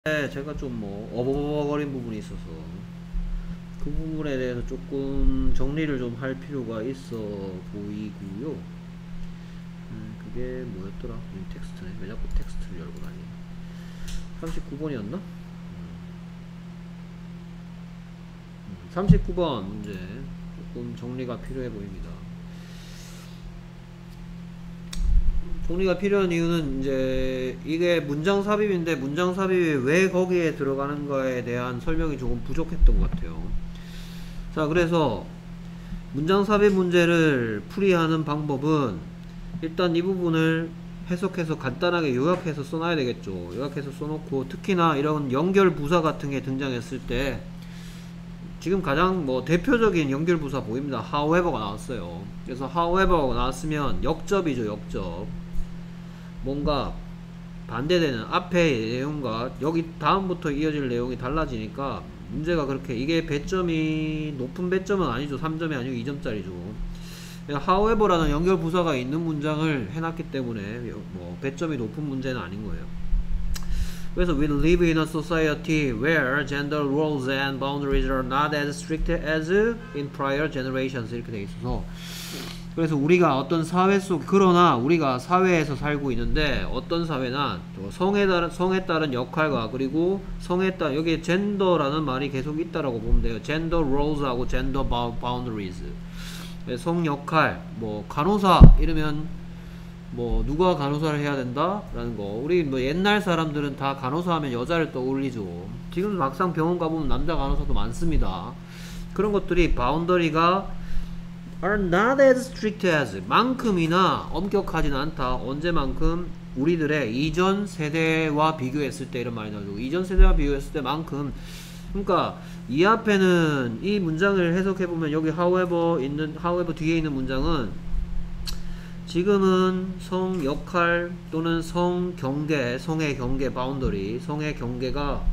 제가 좀 어버버버거린 부분이 있어서 그 부분에 대해서 조금 정리를 좀 할 필요가 있어 보이고요. 그게 뭐였더라? 텍스트네. 왜 자꾸 텍스트를 열고 다니? 39번이었나? 39번 문제 조금 정리가 필요해 보입니다. 정리가 필요한 이유는 이제 이게 문장 삽입인데 문장 삽입이 왜 거기에 들어가는 거에 대한 설명이 조금 부족했던 것 같아요. 자, 그래서 문장 삽입 문제를 풀이하는 방법은 일단 이 부분을 해석해서 간단하게 요약해서 써놔야 되겠죠. 요약해서 써놓고 특히나 이런 연결 부사 같은 게 등장했을 때 지금 가장 대표적인 연결 부사 보입니다. however가 나왔어요. 그래서 however가 나왔으면 역접이죠. 역접. 뭔가 반대되는 앞의 내용과 여기 다음부터 이어질 내용이 달라지니까 문제가 그렇게 이게 배점이 높은 배점은 아니죠. 3점이 아니고 2점짜리죠. however라는 연결 부사가 있는 문장을 해놨기 때문에 배점이 높은 문제는 아닌 거예요. 그래서 we live in a society where gender roles and boundaries are not as strict as in prior generations 이렇게 돼 있어서 그래서 우리가 어떤 사회 속 그러나 우리가 사회에서 살고 있는데 어떤 사회나 성에 따른 역할과 그리고 성에 따른 여기에 젠더라는 말이 계속 있다라고 보면 돼요. gender roles하고 gender boundaries 성 역할 간호사 이러면 누가 간호사를 해야 된다? 라는 거. 우리 옛날 사람들은 다 간호사 하면 여자를 떠올리죠. 지금 막상 병원 가보면 남자 간호사도 많습니다. 그런 것들이 바운더리가 are not as strict as 만큼이나 엄격하진 않다. 언제만큼? 우리들의 이전 세대와 비교했을 때 이런 말이 나오죠. 이전 세대와 비교했을 때만큼. 그러니까 이 앞에는 이 문장을 해석해보면 여기 however 뒤에 있는 문장은 지금은 성 역할 또는 성 경계, 성의 경계, 바운더리, 성의 경계가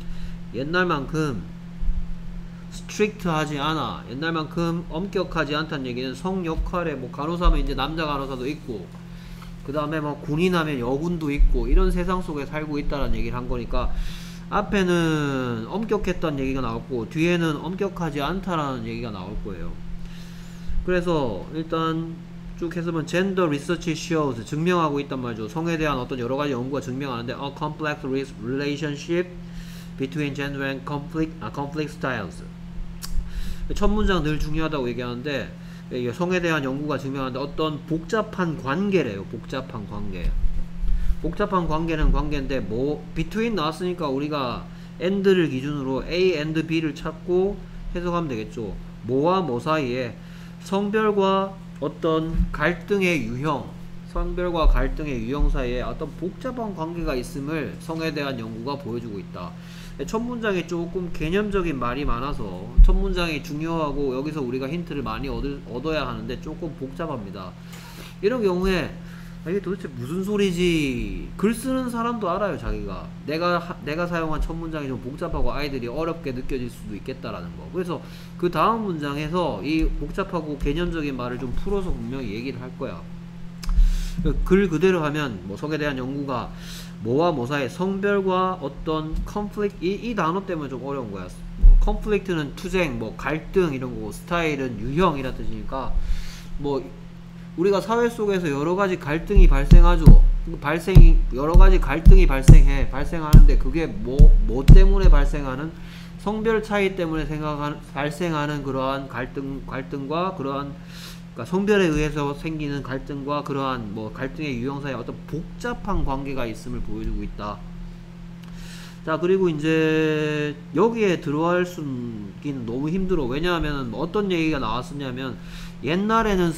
옛날만큼 스트릭트하지 않아. 옛날만큼 엄격하지 않다는 얘기는 성 역할에 간호사면 이제 남자 간호사도 있고 그 다음에 군인하면 여군도 있고 이런 세상 속에 살고 있다는 얘기를 한 거니까 앞에는 엄격했다는 얘기가 나왔고 뒤에는 엄격하지 않다라는 얘기가 나올 거예요. 그래서 일단 쭉 해서 보면 gender research shows 증명하고 있단 말이죠. 성에 대한 어떤 여러 가지 연구가 증명하는데 a complex relationship between gender and conflict styles. 첫 문장 늘 중요하다고 얘기하는데 성에 대한 연구가 증명하는데 어떤 복잡한 관계래요. 복잡한 관계. 복잡한 관계는 관계인데 between 나왔으니까 우리가 and를 기준으로 A and B를 찾고 해석하면 되겠죠. 뭐와 뭐 사이에 성별과 어떤 갈등의 유형, 성별과 갈등의 유형 사이에 어떤 복잡한 관계가 있음을 성에 대한 연구가 보여주고 있다. 첫 문장에 조금 개념적인 말이 많아서 첫 문장이 중요하고 여기서 우리가 힌트를 많이 얻어야 하는데 조금 복잡합니다. 이런 경우에 이게 도대체 무슨 소리지? 글 쓰는 사람도 알아요. 자기가 내가 사용한 첫 문장이 좀 복잡하고 아이들이 어렵게 느껴질 수도 있겠다라는 거. 그래서 그 다음 문장에서 이 복잡하고 개념적인 말을 좀 풀어서 분명히 얘기를 할 거야. 글 그대로 하면 성에 대한 연구가 뭐와 뭐 사이 성별과 어떤 conflict 이 단어 때문에 좀 어려운 거야. conflict는 투쟁, 갈등 이런 거고 스타일은 유형이라 뜻이니까 우리가 사회 속에서 여러가지 갈등이 발생하죠. 여러가지 갈등이 발생하는데 그게 뭐 때문에 발생하는 성별 차이 때문에 발생하는 그러한 갈등과 그러한 그러니까 성별에 의해서 생기는 갈등과 그러한 갈등의 유형 사이에 어떤 복잡한 관계가 있음을 보여주고 있다. 자, 그리고 이제 여기에 들어갈 수는 너무 힘들어. 왜냐하면 어떤 얘기가 나왔었냐면 옛날에는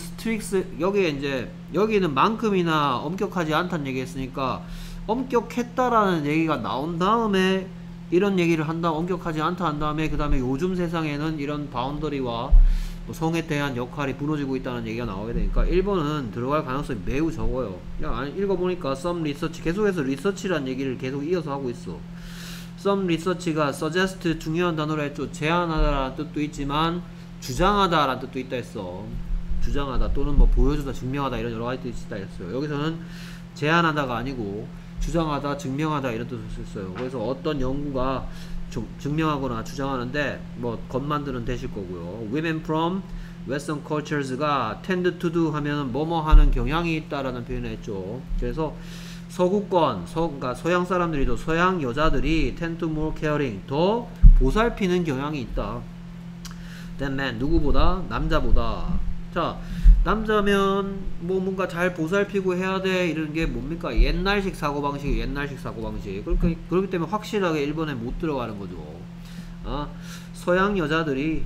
여기는 만큼이나 엄격하지 않다는 얘기 했으니까 엄격했다라는 얘기가 나온 다음에 이런 얘기를 한다. 엄격하지 않다 한 다음에 그 다음에 요즘 세상에는 이런 바운더리와 성에 대한 역할이 무너지고 있다는 얘기가 나오게 되니까 1번은 들어갈 가능성이 매우 적어요. 읽어보니까 some research 계속해서 리서치라는 얘기를 계속 이어서 하고 있어. some research가 suggest 중요한 단어로 했죠. 제안하다라는 뜻도 있지만 주장하다라는 뜻도 있다 했어. 주장하다 또는 보여주다 증명하다 이런 여러 가지 뜻이 있다 했어요. 여기서는 제안하다가 아니고 주장하다, 증명하다 이런 뜻을 써요. 그래서 어떤 연구가 증명하거나 주장하는데 뭐 겉만드는 되실 거고요. Women from Western cultures가 tend to do 하면 뭐뭐 하는 경향이 있다라는 표현을 했죠. 그래서 서구권, 그러니까 서양 사람들이 서양 여자들이 tend to more caring, 더 보살피는 경향이 있다. than men, 누구보다? 남자보다. 자, 남자면 뭐 뭔가 잘 보살피고 해야 돼 이런 게 뭡니까? 옛날식 사고방식이 옛날식 사고방식. 그렇기 때문에 확실하게 일본에 못 들어가는 거죠. 서양 여자들이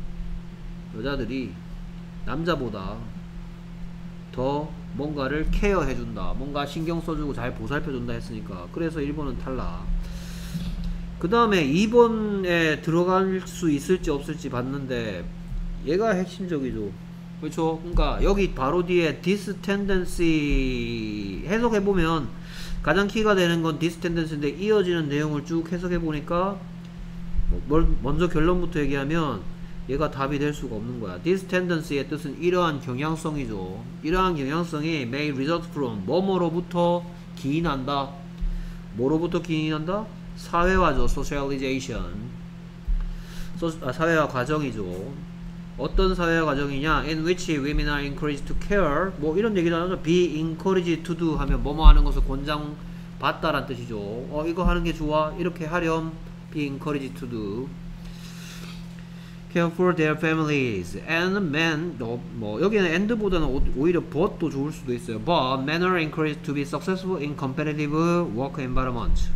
남자보다 더 뭔가를 케어해준다, 뭔가 신경 써주고 잘 보살펴준다 했으니까. 그래서 일본은 탈락. 그 다음에 2번에 들어갈 수 있을지 없을지 봤는데 얘가 핵심적이죠. 그렇죠? 그러니까 여기 바로 뒤에 this tendency 해석해보면 가장 키가 되는 건 this tendency인데 이어지는 내용을 쭉 해석해보니까 먼저 결론부터 얘기하면 얘가 답이 될 수가 없는 거야. This tendency의 뜻은 이러한 경향성이죠. 이러한 경향성이 may result from 뭐뭐로부터 기인한다. 뭐로부터 기인한다? 사회화죠. socialization. 사회화 과정이죠. 어떤 사회화 과정이냐? In which women are encouraged to care. 뭐 이런 얘기도 하죠. Be encouraged to do 하면 뭐뭐 하는 것을 권장받다란 뜻이죠. 이거 하는 게 좋아. 이렇게 하렴. Be encouraged to do. care for their families and men. 뭐 여기는 and보다는 오히려 but도 좋을 수도 있어요. But men are encouraged to be successful in competitive work environment.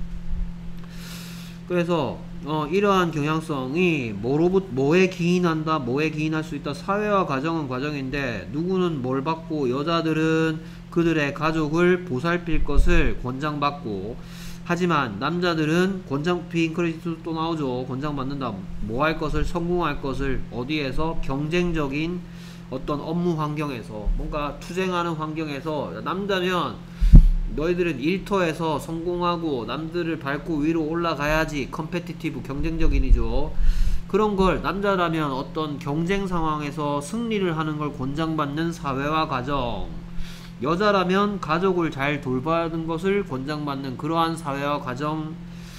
그래서 이러한 경향성이 뭐에 기인한다, 뭐에 기인할 수 있다. 사회화 과정은 과정인데 누구는 뭘 받고, 여자들은 그들의 가족을 보살필 것을 권장받고, 하지만 남자들은 be encouraged 또 나오죠. 권장받는다. 뭐 할 것을, 성공할 것을 어디에서? 경쟁적인 어떤 업무 환경에서, 뭔가 투쟁하는 환경에서. 남자면 너희들은 일터에서 성공하고 남들을 밟고 위로 올라가야지. 컴페티티브, 경쟁적인이죠. 그런 걸 남자라면 어떤 경쟁 상황에서 승리를 하는 걸 권장받는 사회화 과정. 여자라면 가족을 잘 돌봐야 하는 것을 권장받는 그러한 사회화 과정에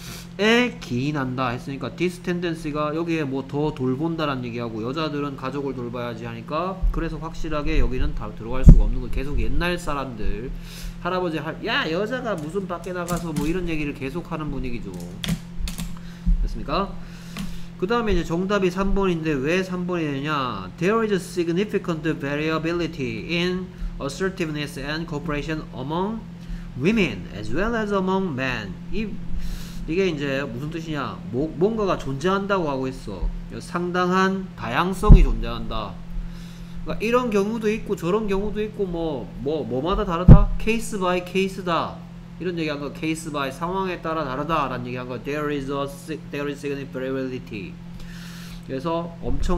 기인한다 했으니까 this tendency가 여기에 뭐 더 돌본다라는 얘기하고, 여자들은 가족을 돌봐야지 하니까, 그래서 확실하게 여기는 다 들어갈 수가 없는 거. 계속 옛날 사람들, 할아버지 야 여자가 무슨 밖에 나가서 뭐 이런 얘기를 계속 하는 분위기죠. 됐습니까? 그 다음에 이제 정답이 3번인데 왜 3번이 되냐? There is a significant variability in assertiveness and cooperation among women as well as among men. 이게 이제 무슨 뜻이냐? 뭔가가 존재한다고 하고 있어. 상당한 다양성이 존재한다. 그러니까 이런 경우도 있고 저런 경우도 있고 뭐마다 다르다? 케이스 바이 케이스다. 이런 얘기한 거. 케이스 바이, 상황에 따라 다르다 라는 얘기한 거. There is significant variability. 그래서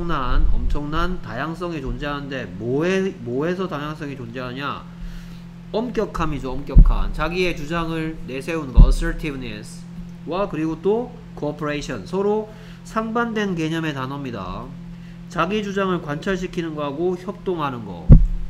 엄청난 다양성이 존재하는데 뭐에서 다양성이 존재하냐? 엄격함이죠. 엄격한. 자기의 주장을 내세우는 거. assertiveness 와 그리고 또 cooperation. 서로 상반된 개념의 단어입니다. 자기 주장을 관철시키는 거하고 협동하는 거.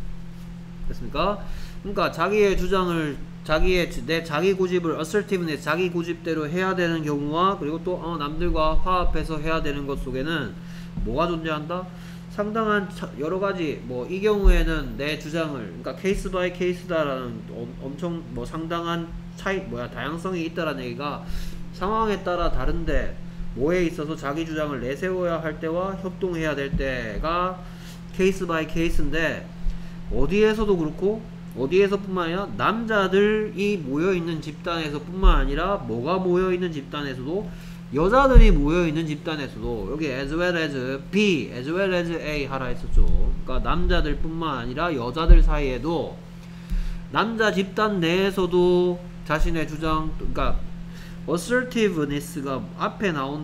됐습니까? 그러니까 자기의 주장을 자기 고집을 assertiveness, 자기 고집대로 해야 되는 경우와 그리고 또 남들과 화합해서 해야 되는 것 속에는 뭐가 존재한다? 상당한 여러가지, 뭐 이 경우에는 내 주장을, 그러니까 케이스 바이 케이스다라는 엄청 상당한 다양성이 있다라는 얘기가 상황에 따라 다른데 뭐에 있어서 자기 주장을 내세워야 할 때와 협동해야 될 때가 케이스 바이 케이스인데, 어디에서도 그렇고 어디에서뿐만 아니라 남자들이 모여있는 집단에서 뿐만 아니라 뭐가 모여있는 집단에서도, 여자들이 모여있는 집단에서도 여기 as well as B, as well as A 하라 했었죠. 그러니까 남자들 뿐만 아니라 여자들 사이에도, 남자 집단 내에서도 자신의 주장, 그러니까 assertiveness가 앞에 나온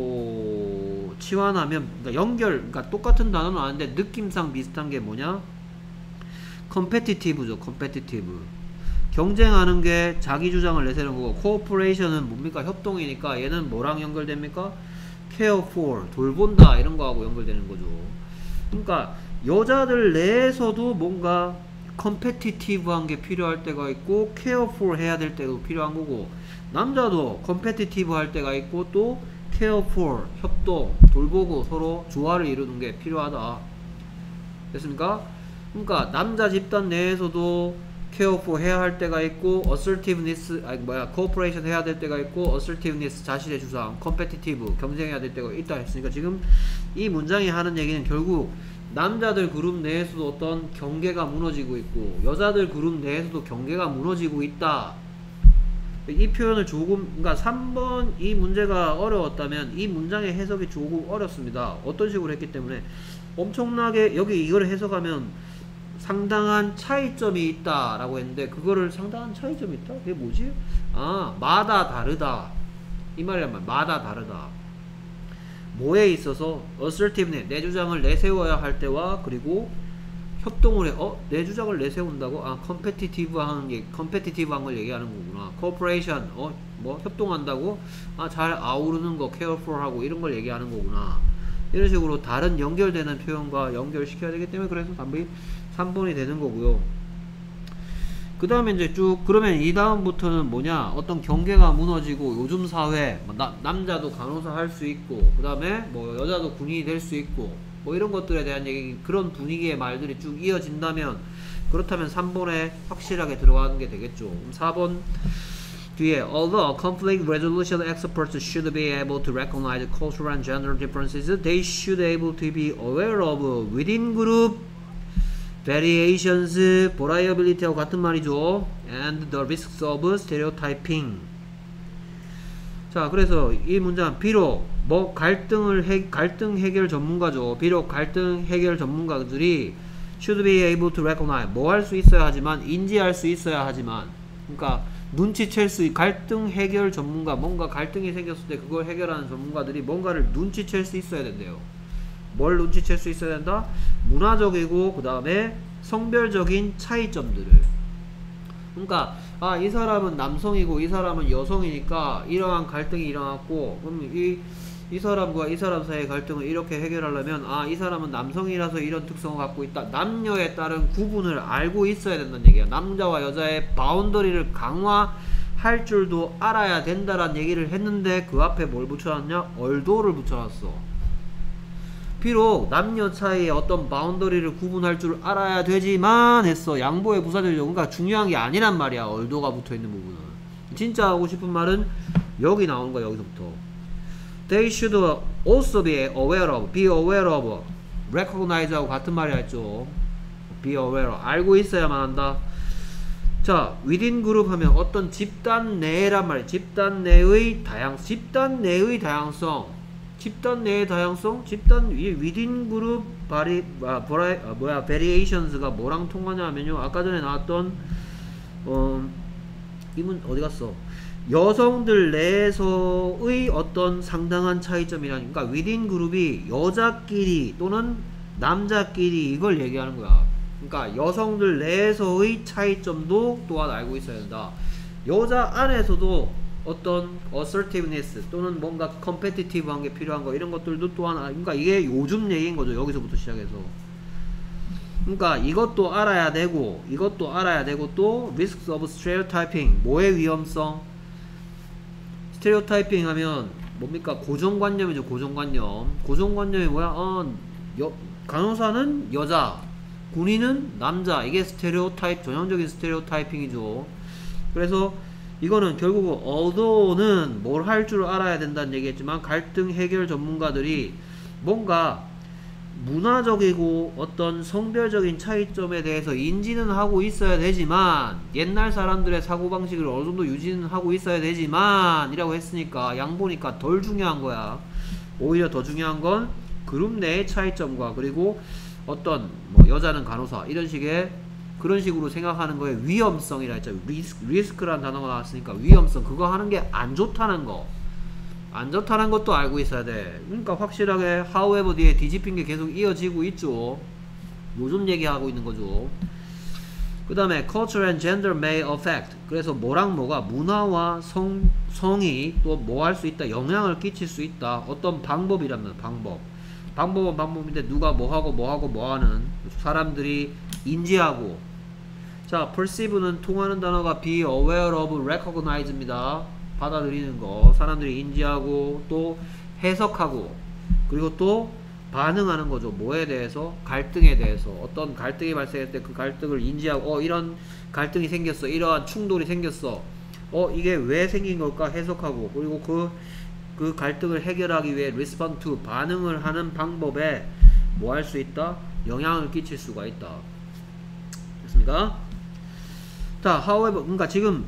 단어로 치환하면, 그러니까 똑같은 단어는 아닌데 느낌상 비슷한 게 뭐냐? competitive죠. competitive. 경쟁하는 게 자기 주장을 내세우는 거고, cooperation은 뭡니까? 협동이니까 얘는 뭐랑 연결됩니까? care for, 돌본다 이런 거하고 연결되는 거죠. 그러니까 여자들 내에서도 뭔가 competitive한 게 필요할 때가 있고 care for 해야 될 때도 필요한 거고, 남자도 competitive 할 때가 있고 또 care for 협동 돌보고 서로 조화를 이루는 게 필요하다. 됐습니까? 그러니까 남자 집단 내에서도 care for 해야 할 때가 있고 assertiveness cooperation 해야 될 때가 있고 assertiveness 자신의 주장 competitive 경쟁해야 될 때가 있다 했으니까, 지금 이 문장이 하는 얘기는 결국 남자들 그룹 내에서도 어떤 경계가 무너지고 있고 여자들 그룹 내에서도 경계가 무너지고 있다. 이 표현을 조금, 그러니까 3번 이 문제가 어려웠다면 이 문장의 해석이 조금 어렵습니다. 어떤 식으로 했기 때문에 엄청나게 여기 이걸 해석하면 상당한 차이점이 있다 라고 했는데, 그거를 상당한 차이점이 있다? 그게 뭐지? 아, 마다 다르다 이 말이란 말. 마다 다르다. 뭐에 있어서 assertiveness 내 주장을 내세워야 할 때와, 그리고 협동을 해. 내 주장을 내세운다고? 아, competitive한 걸 얘기하는 거구나. cooperation 뭐 협동한다고? 아, 잘 아우르는 거 care for 하고 이런 걸 얘기하는 거구나. 이런 식으로 다른 연결되는 표현과 연결시켜야 되기 때문에 그래서 답이 3번이 되는 거고요. 그 다음에 이제 쭉 그러면 이 다음부터는 뭐냐, 어떤 경계가 무너지고 요즘 사회 남자도 간호사 할 수 있고 그 다음에 뭐 여자도 군인이 될 수 있고 뭐 이런 것들에 대한 얘기, 그런 분위기의 말들이 쭉 이어진다면, 그렇다면 3번에 확실하게 들어가는 게 되겠죠. 그럼 4번 뒤에 although conflict resolution experts should be able to recognize cultural and gender differences, they should be able to be aware of within group variations, variability하고 같은 말이죠. and the risks of stereotyping. 자, 그래서 이 문장 비록 뭐 갈등 해결 전문가죠. 비록 갈등 해결 전문가들이 should be able to recognize 뭐 할 수 있어야 하지만, 인지할 수 있어야 하지만, 그러니까 눈치챌 수, 갈등 해결 전문가, 뭔가 갈등이 생겼을 때 그걸 해결하는 전문가들이 뭔가를 눈치챌 수 있어야 된대요. 뭘 눈치챌 수 있어야 된다? 문화적이고 그 다음에 성별적인 차이점들을. 그러니까 아, 이 사람은 남성이고 이 사람은 여성이니까 이러한 갈등이 일어났고, 그럼 이 사람과 이 사람 사이의 갈등을 이렇게 해결하려면 아, 이 사람은 남성이라서 이런 특성을 갖고 있다. 남녀에 따른 구분을 알고 있어야 된다는 얘기야. 남자와 여자의 바운더리를 강화할 줄도 알아야 된다라는 얘기를 했는데, 그 앞에 뭘 붙여놨냐? 얼도를 붙여놨어. 비록 남녀 사이에 어떤 바운더리를 구분할 줄 알아야 되지만 했어. 양보의 부사절이죠. 그러니까 중요한 게 아니란 말이야, 얼도가 붙어있는 부분은. 진짜 하고 싶은 말은 여기 나오는 거야. 여기서부터 They should also be aware of, recognize 하고 같은 말이 했죠. be aware of, 알고 있어야만 한다. 자, within group 하면 어떤 집단 내란 말이야. 집단 내의 다양성. 집단 내의 다양성, 집단 within group variations가 뭐랑 통하냐 하면요, 아까 전에 나왔던 이문 어디 갔어? 여성들 내에서의 어떤 상당한 차이점이라니. 그러니까 within group이 여자끼리 또는 남자끼리 이걸 얘기하는 거야. 그러니까 여성들 내에서의 차이점도 또한 알고 있어야 된다. 여자 안에서도 어떤 assertiveness 또는 뭔가 competitive한 게 필요한 거, 이런 것들도 또한, 그러니까 이게 요즘 얘기인 거죠. 여기서부터 시작해서. 그러니까 이것도 알아야 되고 또 risks of stereotyping, 뭐의 위험성? stereotyping 하면 뭡니까? 고정관념이죠. 고정관념이 뭐야? 간호사는 여자, 군인은 남자. 이게 스테레오타입, 전형적인 스테레오타이핑이죠. 그래서 이거는 결국은 although는 뭘 할 줄 알아야 된다는 얘기했지만, 갈등 해결 전문가들이 뭔가 문화적이고 어떤 성별적인 차이점에 대해서 인지는 하고 있어야 되지만, 옛날 사람들의 사고방식을 어느 정도 유지는 하고 있어야 되지만 이라고 했으니까 양보니까 덜 중요한 거야. 오히려 더 중요한 건 그룹 내의 차이점과, 그리고 어떤 뭐 여자는 간호사 이런 식의 그런 식으로 생각하는 거에 위험성이라 했죠. 리스크라는 단어가 나왔으니까 위험성, 그거 하는 게 안 좋다는 거, 안 좋다는 것도 알고 있어야 돼. 그러니까 확실하게 however 뒤에 뒤집힌 게 계속 이어지고 있죠. 요즘 얘기하고 있는 거죠. 그 다음에 culture and gender may affect, 그래서 뭐랑 뭐가 문화와 성이 또 뭐 할 수 있다, 영향을 끼칠 수 있다. 어떤 방법이라면 방법은 방법인데 누가 뭐하고 뭐하고 뭐하는 사람들이 인지하고 자, perceive는 통하는 단어가 be aware of, recognize입니다. 받아들이는 거, 사람들이 인지하고 또 해석하고 그리고 또 반응하는 거죠. 뭐에 대해서? 갈등에 대해서. 어떤 갈등이 발생했을 때 그 갈등을 인지하고 이런 갈등이 생겼어. 이러한 충돌이 생겼어. 이게 왜 생긴 걸까? 해석하고 그리고 그 갈등을 해결하기 위해 respond to, 반응을 하는 방법에 뭐 할 수 있다? 영향을 끼칠 수가 있다. 됐습니까? 자, however, 그러니까 지금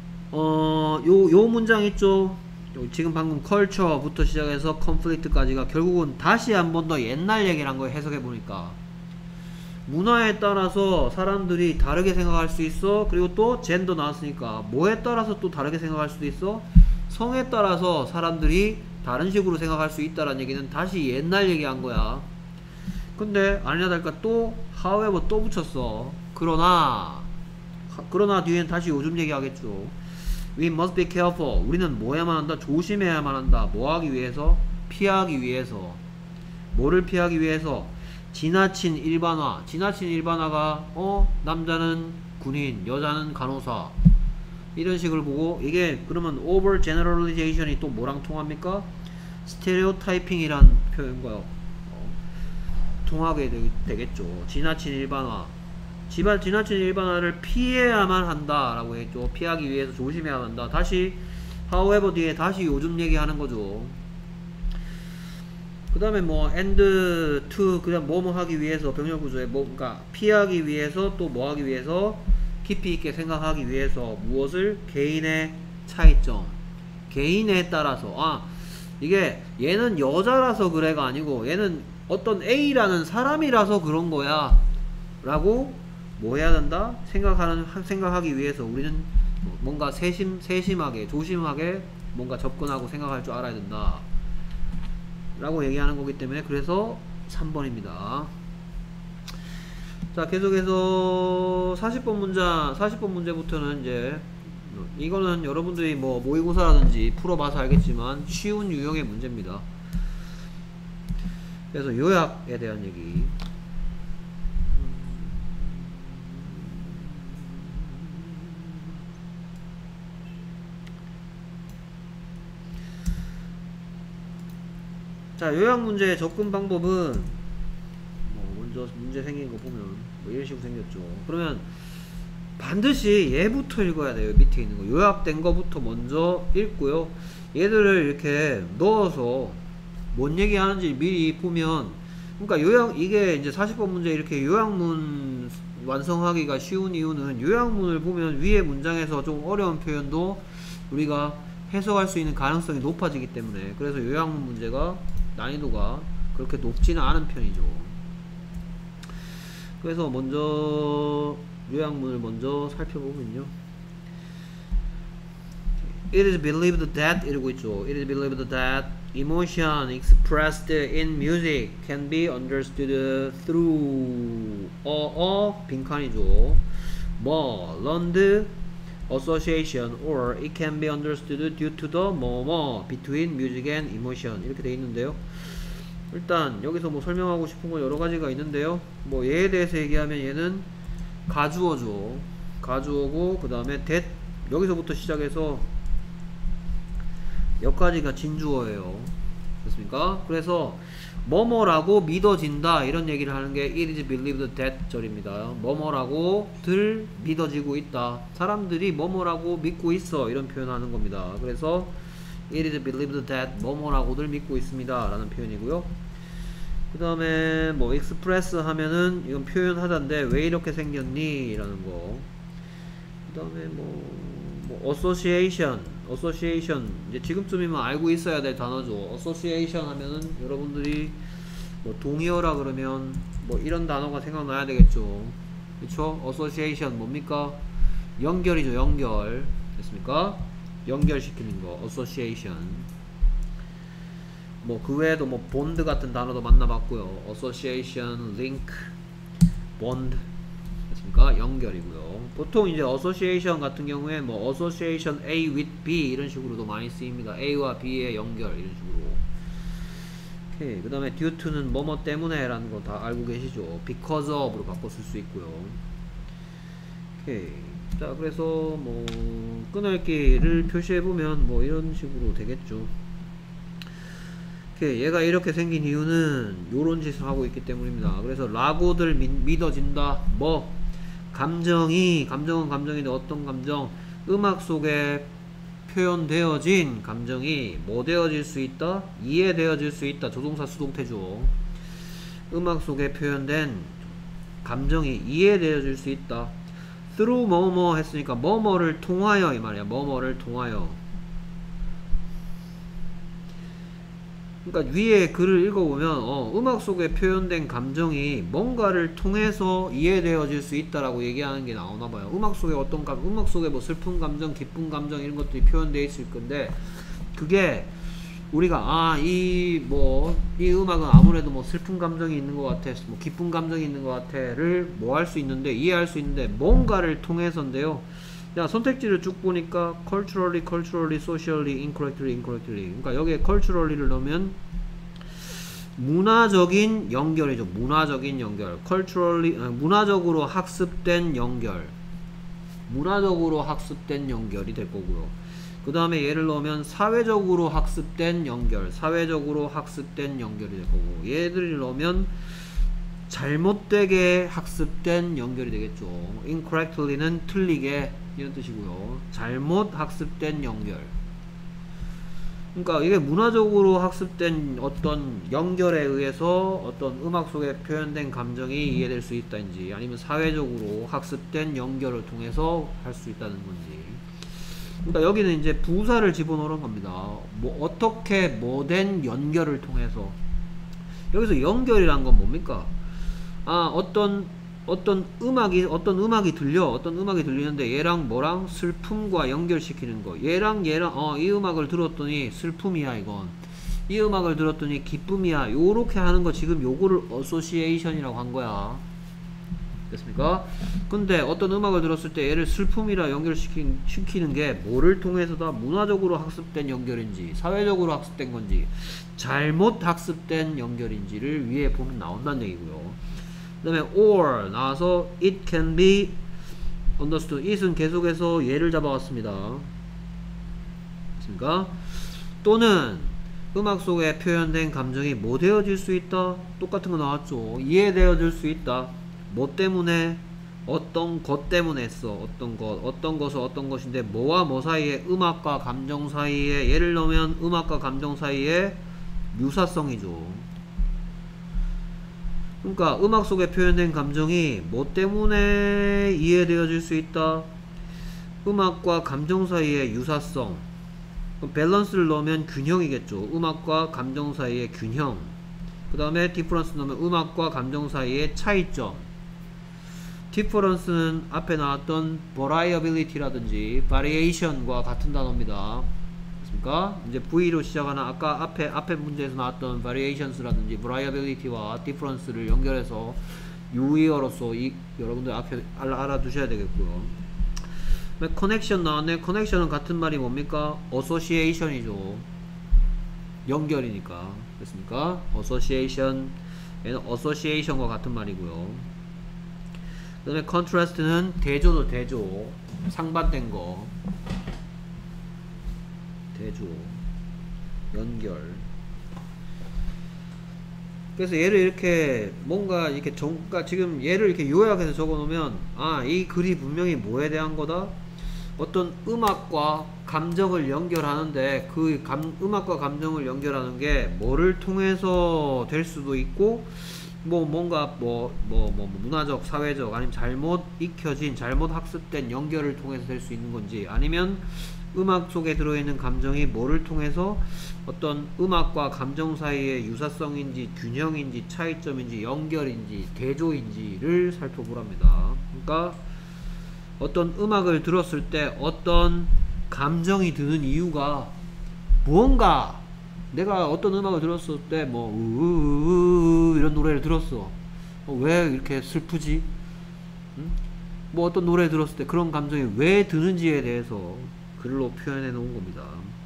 요 문장 있죠? 지금 방금 culture부터 시작해서 conflict까지가 결국은 다시 한 번 더 옛날 얘기를 한 거예요. 해석해 보니까 문화에 따라서 사람들이 다르게 생각할 수 있어. 그리고 또 젠더 나왔으니까 뭐에 따라서 또 다르게 생각할 수도 있어. 성에 따라서 사람들이 다른 식으로 생각할 수 있다라는 얘기는 다시 옛날 얘기한 거야. 근데 아니나 다를까 또 however 또 붙였어. 그러나 뒤엔 다시 요즘 얘기하겠죠. We must be careful. 우리는 뭐 해야만 한다? 조심해야만 한다. 뭐 하기 위해서? 피하기 위해서. 뭐를 피하기 위해서? 지나친 일반화. 지나친 일반화가 남자는 군인, 여자는 간호사 이런 식을 보고 이게 그러면 over generalization이 또 뭐랑 통합니까? stereotyping이란 표현과요. 통하게 되겠죠. 지나친 일반화. 지나친 일반화를 피해야만 한다 라고 했죠. 피하기 위해서 조심해야 한다. 다시 however 뒤에 다시 요즘 얘기하는 거죠. 그 다음에 뭐 and to 그냥 뭐뭐 하기 위해서 병렬 구조에 그러니까 피하기 위해서 또 뭐 하기 위해서 깊이 있게 생각하기 위해서 무엇을? 개인의 차이점. 개인에 따라서 이게 얘는 여자라서 그래가 아니고 얘는 어떤 A라는 사람이라서 그런 거야 라고 뭐 해야 된다? 생각하기 위해서 우리는 뭔가 세심하게 조심하게 뭔가 접근하고 생각할 줄 알아야 된다 라고 얘기하는 거기 때문에 그래서 3번입니다. 자, 계속해서 40번 문제부터는 이제 이거는 여러분들이 뭐 모의고사라든지 풀어봐서 알겠지만 쉬운 유형의 문제입니다. 그래서 요약에 대한 얘기. 자, 요약 문제의 접근 방법은 먼저 문제 생긴 거 보면 이런 식으로 생겼죠. 그러면 반드시 얘부터 읽어야 돼요. 밑에 있는 거 요약된 거부터 먼저 읽고요. 얘들을 이렇게 넣어서 뭔 얘기하는지 미리 보면 그러니까 이게 이제 40번 문제 이렇게 요약문 완성하기가 쉬운 이유는 요약문을 보면 위에 문장에서 좀 어려운 표현도 우리가 해석할 수 있는 가능성이 높아지기 때문에 그래서 요약문 문제가 난이도가 그렇게 높지는 않은 편이죠. 그래서 먼저 요약문을 먼저 살펴보면요. It is believed that 이러고 있죠. It is believed that emotion expressed in music can be understood through 빈칸이죠. 뭐 learned association or it can be understood due to the between music and emotion 이렇게 돼 있는데요. 일단 여기서 뭐 설명하고 싶은 건 여러 가지가 있는데요. 뭐 얘에 대해서 얘기하면 얘는 가주어죠. 가주어고 그 다음에 that 여기서부터 시작해서 여기까지가 진주어예요. 됐습니까? 그래서 뭐뭐라고 믿어진다 이런 얘기를 하는 게 it is believed that 절입니다. 뭐뭐라고 들 믿어지고 있다. 사람들이 뭐뭐라고 믿고 있어 이런 표현하는 겁니다. 그래서 it is believed that 뭐뭐라고들 믿고 있습니다 라는 표현이고요. 그 다음에 뭐 express 하면은 이건 표현하다인데 왜 이렇게 생겼니 라는 거. 그 다음에 뭐 association 이제 지금쯤이면 알고 있어야 될 단어죠. association 하면은 여러분들이 뭐 동의어라 그러면 뭐 이런 단어가 생각나야 되겠죠. 그쵸? association 뭡니까? 연결이죠. 연결. 됐습니까? 연결시키는 거 association. 뭐 그 외에도 뭐 bond 같은 단어도 만나봤고요. association, link, bond 됐습니까? 연결이고요. 보통 이제 association 같은 경우에 뭐 association A with B 이런 식으로도 많이 쓰입니다. A와 B의 연결 이런 식으로. 오케이. 그 다음에 due to는 뭐뭐 때문에 라는 거 다 알고 계시죠. because of로 바꿔 쓸 수 있고요. 오케이. 자, 그래서 뭐 끊을기를 표시해보면 뭐 이런 식으로 되겠죠. 오케이. 얘가 이렇게 생긴 이유는 요런 짓을 하고 있기 때문입니다. 그래서 라고들 믿어진다. 뭐 감정은 감정인데 어떤 감정? 음악 속에 표현되어진 감정이 뭐 되어질 수 있다? 이해되어질 수 있다. 조동사 수동태죠. 음악 속에 표현된 감정이 이해되어질 수 있다. through 뭐뭐 했으니까 뭐뭐를 통하여 이 말이야. 뭐뭐를 통하여. 그러니까 위에 글을 읽어보면 음악 속에 표현된 감정이 뭔가를 통해서 이해되어질 수 있다라고 얘기하는 게 나오나봐요. 음악 속에 어떤 음악 속에 뭐 슬픈 감정, 기쁜 감정 이런 것들이 표현되어 있을 건데 그게 우리가 이 음악은 아무래도 뭐 슬픈 감정이 있는 것 같아, 뭐 기쁜 감정이 있는 것 같아를 뭐 할 수 있는데 이해할 수 있는데 뭔가를 통해서인데요. 자, 선택지를 쭉 보니까 culturally, socially, incorrectly. 그러니까 여기에 culturally를 넣으면 문화적인 연결이죠. 문화적인 연결. culturally 문화적으로 학습된 연결. 문화적으로 학습된 연결이 될 거고요. 그 다음에 얘를 넣으면 사회적으로 학습된 연결. 사회적으로 학습된 연결이 될 거고 얘들을 넣으면 잘못되게 학습된 연결이 되겠죠. incorrectly는 틀리게 이런 뜻이고요. 잘못 학습된 연결. 그러니까 이게 문화적으로 학습된 어떤 연결에 의해서 어떤 음악 속에 표현된 감정이 이해될 수 있다든지 아니면 사회적으로 학습된 연결을 통해서 할 수 있다는 건지. 그러니까 여기는 이제 부사를 집어넣은 겁니다. 뭐 어떻게 뭐된 연결을 통해서. 여기서 연결이란 건 뭡니까? 어떤 음악이 들리는데 얘랑 뭐랑 슬픔과 연결시키는 거. 얘랑 이 음악을 들었더니 슬픔이야 이건. 이 음악을 들었더니 기쁨이야. 요렇게 하는 거 지금 요거를 어소시에이션이라고 한 거야. 됐습니까? 근데 어떤 음악을 들었을 때 얘를 슬픔이라 연결시키는 게 뭐를 통해서다? 문화적으로 학습된 연결인지 사회적으로 학습된 건지 잘못 학습된 연결인지를 위에 보면 나온다는 얘기고요. 그 다음에 or 나와서 it can be understood. it은 계속해서 얘를 잡아왔습니다. 됐습니까? 또는 음악 속에 표현된 감정이 뭐 되어질 수 있다? 똑같은 거 나왔죠. 이해되어질 수 있다. 뭐 때문에? 어떤 것 때문에 했어. 어떤 것은 어떤 것인데 뭐와 뭐 사이에? 음악과 감정 사이에. 예를 넣으면 음악과 감정 사이에 유사성이죠. 그러니까 음악 속에 표현된 감정이 뭐 때문에 이해되어질 수 있다? 음악과 감정 사이의 유사성. 그럼 밸런스를 넣으면 균형이겠죠. 음악과 감정 사이의 균형. 그 다음에 디퍼런스 넣으면 음악과 감정 사이의 차이점. 디퍼런스는 앞에 나왔던 variability라든지 variation과 같은 단어입니다. 그러니까 이제 V로 시작하는 아까 앞에 문제에서 나왔던 variations라든지 variability와 difference를 연결해서 유의어로서 여러분들 앞에 알아두셔야 되겠고요. connection 나왔네. connection은 같은 말이 뭡니까? association이죠. 연결이니까. 됐습니까? association 얘는 association과 같은 말이고요. 그 다음에 contrast는 대조도 대조. 상반된 거. 대조, 연결. 그래서 얘를 이렇게 뭔가 이렇게 그러니까 지금 얘를 이렇게 요약해서 적어 놓으면 이 글이 분명히 뭐에 대한 거다? 어떤 음악과 감정을 연결하는데 그 음악과 감정을 연결하는 게 뭐를 통해서 될 수도 있고 뭔가 문화적, 사회적 아니면 잘못 익혀진, 잘못 학습된 연결을 통해서 될 수 있는 건지 아니면 음악 속에 들어있는 감정이 뭐를 통해서 어떤 음악과 감정 사이의 유사성인지 균형인지 차이점인지 연결인지 대조인지를 살펴보랍니다. 그러니까 어떤 음악을 들었을 때 어떤 감정이 드는 이유가 무언가 내가 어떤 음악을 들었을 때 이런 노래를 들었어. 왜 이렇게 슬프지? 뭐 어떤 노래 들었을 때 그런 감정이 왜 드는지에 대해서 글로 표현해 놓은 겁니다.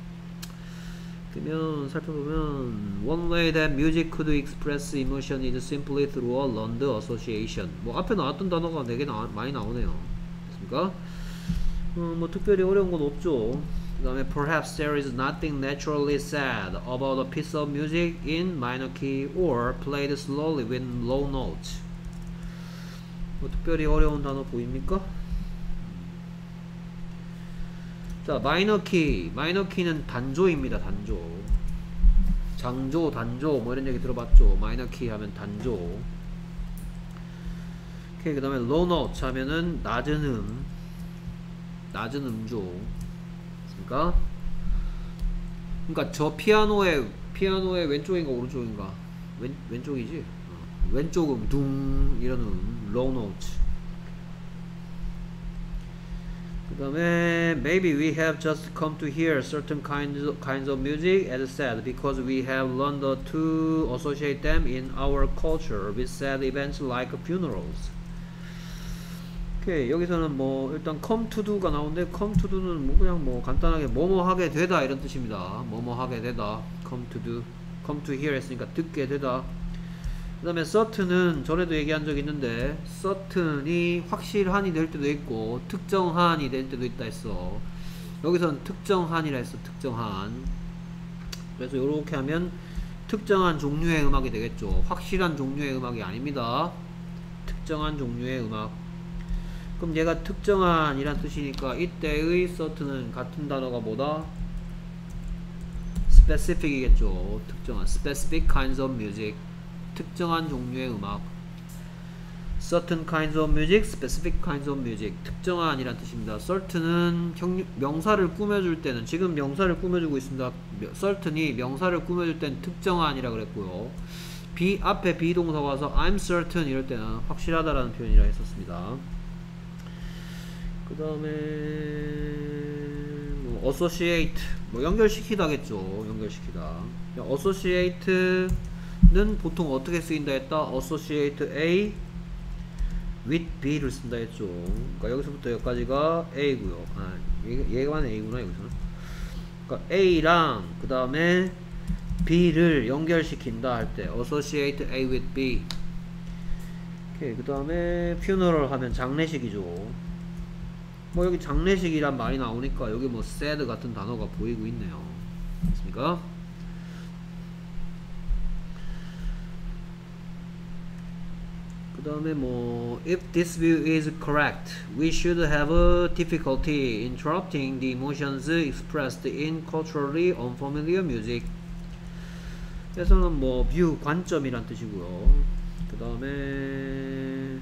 그러면 살펴보면 One way that music could express emotion is simply through a learned association. 뭐 앞에 나왔던 단어가 되게 많이 나오네요. 그러니까 뭐 특별히 어려운 건 없죠. 그 다음에 perhaps there is nothing naturally sad about a piece of music in minor key or played slowly with low notes. 뭐 특별히 어려운 단어 보입니까? 자, 마이너 키. 마이너 키는 단조입니다. 단조. 장조, 단조 뭐 이런 얘기 들어봤죠. 마이너 키 하면 단조. 오케이. 그 다음에 low notes 하면은 낮은 음조. 그러니까 저 피아노의 왼쪽인가 오른쪽인가? 왼쪽이지. 왼쪽 둥 이런 low notes. 그 다음에 maybe we have just come to hear certain kinds of music as sad because we have learned to associate them in our culture with sad events like funerals. 오케이. 여기서는 뭐 일단 come to do가 나오는데 come to do는 뭐 그냥 뭐 간단하게 뭐뭐 하게 되다 이런 뜻입니다. 뭐뭐 하게 되다. come to do. come to hear 했으니까 듣게 되다. 그 다음에 certain은 전에도 얘기한 적 있는데 certain이 확실한이 될 때도 있고 특정한이 될 때도 있다 했어. 여기서는 특정한이라 했어. 특정한. 그래서 이렇게 하면 특정한 종류의 음악이 되겠죠. 확실한 종류의 음악이 아닙니다. 특정한 종류의 음악. 그럼 얘가 특정한이란 뜻이니까 이때의 certain은 같은 단어가 뭐다? specific이겠죠. 특정한 specific kinds of music. 특정한 종류의 음악. certain kinds of music, specific kinds of music. 특정한이란 뜻입니다. certain은 명사를 꾸며줄 때는 지금 명사를 꾸며주고 있습니다. certain이 명사를 꾸며줄 때는 특정한이라 그랬고요. 앞에 비동사 와서 I'm certain 이럴 때는 확실하다라는 표현이라 했었습니다. 그 다음에 뭐 associate 뭐 연결시키다겠죠. 연결시키다. associate는 보통 어떻게 쓰인다 했다? associate A with B를 쓴다 했죠. 그러니까 여기서부터 여기까지가 A고요. 얘가만 A구나 여기서는. 그러니까 A랑 그 다음에 B를 연결시킨다 할 때 associate A with B. 오케이. 그 다음에 funeral 하면 장례식이죠. 뭐 여기 장례식이란 말이 나오니까 여기 뭐 sad 같은 단어가 보이고 있네요. 됐습니까? 그 다음에 뭐 if this view is correct, we should have a difficulty interrupting the emotions expressed in culturally unfamiliar music. 그래서는 뭐 view 관점이란 뜻이고요. 그 다음에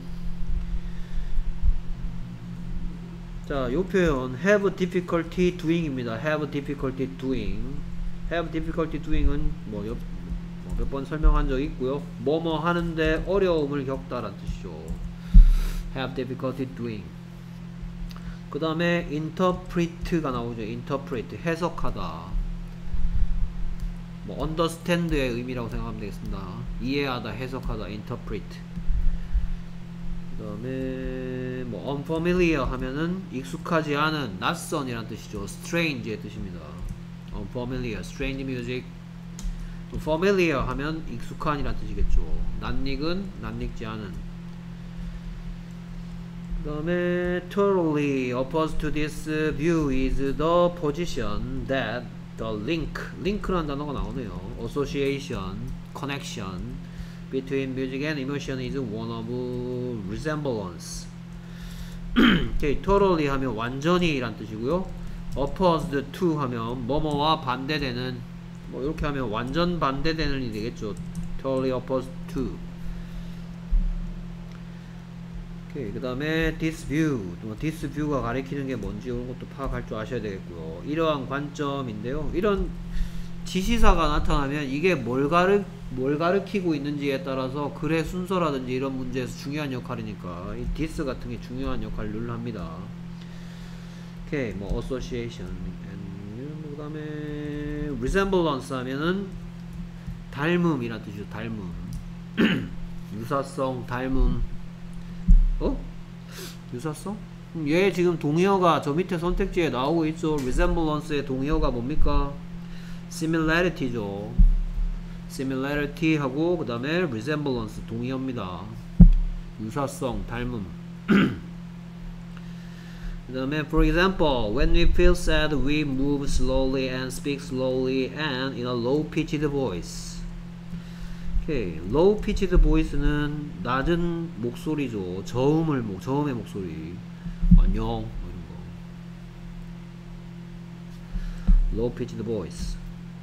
자, 요 표현 have difficulty doing입니다. have difficulty doing. have difficulty doing은 뭐 몇 번 설명한 적 있고요. 뭐뭐 하는데 어려움을 겪다라는 뜻이죠. have difficulty doing. 그 다음에 interpret가 나오죠. interpret, 해석하다. 뭐 understand의 의미라고 생각하면 되겠습니다. 이해하다, 해석하다, interpret. 그 다음에 뭐 unfamiliar 하면은 익숙하지 않은, 낯선이란 뜻이죠. strange의 뜻입니다. unfamiliar, strange music. familiar 하면 익숙한이란 뜻이겠죠. 낯익은, 낯익지 않은. 그 다음에 totally opposed to this view is the position that the link라는 단어가 나오네요. association, connection between music and emotion is one of resemblance. okay, totally 하면 완전히 이란 뜻이고요. opposed to 하면 뭐뭐와 반대되는, 뭐 이렇게 하면 완전 반대되는 이 되겠죠. totally opposed to. 오케이. 그 다음에 this view, this view가 가리키는 게 뭔지 이런 것도 파악할 줄 아셔야 되겠고요. 이러한 관점인데요. 이런 지시사가 나타나면 이게 뭘 가르치고 있는지에 따라서 글의 순서라든지 이런 문제에서 중요한 역할이니까 이 this 같은 게 중요한 역할을 늘 합니다. 오케이. 뭐 association. 그 다음에 resemblance 하면은 닮음이란 뜻이죠. 닮음. 유사성, 닮음. 유사성? 얘 지금 동의어가 저 밑에 선택지에 나오고 있죠. resemblance의 동의어가 뭡니까? similarity죠. similarity 하고 그 다음에 resemblance 동의어입니다. 유사성, 닮음. 그 다음에 for example, when we feel sad, we move slowly and speak slowly and in a low-pitched voice. 오케이, low-pitched voice는 낮은 목소리죠. 저음의 목소리. 안녕 뭐 이런 거. low-pitched voice.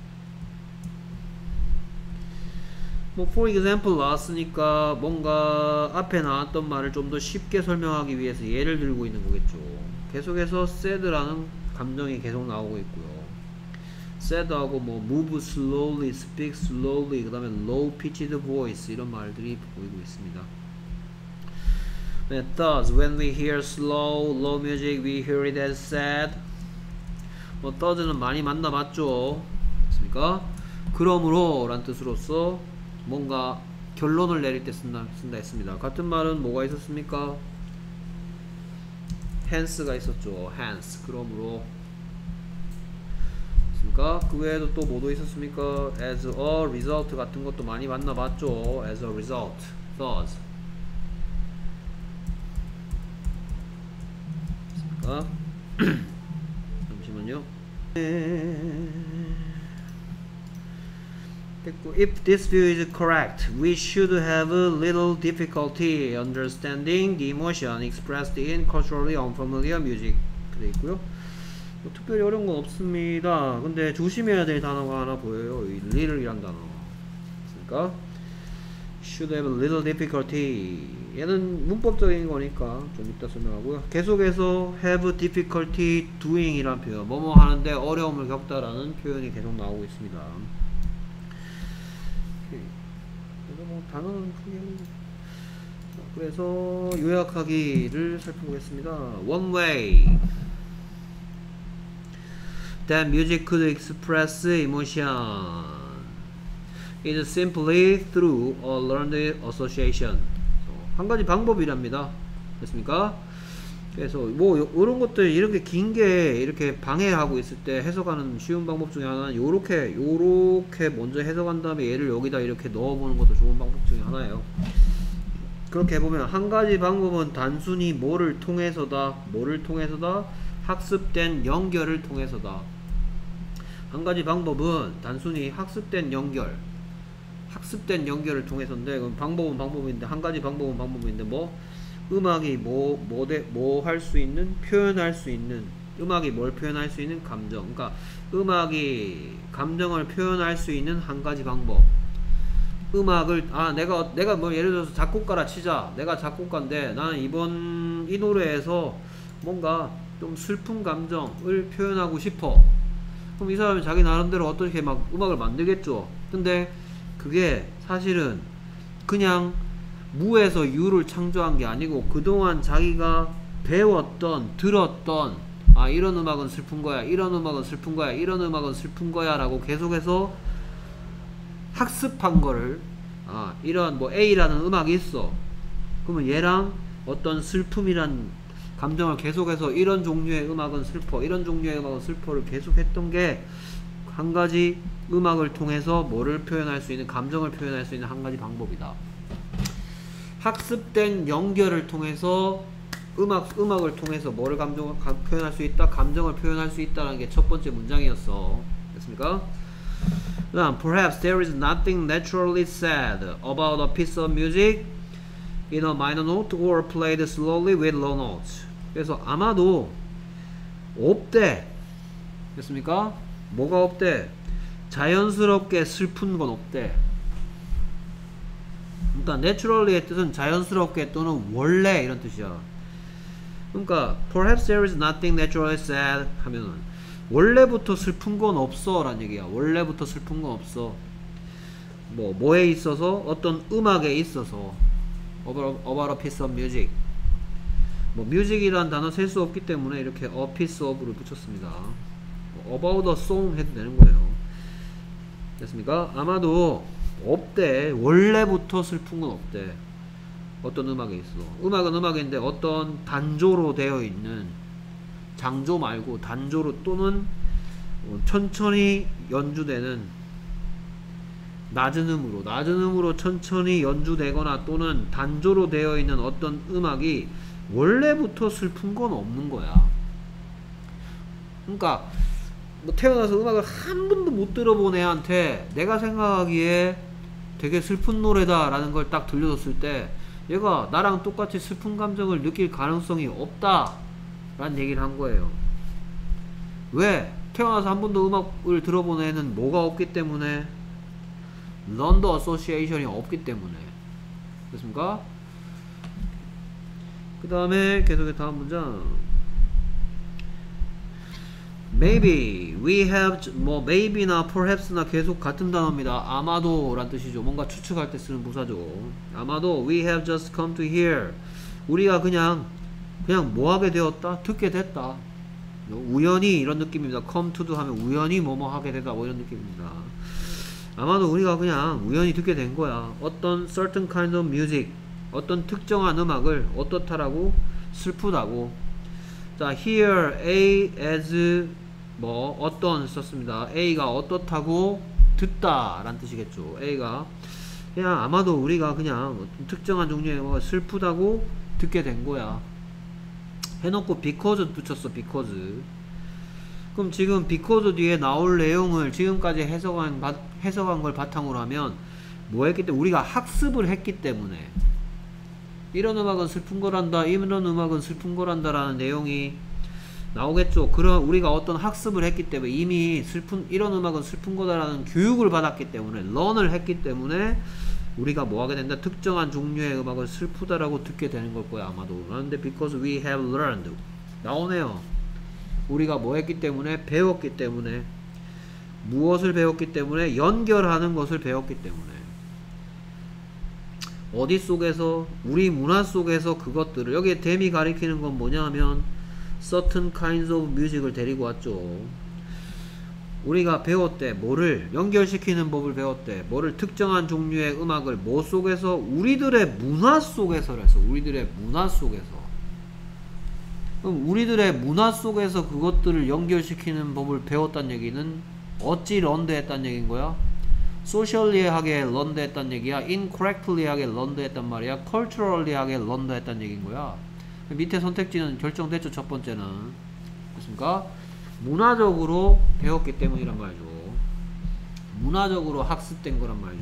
뭐 for example 나왔으니까 뭔가 앞에 나왔던 말을 좀 더 쉽게 설명하기 위해서 예를 들고 있는 거겠죠. 계속해서 sad라는 감정이 계속 나오고 있고요. sad하고 뭐 move slowly, speak slowly, 그 다음에 low pitched voice 이런 말들이 보이고 있습니다. Thus, when we hear slow, low music, we hear it as sad. 뭐 thus는 많이 만나봤죠. 맞습니까? 그러므로 라는 뜻으로서 뭔가 결론을 내릴 때 쓴다 했습니다. 같은 말은 뭐가 있었습니까? hence가 있었죠. hence. 그러므로. 맞습니까? 그 외에도 또 뭐도 있었습니까? as a result 같은 것도 많이 만나봤죠. as a result. thus. 맞습니까? 잠시만요. If this view is correct, we should have a little difficulty understanding the emotion expressed in culturally unfamiliar music. 그래 있고요. 뭐 특별히 어려운 건 없습니다. 근데 조심해야 될 단어가 하나 보여요. 이 little이란 단어. 그러니까 should have a little difficulty. 얘는 문법적인 거니까 좀 이따 설명하고요. 계속해서 have difficulty doing이란 표현. 뭐뭐 하는데 어려움을 겪다라는 표현이 계속 나오고 있습니다. 뭐 단어는 크게 그래서 요약하기를 살펴보겠습니다. One way that music could express emotion is simply through a learned association. 한 가지 방법이랍니다. 됐습니까? 그래서 뭐 이런 것들 이렇게 긴 게 이렇게 방해하고 있을 때 해석하는 쉬운 방법 중에 하나는 요렇게 먼저 해석한 다음에 얘를 여기다 이렇게 넣어보는 것도 좋은 방법 중에 하나예요. 그렇게 해보면 한 가지 방법은 단순히 뭐를 통해서다 학습된 연결을 통해서다. 한 가지 방법은 단순히 학습된 연결을 통해서인데, 그럼 방법은 방법인데, 한 가지 방법은 방법인데, 음악이 뭐 할 수 있는, 표현할 수 있는, 음악이 뭘 표현할 수 있는 감정. 그러니까 음악이 감정을 표현할 수 있는 한 가지 방법. 음악을 내가 뭐 예를 들어서 작곡가라 치자. 내가 작곡가인데 나는 이 노래에서 뭔가 좀 슬픈 감정을 표현하고 싶어. 그럼 이 사람이 자기 나름대로 어떻게 막 음악을 만들겠죠. 근데 그게 사실은 그냥 무에서 유를 창조한 게 아니고 그동안 자기가 배웠던, 들었던, 이런 음악은 슬픈 거야, 이런 음악은 슬픈 거야, 이런 음악은 슬픈 거야 라고 계속해서 학습한 거를, 이런 뭐 A라는 음악이 있어. 그러면 얘랑 어떤 슬픔이란 감정을 계속해서 이런 종류의 음악은 슬퍼, 이런 종류의 음악은 슬퍼를 계속했던 게 한 가지 음악을 통해서 뭐를 표현할 수 있는, 감정을 표현할 수 있는 한 가지 방법이다. 학습된 연결을 통해서 음악을 통해서 뭐를 표현할 수 있다, 감정을 표현할 수 있다는 게 첫 번째 문장이었어. 됐습니까? 그다음, perhaps there is nothing naturally sad about a piece of music in a minor note or played slowly with low notes. 그래서 아마도 없대. 됐습니까? 뭐가 없대? 자연스럽게 슬픈 건 없대. 그러니까 naturally의 뜻은 자연스럽게 또는 원래 이런 뜻이야. 그러니까 perhaps there is nothing naturally sad 하면은 원래부터 슬픈 건 없어 라는 얘기야. 원래부터 슬픈 건 없어. 뭐에 있어서, 어떤 음악에 있어서. about a piece of music. music이란 단어 셀 수 없기 때문에 이렇게 a piece of를 붙였습니다. about a song 해도 되는 거예요. 됐습니까? 아마도 없대. 원래부터 슬픈 건 없대. 어떤 음악에 있어. 음악은 음악인데 어떤 단조로 되어 있는, 장조 말고 단조로 또는 천천히 연주되는 낮은 음으로 천천히 연주되거나 또는 단조로 되어 있는 어떤 음악이 원래부터 슬픈 건 없는 거야. 그러니까 뭐 태어나서 음악을 한 번도 못 들어본 애한테 내가 생각하기에 되게 슬픈 노래다 라는 걸 딱 들려줬을 때 얘가 나랑 똑같이 슬픈 감정을 느낄 가능성이 없다 라는 얘기를 한 거예요. 왜? 태어나서 한 번도 음악을 들어본 애는 뭐가 없기 때문에? learned association이 없기 때문에. 그렇습니까? 그 다음에 계속해 다음 문장. maybe we have 뭐 maybe나 perhaps나 계속 같은 단어입니다. 아마도 란 뜻이죠. 뭔가 추측할 때 쓰는 부사죠. 아마도 we have just come to hear 우리가 그냥 뭐 하게 되었다? 듣게 됐다. 우연히 이런 느낌입니다. come to도 하면 우연히 뭐뭐 하게 되다 뭐 이런 느낌입니다. 아마도 우리가 그냥 우연히 듣게 된 거야. 어떤 certain kind of music 어떤 특정한 음악을 어떻다라고? 슬프다고. 자, here A as 뭐 어떤 썼습니다. A가 어떻다고 듣다 라는 뜻이겠죠. A가 그냥 아마도 우리가 그냥 특정한 종류의 음악을 슬프다고 듣게 된 거야 해놓고 because 붙였어. because. 그럼 지금 because 뒤에 나올 내용을 지금까지 해석한 걸 바탕으로 하면 뭐 했기 때문에 우리가 학습을 했기 때문에 이런 음악은 슬픈 거란다 이런 음악은 슬픈 거란다 라는 내용이 나오겠죠. 그런 우리가 어떤 학습을 했기 때문에 이미 이런 음악은 슬픈 거다라는 교육을 받았기 때문에 learn을 했기 때문에 우리가 뭐 하게 된다? 특정한 종류의 음악을 슬프다라고 듣게 되는 걸 거야 아마도. 그런데 because we have learned 나오네요. 우리가 뭐 했기 때문에? 배웠기 때문에. 무엇을 배웠기 때문에? 연결하는 것을 배웠기 때문에. 어디 속에서? 우리 문화 속에서 그것들을 여기에 댐이 가리키는 건 뭐냐 하면 certain kinds of music을 데리고 왔죠. 우리가 배웠대. 뭐를? 연결시키는 법을 배웠대. 뭐를? 특정한 종류의 음악을 뭐 속에서? 우리들의 문화 속에서라서. 우리들의 문화 속에서. 그럼 우리들의 문화 속에서 그것들을 연결시키는 법을 배웠다는 얘기는 어찌 런드 했단 얘기인 거야? socially하게 런드 했단 얘기야? incorrectly하게 런드 했단 말이야? culturally하게 런드 했단 얘기인 거야? 밑에 선택지는 결정됐죠. 첫 번째는. 그렇습니까? 문화적으로 배웠기 때문이란 말이죠. 문화적으로 학습된 거란 말이죠.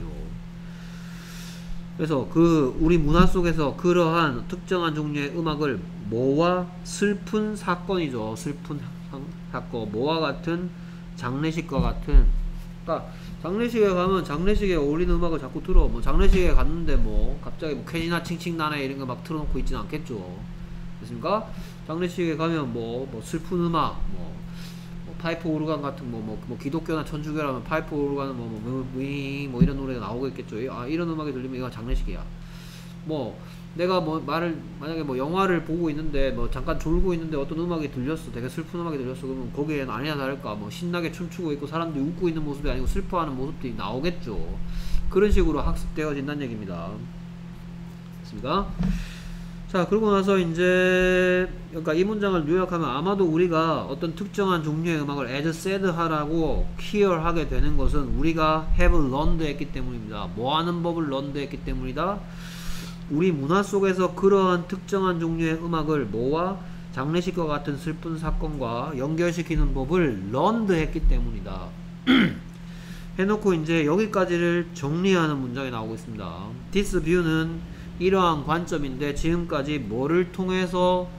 그래서 우리 문화 속에서 그러한 특정한 종류의 음악을 뭐와 슬픈 사건이죠. 슬픈 사건. 뭐와 같은? 장례식과 같은. 그러니까 장례식에 가면 장례식에 어울리는 음악을 자꾸 틀어. 뭐 장례식에 갔는데 뭐 갑자기 뭐 캐지나 칭칭나네 이런 거 막 틀어놓고 있지는 않겠죠. 그렇습니까? 장례식에 가면 뭐 슬픈 음악, 뭐 파이프 오르간 같은 뭐 기독교나 천주교라면 파이프 오르간은 뭐 이런 노래가 나오겠죠. 아, 이런 음악이 들리면 이거 장례식이야. 뭐 내가 뭐 만약에 뭐 영화를 보고 있는데 뭐 잠깐 졸고 있는데 어떤 음악이 들렸어. 되게 슬픈 음악이 들렸어. 그러면 거기에는 아니나 다를까 뭐 신나게 춤추고 있고 사람들이 웃고 있는 모습이 아니고 슬퍼하는 모습들이 나오겠죠. 그런 식으로 학습되어진다는 얘기입니다. 됐습니까? 자, 그러고 나서 이제 그러니까 이 문장을 요약하면 아마도 우리가 어떤 특정한 종류의 음악을 as said 하라고 hear 하게 되는 것은 우리가 have learned 했기 때문입니다. 뭐 하는 법을 learned 했기 때문이다. 우리 문화 속에서 그러한 특정한 종류의 음악을 뭐와? 장례식과 같은 슬픈 사건과 연결시키는 법을 learned 했기 때문이다. 해놓고 이제 여기까지를 정리하는 문장이 나오고 있습니다. This view는 이러한 관점인데 지금까지 뭐를 통해서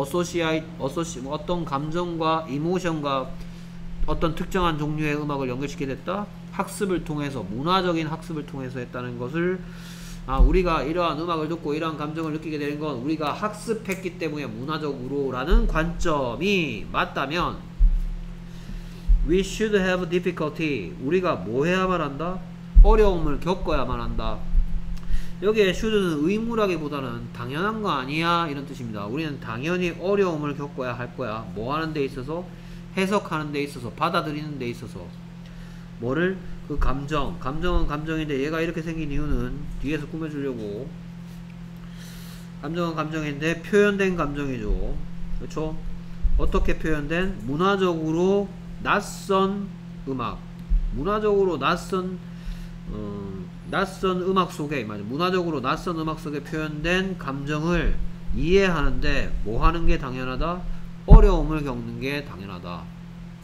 어떤 감정과 이모션과 어떤 특정한 종류의 음악을 연결시키게 됐다? 학습을 통해서, 문화적인 학습을 통해서 했다는 것을 우리가 이러한 음악을 듣고 이러한 감정을 느끼게 되는 건 우리가 학습했기 때문에 문화적으로 라는 관점이 맞다면 We should have difficulty 우리가 뭐 해야만 한다? 어려움을 겪어야만 한다. 여기에 should는 의무라기보다는 당연한 거 아니야 이런 뜻입니다. 우리는 당연히 어려움을 겪어야 할 거야. 뭐 하는 데 있어서? 해석하는 데 있어서, 받아들이는 데 있어서. 뭐를? 그 감정은 감정인데 얘가 이렇게 생긴 이유는 뒤에서 꾸며주려고. 감정은 감정인데 표현된 감정이죠. 그렇죠? 어떻게 표현된? 문화적으로 낯선 음악, 문화적으로 낯선 음악 속에, 문화적으로 낯선 음악 속에 표현된 감정을 이해하는데 뭐 하는 게 당연하다? 어려움을 겪는 게 당연하다.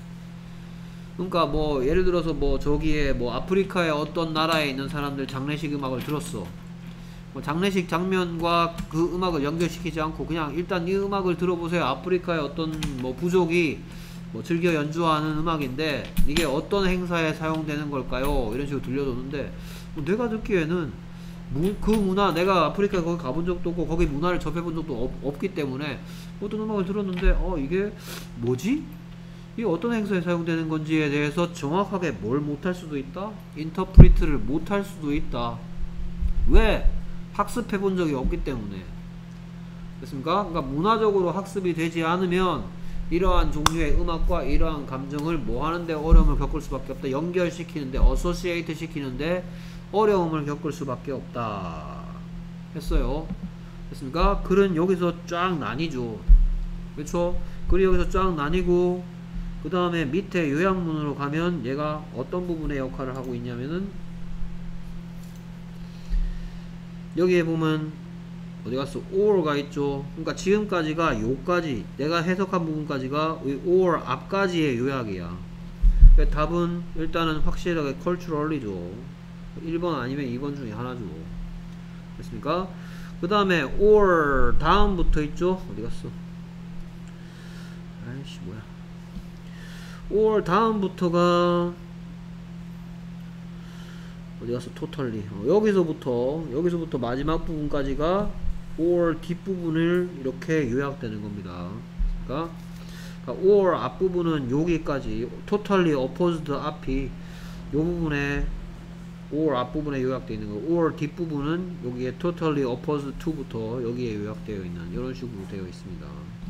그러니까 뭐 예를 들어서 뭐 저기에 뭐 아프리카의 어떤 나라에 있는 사람들 장례식 음악을 들었어. 뭐 장례식 장면과 그 음악을 연결시키지 않고 그냥 일단 이 음악을 들어보세요. 아프리카의 어떤 뭐 부족이 뭐 즐겨 연주하는 음악인데 이게 어떤 행사에 사용되는 걸까요? 이런 식으로 들려줬는데 뭐 내가 듣기에는 그 문화, 내가 아프리카에 거기 가본 적도 없고 거기 문화를 접해본 적도 없기 때문에 어떤 음악을 들었는데 이게 뭐지? 이게 어떤 행사에 사용되는 건지에 대해서 정확하게 뭘 못할 수도 있다? 인터프리트를 못할 수도 있다. 왜? 학습해본 적이 없기 때문에. 됐습니까? 그러니까 문화적으로 학습이 되지 않으면 이러한 종류의 음악과 이러한 감정을 뭐 하는데 어려움을 겪을 수밖에 없다. 연결시키는데, 어소시에이트 시키는데 어려움을 겪을 수밖에 없다. 했어요. 됐습니까? 글은 여기서 쫙 나뉘죠. 그렇죠? 글이 여기서 쫙 나뉘고 그 다음에 밑에 요약문으로 가면 얘가 어떤 부분의 역할을 하고 있냐면은 여기에 보면 어디 갔어? or가 있죠. 그러니까 지금까지가 요까지 내가 해석한 부분까지가 or 앞까지의 요약이야. 그러니까 답은 일단은 확실하게 culturally죠. 1번 아니면 2번 중에 하나죠. 됐습니까? 그 다음에 or 다음부터 있죠. 어디 갔어? 아이씨 뭐야. or 다음부터가 어디 갔어? totally. 여기서부터 마지막 부분까지가 or 뒷부분을 이렇게 요약되는 겁니다. 그러니까 or 앞부분은 여기까지 totally opposed 앞이 요 부분에 or 앞부분에 요약되어 있는 거, or 뒷부분은 여기에 totally opposed to부터 여기에 요약되어 있는 이런 식으로 되어 있습니다.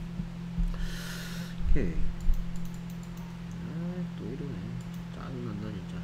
오케이. 또 이러네. 짜증난다 진짜.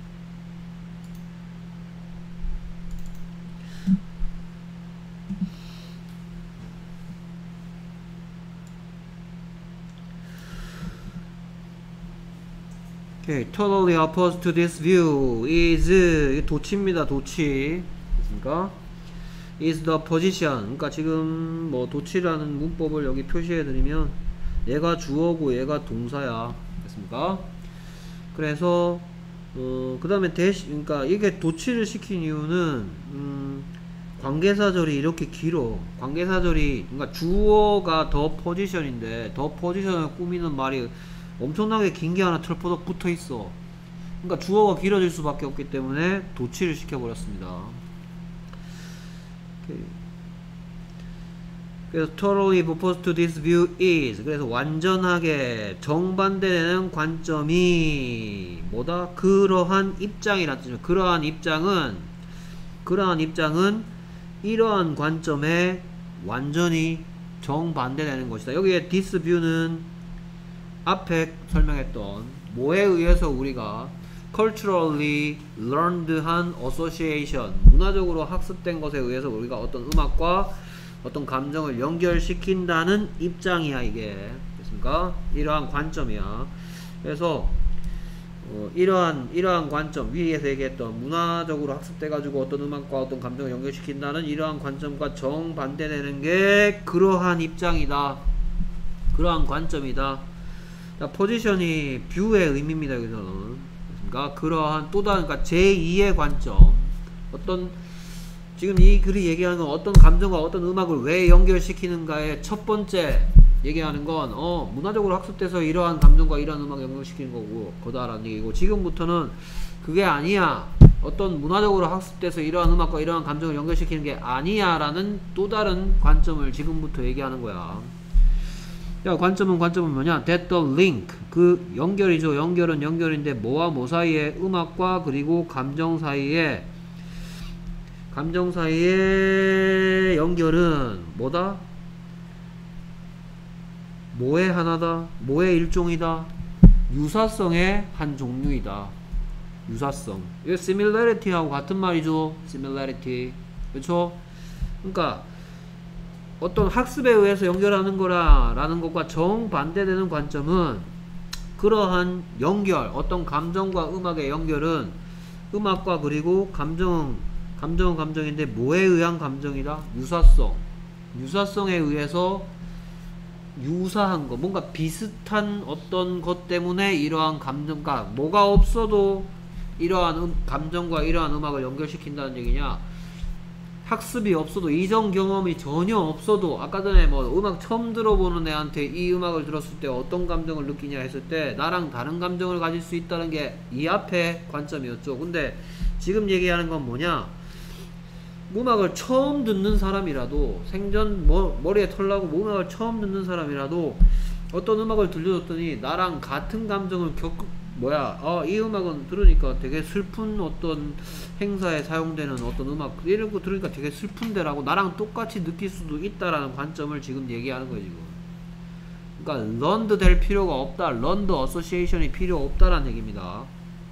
Okay, totally opposed to this view is 도치입니다. 도치. 됐습니까? is the position. 그러니까 지금 뭐 도치라는 문법을 여기 표시해 드리면 얘가 주어고 얘가 동사야. 됐습니까? 그래서 그 다음에 그러니까 이게 도치를 시킨 이유는 관계사절이 이렇게 길어. 관계사절이 그러니까 주어가 더 포지션인데 더 포지션을 꾸미는 말이 엄청나게 긴 게 하나 털포덕 붙어 있어. 그러니까 주어가 길어질 수밖에 없기 때문에 도치를 시켜버렸습니다. 오케이. 그래서 totally opposed to this view is, 그래서 완전하게 정반대되는 관점이 뭐다? 그러한 입장이란 뜻이죠. 그러한 입장은 이러한 관점에 완전히 정반대되는 것이다. 여기에 this view는 앞에 설명했던 뭐에 의해서 우리가 culturally learned 한 association, 문화적으로 학습된 것에 의해서 우리가 어떤 음악과 어떤 감정을 연결시킨다는 입장이야. 이게 됐습니까? 이러한 관점이야. 그래서 이러한 관점, 위에서 얘기했던 문화적으로 학습돼 가지고 어떤 음악과 어떤 감정을 연결시킨다는 이러한 관점과 정반대되는 게 그러한 입장이다. 그러한 관점이다. 포지션이 뷰의 의미입니다. 여기서는. 그러니까 그러한 또 다른, 그러니까 제2의 관점, 어떤 지금 이 글이 얘기하는 건 어떤 감정과 어떤 음악을 왜 연결시키는가의 첫 번째 얘기하는 건 문화적으로 학습돼서 이러한 감정과 이러한 음악을 연결시키는 거고 거다라는 얘기고, 지금부터는 그게 아니야, 어떤 문화적으로 학습돼서 이러한 음악과 이러한 감정을 연결시키는 게 아니야 라는 또 다른 관점을 지금부터 얘기하는 거야. 야, 관점은 뭐냐? That the link, 그 연결이죠. 연결은 연결인데 뭐와 뭐 사이에? 음악과 그리고 감정 사이에 연결은 뭐다? 뭐의 하나다? 뭐의 일종이다? 유사성의 한 종류이다. 유사성. 이거 similarity하고 같은 말이죠. similarity. 그렇죠? 그러니까 어떤 학습에 의해서 연결하는 거라는 것과 정반대되는 관점은 그러한 연결, 어떤 감정과 음악의 연결은 음악과 그리고 감정은 감정인데 뭐에 의한 감정이다? 유사성에 의해서 유사한 거, 뭔가 비슷한 어떤 것 때문에 이러한 감정과 뭐가 없어도 이러한 감정과 이러한 음악을 연결시킨다는 얘기냐. 학습이 없어도 이전 경험이 전혀 없어도 아까 전에 뭐 음악 처음 들어보는 애한테 이 음악을 들었을 때 어떤 감정을 느끼냐 했을 때 나랑 다른 감정을 가질 수 있다는 게 이 앞에 관점이었죠. 근데 지금 얘기하는 건 뭐냐, 음악을 처음 듣는 사람이라도 생전 머리에 털 나고 음악을 처음 듣는 사람이라도 어떤 음악을 들려줬더니 나랑 같은 감정을 이 음악은 들으니까 되게 슬픈 어떤 행사에 사용되는 어떤 음악 이런 거 들으니까 되게 슬픈데 라고 나랑 똑같이 느낄 수도 있다라는 관점을 지금 얘기하는 거예요. 지금 그러니까 런드 될 필요가 없다, 런드 어소시에이션이 필요 없다라는 얘기입니다.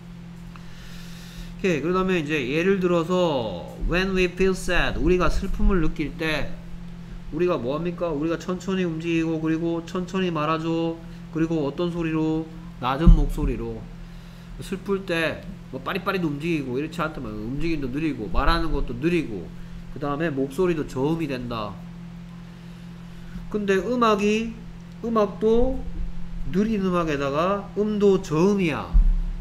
오케이. 그 다음에 이제 예를 들어서 when we feel sad, 우리가 슬픔을 느낄 때 우리가 뭐합니까? 우리가 천천히 움직이고 그리고 천천히 말하죠. 그리고 어떤 소리로? 낮은 목소리로. 슬플 때 뭐 빠리빠리도 움직이고 이렇지 않다면 움직임도 느리고 말하는 것도 느리고 그 다음에 목소리도 저음이 된다. 근데 음악도 느린 음악에다가 음도 저음이야.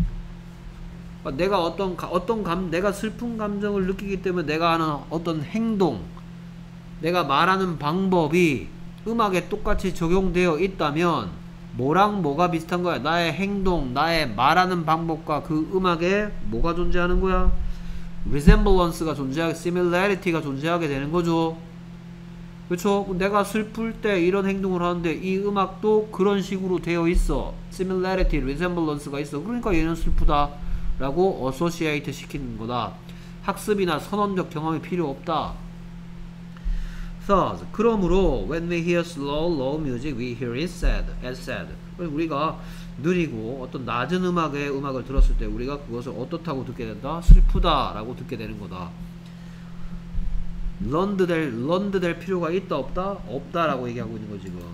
내가 내가 슬픈 감정을 느끼기 때문에 내가 하는 어떤 행동, 내가 말하는 방법이 음악에 똑같이 적용되어 있다면 뭐랑 뭐가 비슷한 거야? 나의 행동, 나의 말하는 방법과 그 음악에 뭐가 존재하는 거야? resemblance가 존재하게, similarity가 존재하게 되는 거죠. 그렇죠? 내가 슬플 때 이런 행동을 하는데 이 음악도 그런 식으로 되어 있어. similarity, resemblance가 있어. 그러니까 얘는 슬프다 라고 associate 시키는 거다. 학습이나 선언적 경험이 필요 없다. Thus, 그러므로 when we hear low music, we hear it as sad. 우리가 느리고 어떤 낮은 음악을 들었을 때 우리가 그것을 어떻다고 듣게 된다? 슬프다 라고 듣게 되는 거다. 런드 될 필요가 있다 없다? 없다 라고 얘기하고 있는 거 지금.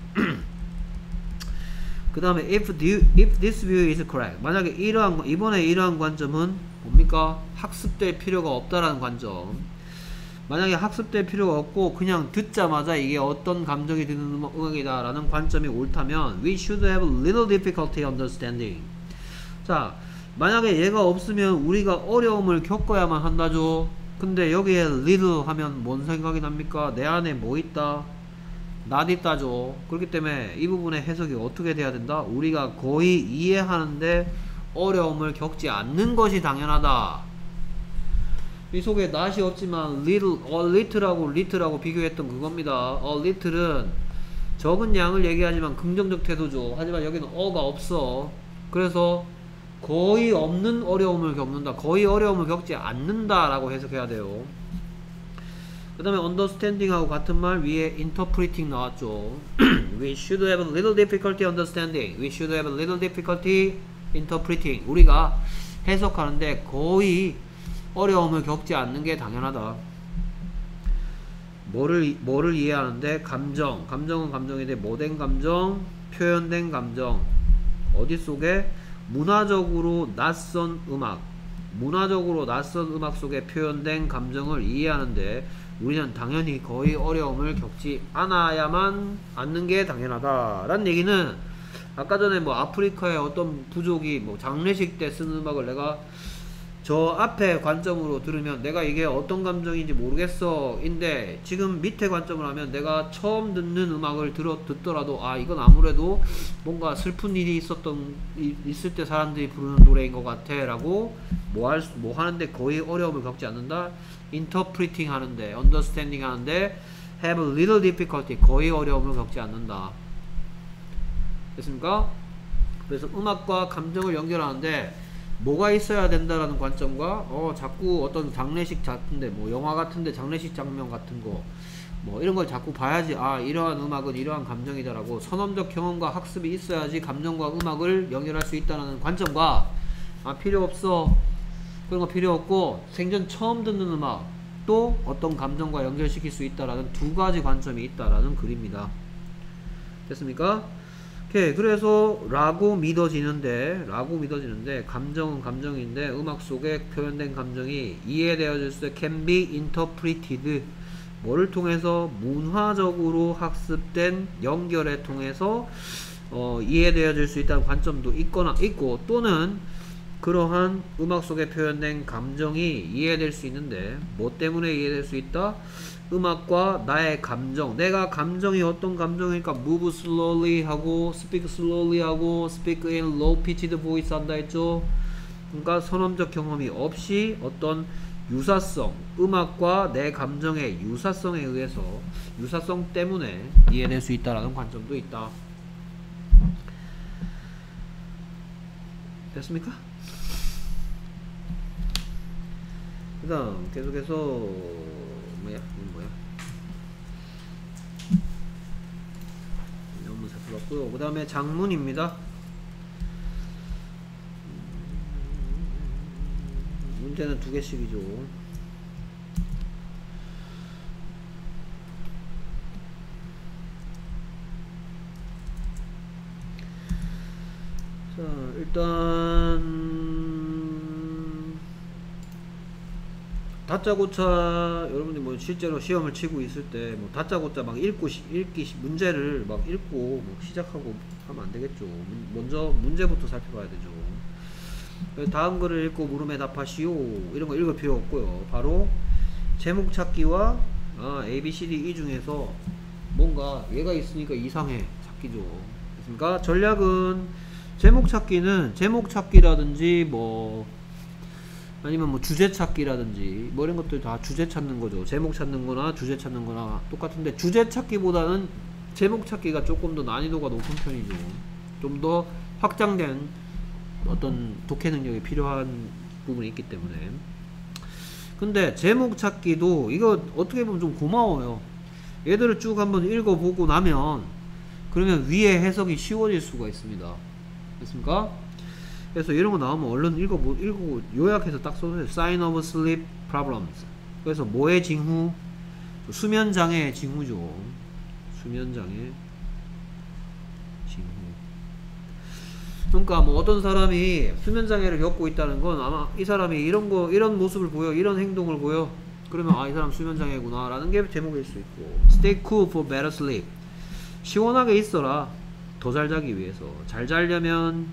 그 다음에 if this view is correct, 만약에 이번에 이러한 관점은 뭡니까? 학습될 필요가 없다라는 관점. 만약에 학습될 필요가 없고 그냥 듣자마자 이게 어떤 감정이 드는 음악이다 라는 관점이 옳다면 we should have little difficulty understanding. 자, 만약에 얘가 없으면 우리가 어려움을 겪어야만 한다죠. 근데 여기에 little 하면 뭔 생각이 납니까? 내 안에 뭐 있다? not 있다죠. 그렇기 때문에 이 부분의 해석이 어떻게 돼야 된다? 우리가 거의 이해하는데 어려움을 겪지 않는 것이 당연하다. 이 속에 not이 없지만 little하고 비교했던 그겁니다. little은 적은 양을 얘기하지만 긍정적 태도죠. 하지만 여기는 가 없어. 그래서 거의 없는 어려움을 겪는다. 거의 어려움을 겪지 않는다 라고 해석해야 돼요. 그 다음에 understanding하고 같은 말 위에 interpreting 나왔죠. We should have a little difficulty understanding. We should have a little difficulty interpreting. 우리가 해석하는데 거의 어려움을 겪지 않는 게 당연하다. 뭐를 이해하는데? 감정은 감정인데 뭐된 감정? 표현된 감정. 어디 속에? 문화적으로 낯선 음악 속에 표현된 감정을 이해하는데 우리는 당연히 거의 어려움을 겪지 않는 게 당연하다 라는 얘기는, 아까 전에 뭐 아프리카의 어떤 부족이 뭐 장례식 때 쓰는 음악을 내가 저 앞에 관점으로 들으면 내가 이게 어떤 감정인지 모르겠어 인데, 지금 밑에 관점을 하면 내가 처음 듣는 음악을 듣더라도 이건 아무래도 뭔가 슬픈 일이 있을 때 사람들이 부르는 노래인 것 같아 라고 뭐 하는데 거의 어려움을 겪지 않는다. interpreting 하는데, understanding 하는데 have a little difficulty, 거의 어려움을 겪지 않는다. 됐습니까? 그래서 음악과 감정을 연결하는데 뭐가 있어야 된다라는 관점과 자꾸 어떤 장례식 같은데 뭐 영화 같은데 장례식 장면 같은 거 뭐 이런 걸 자꾸 봐야지 이러한 음악은 이러한 감정이다라고 선언적 경험과 학습이 있어야지 감정과 음악을 연결할 수 있다는 관점과 필요 없어, 그런 거 필요 없고 생전 처음 듣는 음악 또 어떤 감정과 연결시킬 수 있다라는 두 가지 관점이 있다라는 글입니다. 됐습니까? 오케이. 그래서 라고 믿어지는데 감정은 감정인데 음악 속에 표현된 감정이 이해되어질 수 can be interpreted, 뭐를 통해서? 문화적으로 학습된 연결에 통해서 이해되어질 수 있다는 관점도 있고 또는 그러한 음악 속에 표현된 감정이 이해될 수 있는데 뭐 때문에 이해될 수 있다? 음악과 나의 감정, 내가 감정이 어떤 감정이니까 move slowly 하고 speak slowly 하고 speak in low pitched voice 한다 했죠. 그러니까 선언적 경험이 없이 어떤 유사성, 음악과 내 감정의 유사성에 의해서 유사성 때문에 이해될 수 있다라는 관점도 있다. 됐습니까? 그 다음 계속해서 뭐야? 이건 뭐야? 연문 살펴봤고요. 그 다음에 장문입니다. 문제는 2개씩이죠. 자, 일단 다짜고짜 여러분들이 뭐 실제로 시험을 치고 있을 때 뭐 다짜고짜 막 읽기 문제를 막 읽고 뭐 시작하고 하면 안 되겠죠. 먼저 문제부터 살펴봐야 되죠. 다음 글을 읽고 물음에 답하시오 이런 거 읽을 필요 없고요. 바로 제목 찾기와 A, B, C, D 이 중에서 뭔가 얘가 있으니까 이상해 찾기죠. 그러니까 전략은 제목 찾기라든지 뭐 아니면 뭐 주제 찾기라든지 뭐 이런 것들 다 주제 찾는 거죠. 제목 찾는 거나 주제 찾는 거나 똑같은데 주제 찾기보다는 제목 찾기가 조금 더 난이도가 높은 편이죠. 좀 더 확장된 어떤 독해 능력이 필요한 부분이 있기 때문에. 근데 제목 찾기도 이거 어떻게 보면 좀 고마워요. 얘들을 쭉 한번 읽어보고 나면 그러면 위에 해석이 쉬워질 수가 있습니다. 됐습니까? 그래서 이런 거 나오면 얼른 읽고 요약해서 딱 써주세요. Sign of sleep problems. 그래서 뭐의 징후? 수면장애의 징후죠. 수면장애 징후. 그러니까 뭐 어떤 사람이 수면장애를 겪고 있다는 건 아마 이 사람이 이런 모습을 보여, 이런 행동을 보여. 그러면 이 사람 수면장애구나 라는 게 제목일 수 있고. Stay cool for better sleep. 시원하게 있어라. 더 잘 자기 위해서. 잘 자려면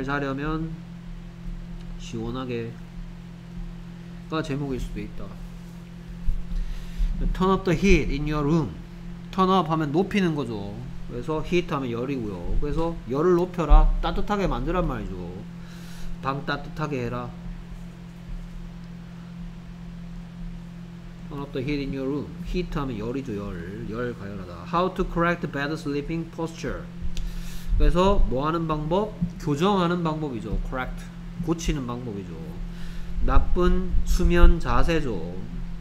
시원하게 가 제목일 수도 있다. Turn up the heat in your room. Turn up 하면 높이는 거죠. 그래서 heat 하면 열이고요. 그래서 열을 높여라. 따뜻하게 만들란 말이죠. 방 따뜻하게 해라. Turn up the heat in your room. heat 하면 열이죠. 열 가열하다. How to correct bad sleeping posture. 그래서 뭐 하는 방법? 교정하는 방법이죠. correct. 고치는 방법이죠. 나쁜 수면 자세죠.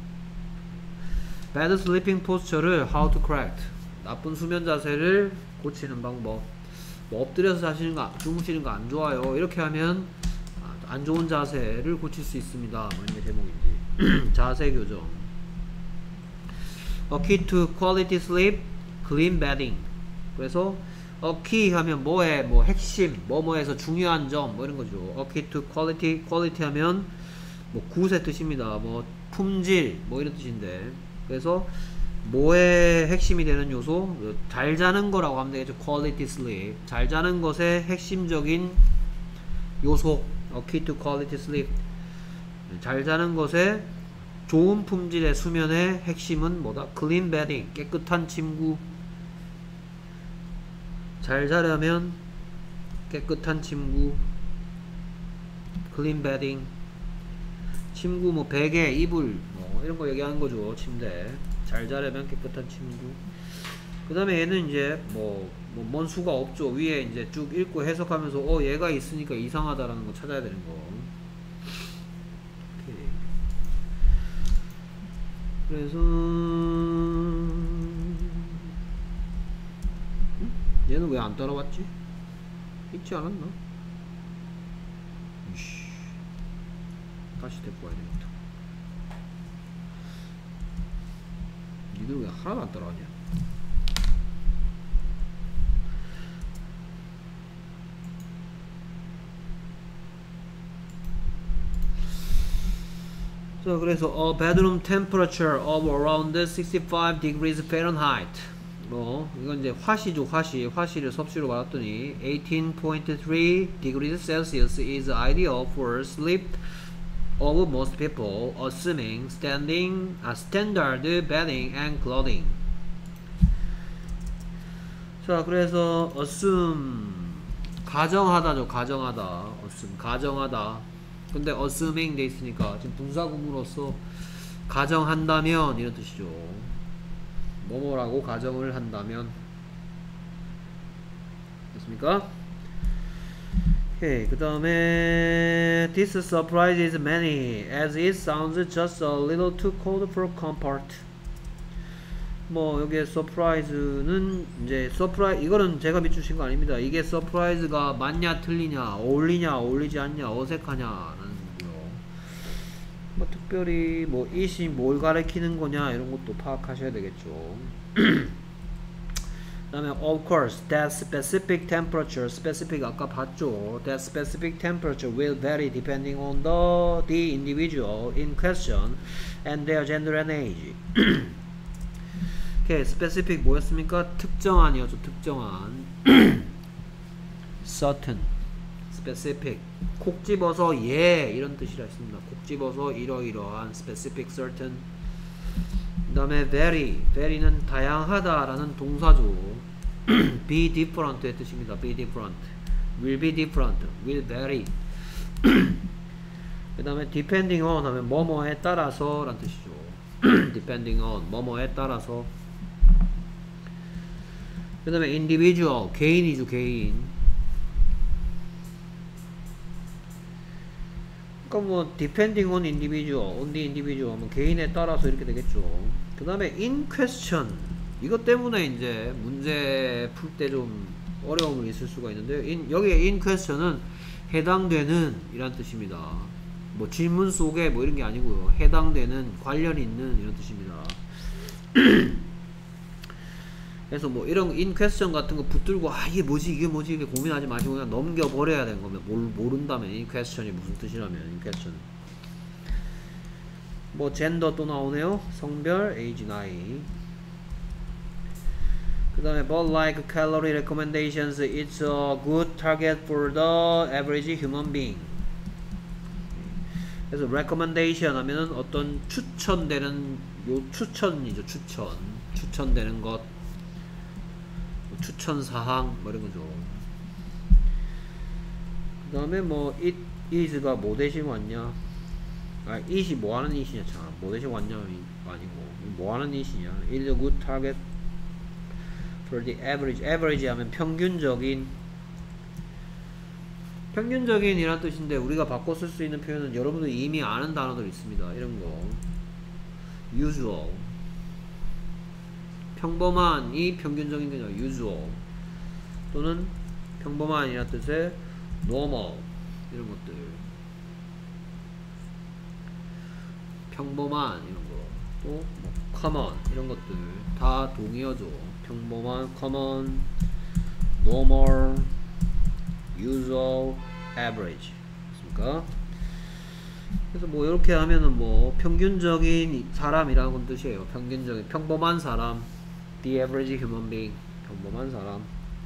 bad sleeping posture를 how to correct. 나쁜 수면 자세를 고치는 방법. 뭐 엎드려서 주무시는 거 안 좋아요. 이렇게 하면 안 좋은 자세를 고칠 수 있습니다. 뭐 이런 게 제목인지. 자세 교정. A key to quality sleep, clean bedding. 그래서 key 하면 뭐에 뭐 핵심, 뭐뭐에서 중요한 점, 뭐 이런 거죠. A key to quality 하면 뭐 굿의 뜻입니다. 뭐 품질, 뭐 이런 뜻인데. 그래서 뭐의 핵심이 되는 요소? 잘 자는 거라고 하면 되겠죠. quality sleep. 잘 자는 것의 핵심적인 요소. A key to quality sleep. 잘 자는 것의 좋은 품질의 수면의 핵심은 뭐다? clean bedding. 깨끗한 침구. 잘 자려면 깨끗한 침구, clean bedding. 침구 뭐 베개, 이불 뭐 이런 거 얘기하는 거죠. 침대. 잘 자려면 깨끗한 침구. 그 다음에 얘는 이제 뭔 수가 없죠. 위에 이제 쭉 읽고 해석하면서 얘가 있으니까 이상하다라는 거 찾아야 되는 거. 오케이. 그래서 얘는 왜 안 따라왔지? 있지 않았나? 이씨. 다시 데리고 와야 되겠다. 니들 왜 하나도 안 따라왔냐? 자, 그래서 a bedroom temperature of around 65 degrees Fahrenheit. 이건 이제 화시죠, 화시. 화시를 섭씨로 말했더니 18.3 degrees Celsius is ideal for sleep of most people, assuming standard bedding and clothing. 자, 그래서 assume 가정하다죠, 가정하다. assume 가정하다. 근데 assuming 돼 있으니까 지금 분사구문으로서 가정한다면 이런 뜻이죠. 뭐뭐라고 가정을 한다면. 됐습니까? 오케이. 그 다음에 this surprises many as it sounds just a little too cold for comfort. 뭐 여기에 surprise는 이제 이거는 제가 밑주신 거 아닙니다. 이게 surprise가 맞냐 틀리냐, 어울리냐 어울리지 않냐, 어색하냐라는 거고요. 뭐 특별히 뭐 it이 뭘 가리키는 거냐 이런 것도 파악하셔야 되겠죠. 그 다음에 of course that specific temperature, specific 아까 봤죠. that specific temperature will vary depending on the individual in question and their gender and age. 오케이, specific 뭐였습니까? 특정한이었죠, 특정한. certain, specific. 콕 집어서 이런 뜻이라 했습니다. 콕 집어서 이러이러한, specific, certain. 그 다음에 vary는 다양하다라는 동사죠. be different의 뜻입니다. be different, will be different, will vary. 그 다음에 depending on 하면 뭐뭐에 따라서 라는 뜻이죠. depending on 뭐뭐에 따라서. 그 다음에 individual 개인이죠, 개인. 그러니까 뭐 depending on individual, on the individual 하면 개인에 따라서 이렇게 되겠죠. 그 다음에 in question 이것 때문에 이제 문제 풀 때 좀 어려움이 있을 수가 있는데요. 여기에 in question은 해당되는 이란 뜻입니다. 뭐 질문 속에 뭐 이런 게 아니고요. 해당되는, 관련 있는 이런 뜻입니다. 그래서 뭐 이런 in question 같은 거 붙들고 이게 뭐지 이게 고민하지 마시고 그냥 넘겨버려야 되는 거면 모른다면 in question이 무슨 뜻이라면 in question. 뭐 젠더 또 나오네요. 성별, age, 나이. 그 다음에 but like calorie recommendations, it's a good target for the average human being. 그래서 recommendation 하면은 어떤 추천되는 추천이죠. 추천되는 것, 추천사항 뭐 이런 거죠. 그 다음에 뭐 it is가 뭐 대신 왔냐, it이 뭐 하는 it이냐, 참 뭐 대신 왔냐 아니고 뭐 하는 it이냐. It is a good target for the average 하면 평균적인 이란 뜻인데 우리가 바꿔 쓸 수 있는 표현은 여러분들이 이미 아는 단어들 있습니다. 이런 거 usual, 평범한이 평균적인 거죠. usual 또는 평범한이란 뜻의 normal 이런 것들, 평범한 이런 거, 또 뭐 common 이런 것들 다 동의어죠. 평범한, common, normal, usual, average. 그렇습니까? 그래서 뭐 이렇게 하면은 뭐 평균적인 사람이라는 뜻이에요. 평균적인, 평범한 사람, the average human being, 평범한 사람.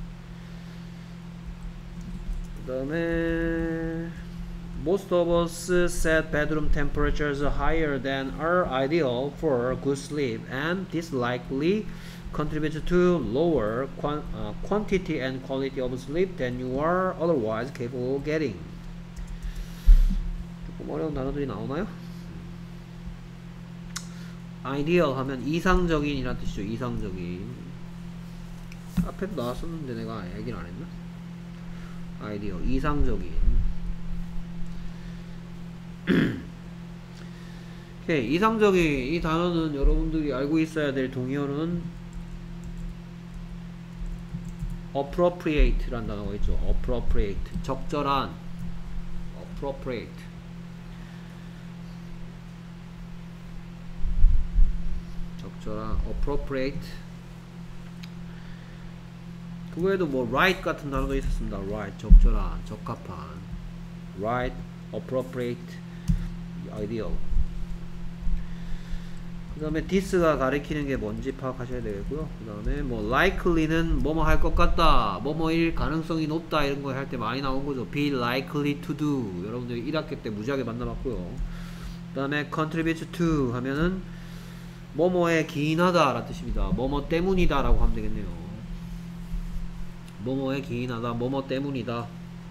그 다음에 most of us set bedroom temperatures higher than are ideal for good sleep, and this likely contributes to lower quantity and quality of sleep than you are otherwise capable of getting. 조금 어려운 단어들이 나오나요? ideal 하면 이상적인 이란 뜻이죠. 이상적인. 앞에도 나왔었는데 내가 얘기를 안 했나? ideal, 이상적인. 오케이, 이상적인 이 단어는 여러분들이 알고 있어야 될 동의어는 appropriate라는 단어가 있죠. appropriate, 적절한, appropriate. 적절한, appropriate. 그 외에도 뭐 right 같은 단어도 있었습니다. right, 적절한, 적합한. right, appropriate, ideal. 그 다음에 this가 가리키는 게 뭔지 파악하셔야 되겠고요. 그 다음에 뭐 likely는 뭐뭐 할 것 같다, 뭐뭐일 가능성이 높다, 이런 거 할 때 많이 나온 거죠. be likely to do. 여러분들 1학기 때 무지하게 만나봤고요. 그 다음에 contribute to 하면은 뭐뭐에 기인하다 라는 뜻입니다. 뭐뭐 때문이다 라고 하면 되겠네요. 뭐뭐에 기인하다, 뭐뭐 때문이다.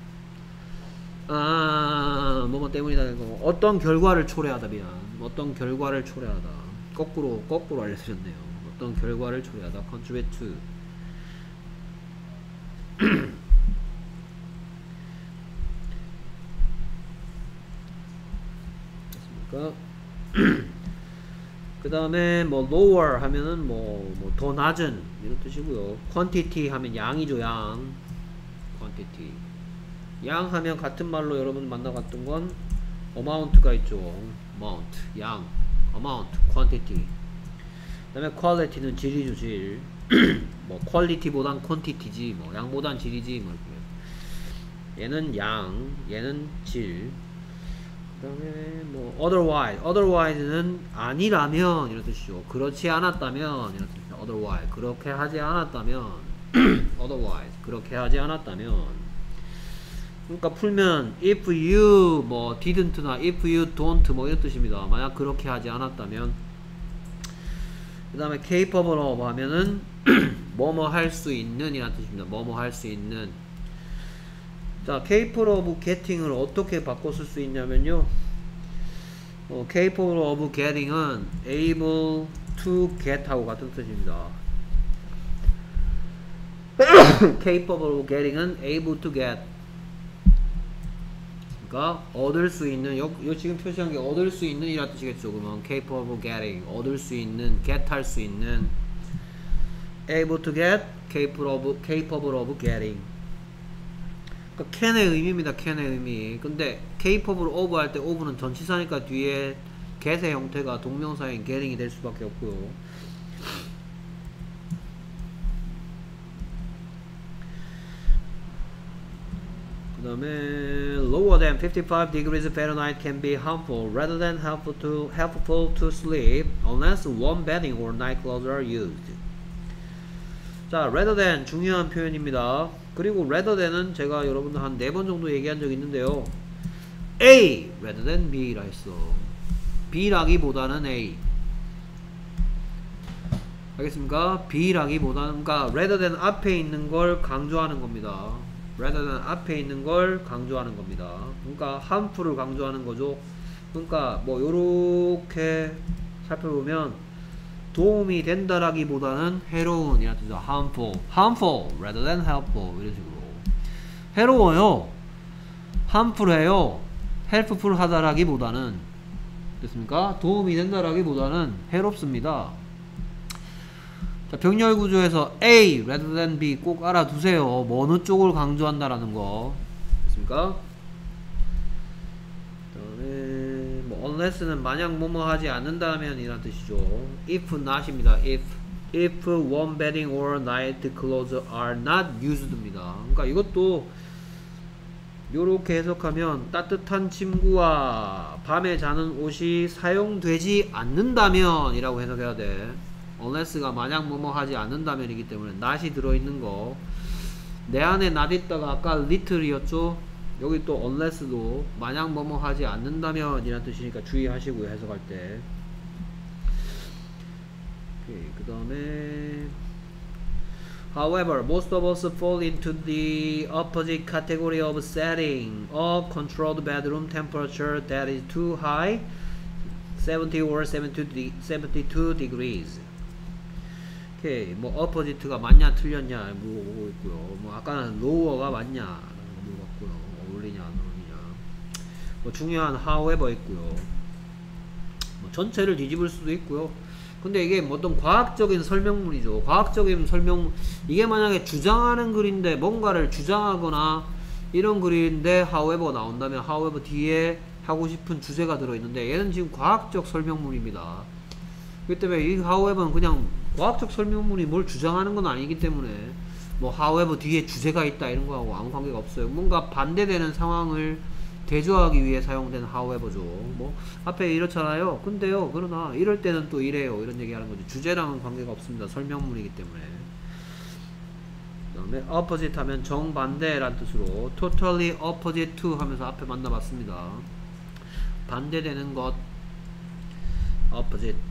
뭐뭐 때문이다. 어떤 결과를 초래하다. 미안. 어떤 결과를 초래하다. 거꾸로 알려드렸네요. 어떤 결과를 초래하다. contribute to. 됐습니까? 그 다음에 뭐 lower 하면은 뭐 더 낮은 이런 뜻이고요. quantity 하면 양이죠. 양. quantity. 양 하면 같은 말로 여러분 만나봤던 건 amount가 있죠. amount, 양. amount, quantity. 그 다음에 quality는 질이죠. 질. 뭐 quality보단 quantity지, 뭐 양보단 질이지, 뭐 이렇게. 얘는 양, 얘는 질. 그 다음에 뭐 otherwise는 아니라면 이런 뜻이죠. 그렇지 않았다면 이런 뜻이죠. otherwise 그렇게 하지 않았다면 otherwise 그렇게 하지 않았다면. 그러니까 풀면 if you 뭐 didn't나 if you don't 뭐 이런 뜻입니다. 만약 그렇게 하지 않았다면. 그 다음에 capable of 하면은 뭐뭐 할 수 있는 이란 뜻입니다. 뭐뭐 할 수 있는. 자, capable of getting을 어떻게 바꿔 쓸 수 있냐면요. capable of getting은 able to get 하고 같은 뜻입니다. capable of getting은 able to get. 그러니까 얻을 수 있는, 요 지금 표시한 게 얻을 수 있는 이란 뜻이겠죠. 그러면 capable of getting, 얻을 수 있는, get 할 수 있는. able to get, capable of getting. 그러니까 can의 의미입니다. can의 의미. 근데 capable of 할 때 of는 전치사니까 뒤에 get의 형태가 동명사인 getting이 될 수밖에 없고요. 그 다음에 lower than 55 degrees Fahrenheit can be harmful rather than helpful to sleep unless warm bedding or night clothes are used. 자, rather than 중요한 표현입니다. 그리고 rather than은 제가 여러분들 한 4번 정도 얘기한 적이 있는데요. A rather than B라 했어. B라기보다는 A. 알겠습니까? B라기보다는, 그러니까 rather than 앞에 있는 걸 강조하는 겁니다. rather than 앞에 있는 걸 강조하는 겁니다. 그러니까 harmful을 강조하는 거죠. 그러니까 뭐 요렇게 살펴보면 도움이 된다라기보다는 해로운 이란 뜻이죠. harmful rather than helpful 이런 식으로. 해로워요, harmful해요, helpful 하다라기보다는. 됐습니까? 도움이 된다라기보다는 해롭습니다. 자, 병렬 구조에서 A rather than B 꼭 알아두세요. 어느 쪽을 강조한다라는 거. 됐습니까? 그 다음에 뭐 unless는 만약 뭐뭐 하지 않는다면 이란 뜻이죠. if not입니다. if warm bedding or night clothes are not used입니다. 그러니까 이것도 요렇게 해석하면 따뜻한 침구와 밤에 자는 옷이 사용되지 않는다면 이라고 해석해야 돼. unless가 만약 뭐뭐 하지 않는다면이기 때문에 not이 들어있는 거. 내 안에 not 있다가 아까 little이었죠. 여기 또 unless도 만약 뭐뭐 하지 않는다면 이란 뜻이니까 주의하시고요, 해석할 때. 그 다음에 however, most of us fall into the opposite category of setting a controlled bedroom temperature that is too high, 70 or 72 degrees. 오케이, 뭐 opposite가 맞냐 틀렸냐 물어보고 있고요. 뭐 아까는 lower가 맞냐 물어봤고요. 어울리냐 안 어울리냐. 뭐 중요한 however 있고요. 뭐 전체를 뒤집을 수도 있고요. 근데 이게 뭐 어떤 과학적인 설명문이죠. 과학적인 설명, 이게 만약에 주장하는 글인데, 뭔가를 주장하거나 이런 글인데 however 나온다면 however 뒤에 하고 싶은 주제가 들어있는데, 얘는 지금 과학적 설명문입니다. 그렇기 때문에 이 however는 그냥 과학적 설명문이 뭘 주장하는 건 아니기 때문에 뭐 however 뒤에 주제가 있다 이런 거하고 아무 관계가 없어요. 뭔가 반대되는 상황을 대조하기 위해 사용된 however죠. 뭐 앞에 이렇잖아요. 근데요, 그러나 이럴 때는 또 이래요. 이런 얘기하는 거죠. 주제랑은 관계가 없습니다. 설명문이기 때문에. 그 다음에 opposite 하면 정반대란 뜻으로 totally opposite to 하면서 앞에 만나봤습니다. 반대되는 것 opposite.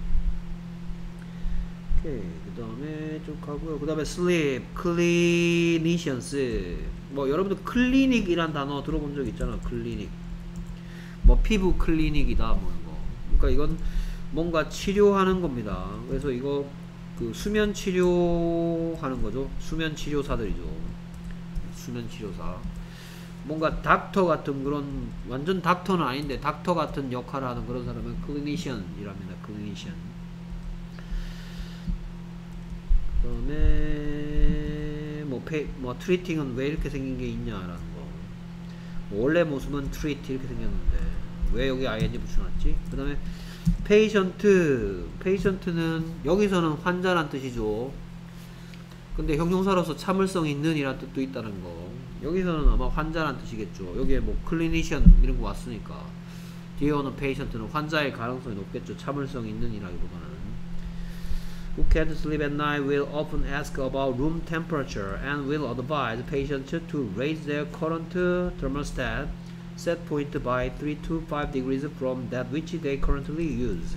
오케이. 그 다음에 좀 가고요. 그 다음에 sleep, clinicians. 뭐 여러분들 클리닉이란 단어 들어본 적 있잖아. 클리닉. 뭐 피부 클리닉이다 뭐 이거. 그러니까 이건 뭔가 치료하는 겁니다. 그래서 이거 그 수면 치료하는 거죠. 수면 치료사들이죠. 수면 치료사. 뭔가 닥터 같은 그런 완전 닥터는 아닌데 닥터 같은 역할을 하는 그런 사람은 클리니션이랍니다. 클리니션. 그 다음에 뭐 트리팅은 왜 이렇게 생긴 게 있냐라는 거. 뭐 원래 모습은 트리트 이렇게 생겼는데 왜 여기 ing 붙여놨지? 그 다음에 페이션트는 여기서는 환자란 뜻이죠. 근데 형용사로서 참을성 있는 이란 뜻도 있다는 거. 여기서는 아마 환자란 뜻이겠죠. 여기에 뭐 클리니션 이런 거 왔으니까 뒤에 오는 페이션트는 환자의 가능성이 높겠죠. 참을성 있는 이라기보다는. Who can't sleep at night will often ask about room temperature and will advise patients to raise their current thermostat set point by 3 to 5 degrees from that which they currently use.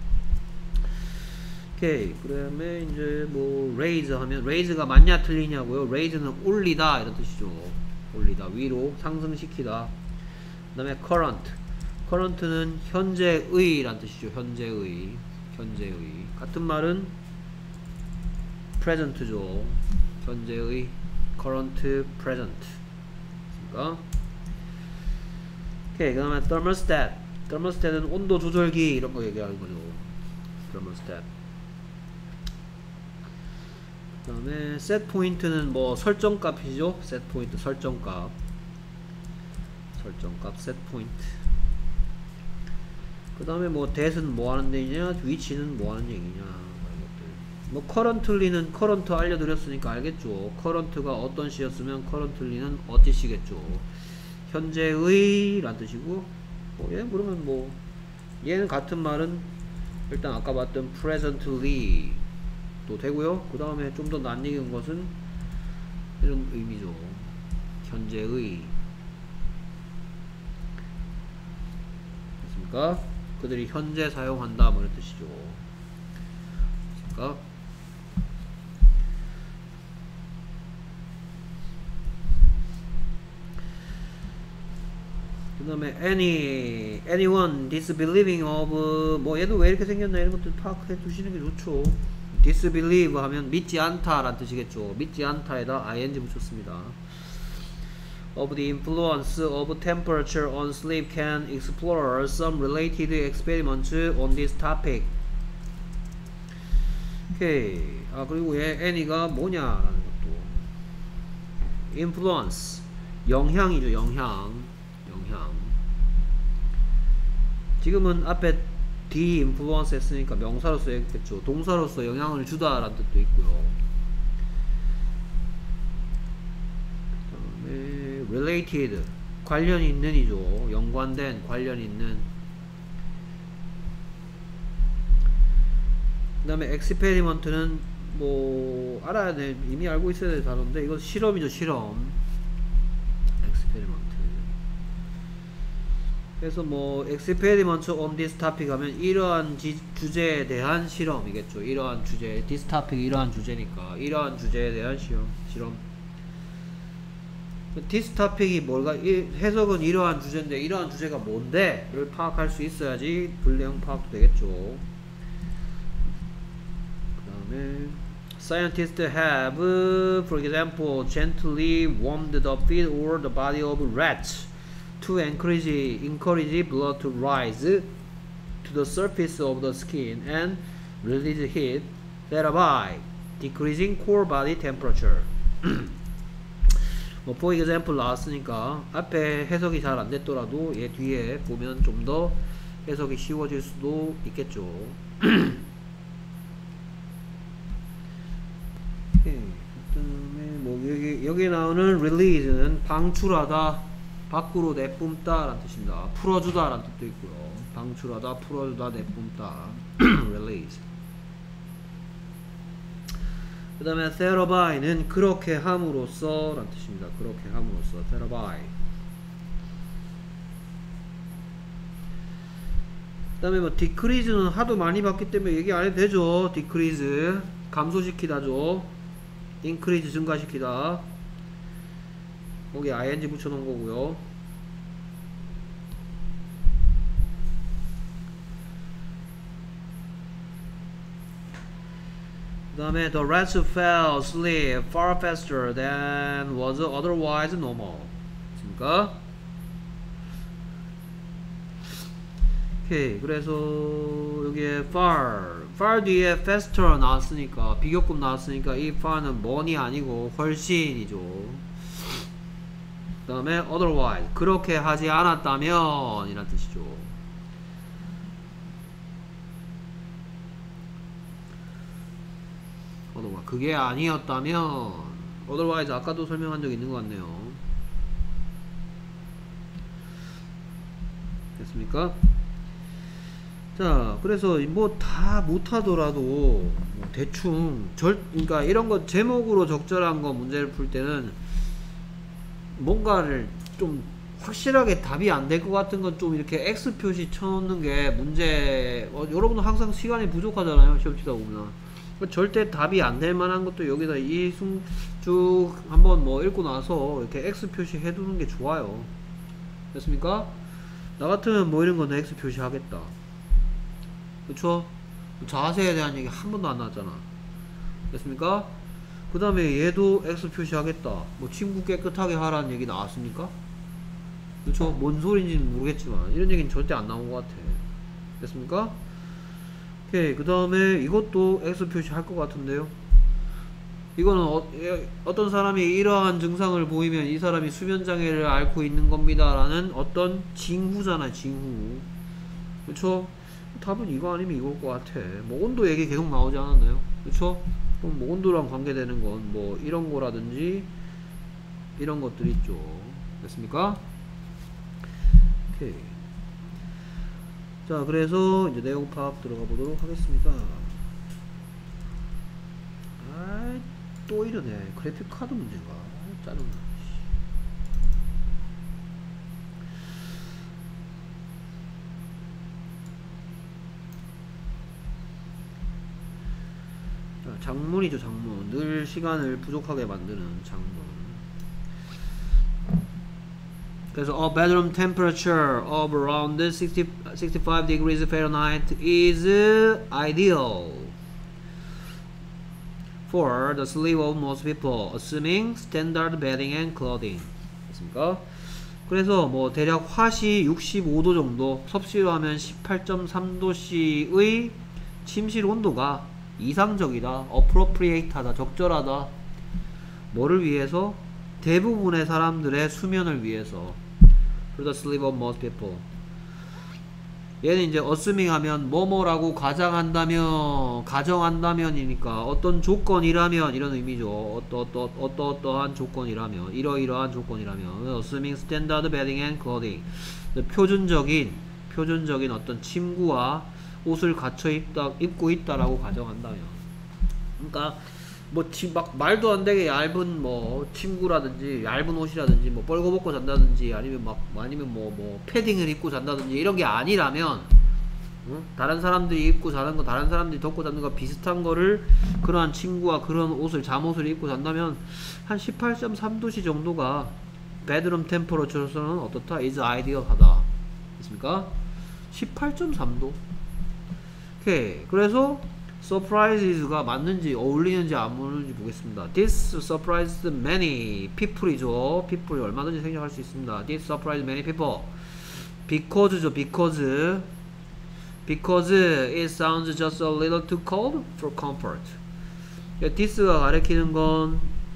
오케이. 그다음에 이제 뭐 raise 하면 raise가 맞냐 틀리냐고요. raise는 올리다 이런 뜻이죠. 올리다, 위로 상승시키다. 그다음에 current는 현재의란 뜻이죠. 현재의 같은 말은 present죠. 현재의 current, present. 그러니까 오케이. 그 다음에 thermostat은 온도 조절기 이런 거 얘기하는 거죠. thermostat. 그 다음에 set point는 뭐 설정값이죠. set point 설정값 set point. 그 다음에 뭐 that은 뭐 하는 데이냐, which는 뭐 하는 얘기냐. 뭐 currently는 current 알려드렸으니까 알겠죠. current가 어떤 시였으면 currently는 어찌 시겠죠. 현재의 란 뜻이고, 얘 그러면 뭐 얘는 같은 말은 일단 아까 봤던 presently 도 되고요. 그 다음에 좀 더 낯익은 것은 이런 의미죠. 현재의. 됐습니까? 그들이 현재 사용한다 뭐 이런 뜻이죠. 됐습니까? 그 다음에 anyone disbelieving of 뭐 얘도 왜 이렇게 생겼나 이런 것들 파악해 두시는 게 좋죠. disbelieve 하면 믿지 않다 라는 뜻이겠죠. 믿지 않다에다 ing 붙였습니다. of the influence of temperature on sleep can explore some related experiments on this topic. 오케이. 그리고 얘 any가 뭐냐라는 것도 influence 영향이죠. 영향. 지금은 앞에 de-influence 했으니까 명사로서 했겠죠. 동사로서 영향을 주다 라는 뜻도 있고요. 그 다음에 related 관련 있는 이죠. 연관된, 관련 있는. 그 다음에 experiment는 뭐 알아야 돼. 이미 알고 있어야 될 단어인데 이거 실험이죠. 실험. experiment. 그래서 뭐 experiment on this topic 하면 이러한 주제에 대한 실험이겠죠. 이러한 주제, this topic 이러한 주제니까 이러한 주제에 대한 실험. this topic이 뭘까? 해석은 이러한 주제인데 이러한 주제가 뭔데를 파악할 수 있어야지 불내용 파악도 되겠죠. 그 다음에 Scientists have, for example, gently warmed the feet or the body of rats to encourage blood to rise to the surface of the skin and release heat, thereby decreasing core body temperature. 뭐 for example 나왔으니까 앞에 해석이 잘 안됐더라도 얘 뒤에 보면 좀 더 해석이 쉬워질 수도 있겠죠. 그 다음에 뭐 여기 나오는 release는 방출하다 밖으로 내뿜다 라는 뜻입니다. 풀어주다 라는 뜻도 있고요. 방출하다, 풀어주다, 내뿜다. release. 그 다음에 therby는 그렇게 함으로써 라는 뜻입니다. 그렇게 함으로써 thereby. 그 다음에 뭐 decrease는 하도 많이 봤기 때문에 얘기 안 해도 되죠. decrease 감소시키다죠. increase 증가시키다. 거기에 ing 붙여놓은 거고요. 그 다음에 the rats fell asleep far faster than was otherwise normal. 됐습니까? 오케이. 그래서 여기에 far 뒤에 faster 나왔으니까 비교급 나왔으니까 이 far는 뭐니 아니고 훨씬이죠. 그 다음에 otherwise 그렇게 하지 않았다면 이란 뜻이죠. otherwise 그게 아니었다면 otherwise 아까도 설명한 적 있는 것 같네요. 됐습니까? 자, 그래서 뭐 다 못하더라도 뭐 대충 그러니까 이런 거 제목으로 적절한 거 문제를 풀 때는 뭔가를 좀 확실하게 답이 안 될 것 같은 건 좀 이렇게 X 표시 쳐놓는 게 문제. 여러분은 항상 시간이 부족하잖아요. 시험 치다 보면 절대 답이 안 될 만한 것도 여기다 쭉 한번 뭐 읽고 나서 이렇게 X 표시 해두는 게 좋아요. 됐습니까? 나 같으면 뭐 이런 거는 X 표시 하겠다. 그쵸? 자세에 대한 얘기 한 번도 안 나왔잖아. 됐습니까? 그 다음에 얘도 X 표시하겠다. 뭐 친구 깨끗하게 하라는 얘기 나왔습니까? 그쵸? 뭔 소리인지는 모르겠지만 이런 얘기는 절대 안 나온 것 같아. 됐습니까? 오케이. 그 다음에 이것도 X 표시할 것 같은데요. 이거는 어떤 사람이 이러한 증상을 보이면 이 사람이 수면장애를 앓고 있는 겁니다 라는 어떤 징후잖아. 징후. 그쵸? 답은 이거 아니면 이걸 것 같아. 뭐 온도 얘기 계속 나오지 않았나요? 그쵸? 그럼 뭐 온도랑 관계되는 건 뭐 이런 거라든지 이런 것들 있죠. 됐습니까? 오케이. 자, 그래서 이제 내용 파악 들어가 보도록 하겠습니다. 아, 또 이러네. 그래픽 카드 문제가 짜증나. 장문이죠. 장문. 늘 시간을 부족하게 만드는 장문. 그래서 a bedroom temperature of around 65 degrees Fahrenheit is ideal for the sleep of most people, assuming standard bedding and clothing. 됐습니까? 그래서 뭐 대략 화씨 65도 정도, 섭씨로 하면 18.3도씨의 침실 온도가 이상적이다, appropriate하다, 적절하다. 뭐를 위해서? 대부분의 사람들의 수면을 위해서. For the sleep of most people. 얘는 이제 assuming 하면 뭐뭐라고 가정한다면이니까 어떤 조건이라면 이런 의미죠. 어떠한 조건이라면, 이러이러한 조건이라면. assuming standard bedding and clothing. 표준적인 어떤 침구와 옷을 입고 있다라고 가정한다면. 그러니까 뭐 막 말도 안 되게 얇은 뭐 침구라든지 얇은 옷이라든지 뭐 뻘거벗고 잔다든지 아니면 뭐 패딩을 입고 잔다든지 이런 게 아니라면, 응? 다른 사람들이 입고 자는 거, 다른 사람들이 덮고 자는 거 비슷한 거를 그러한 침구와 그런 옷을, 잠옷을 입고 잔다면 한 18.3도씨 정도가 베드룸 템퍼러처로서는 어떻다? is ideal 하다. 됐습니까? 18.3도. 오케이. 그래서 surprises가 맞는지 어울리는지 안 맞는지 보겠습니다. This surprised many people이죠. people이 얼마든지 생략할 수 있습니다. This surprised many people. Because죠. because it sounds just a little too cold for comfort. this가 가리키는 건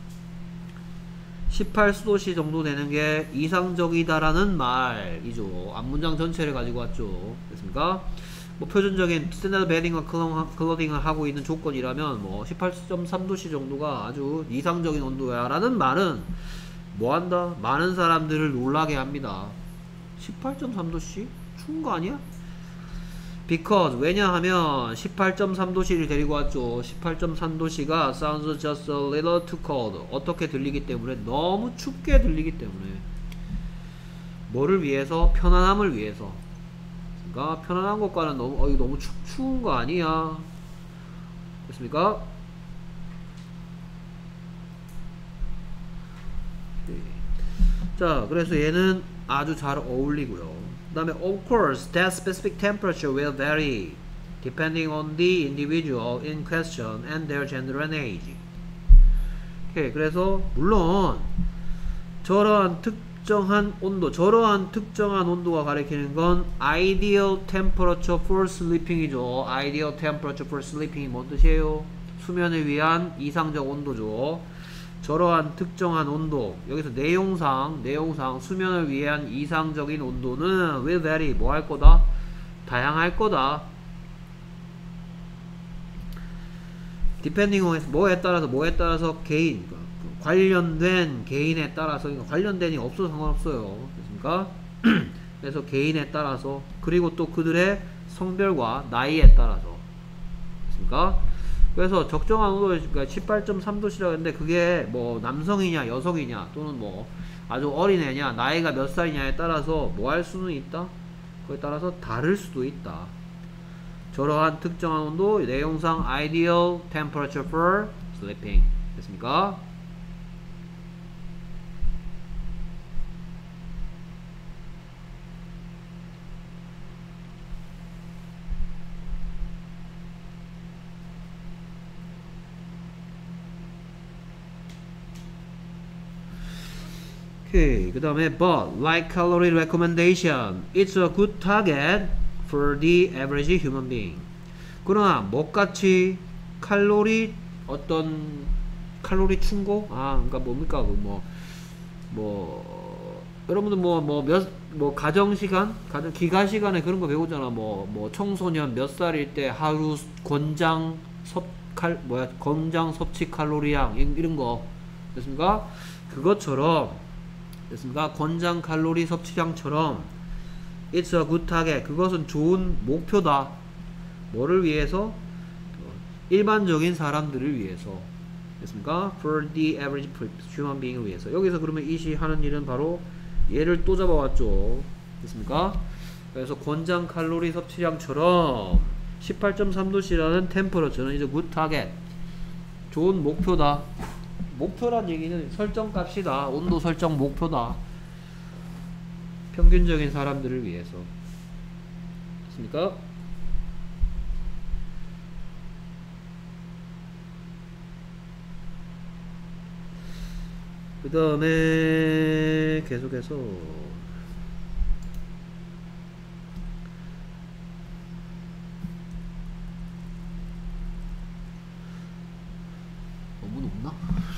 18수도씨 정도 되는 게 이상적이다라는 말이죠. 앞문장 전체를 가지고 왔죠. 됐습니까? 뭐 표준적인 스탠다드 베딩과 클로딩을 하고 있는 조건이라면 뭐 18.3도씨 정도가 아주 이상적인 온도야 라는 말은 뭐한다? 많은 사람들을 놀라게 합니다. 18.3도씨? 추운 거 아니야? Because 왜냐하면 18.3도씨를 데리고 왔죠. 18.3도씨가 sounds just a little too cold. 어떻게 들리기 때문에? 너무 춥게 들리기 때문에. 뭐를 위해서? 편안함을 위해서. 그러니까 편안한 것과는 너무 이거 너무 추운 거 아니야. 됐습니까? 자, 그래서 얘는 아주 잘 어울리고요. 그 다음에 of course that specific temperature will vary depending on the individual in question and their gender and age. 오케이, 그래서 물론 저러한 특정한 온도가 가리키는 건 ideal temperature for sleeping이죠. ideal temperature for sleeping이 뭔 뜻이에요? 수면을 위한 이상적 온도죠. 저러한 특정한 온도, 여기서 내용상 수면을 위한 이상적인 온도는 will vary 뭐 할 거다? 다양할 거다. depending on 뭐에 따라서 개인, 관련된 개인에 따라서, 그러니까 관련된이 없어도 상관없어요. 됐습니까? 그래서 개인에 따라서, 그리고 또 그들의 성별과 나이에 따라서. 됐습니까? 그래서 적정한 온도, 그러니까 18.3도씨라고 했는데 그게 뭐 남성이냐 여성이냐 또는 뭐 아주 어린애냐 나이가 몇 살이냐에 따라서 뭐 할 수는 있다. 그에 따라서 다를 수도 있다. 저러한 특정한 온도, 내용상 ideal temperature for sleeping. 됐습니까? 그 다음에 but like calorie recommendation it's a good target for the average human being. 그러나 뭐같이 칼로리 어떤 칼로리 충고? 그러니까 뭡니까? 여러분들 가정 기가 시간에 그런 거 배우잖아. 청소년 몇 살일 때 하루 권장 섭취 칼로리량 이런 거 됐습니까? 그것처럼 됐습니까? 권장 칼로리 섭취량처럼 it's a good target. 그것은 좋은 목표다. 뭐를 위해서? 일반적인 사람들을 위해서. 됐습니까? For the average human being을 위해서. 여기서 그러면 이시 하는 일은 바로 얘를 또 잡아왔죠. 됐습니까? 그래서 권장 칼로리 섭취량처럼 18.3도씨라는 템퍼러처는 이제 good target. 좋은 목표다. 목표란 얘기는 설정값이다. 온도 설정 목표다. 평균적인 사람들을 위해서. 됐습니까? 그 다음에 계속해서 너무 높나?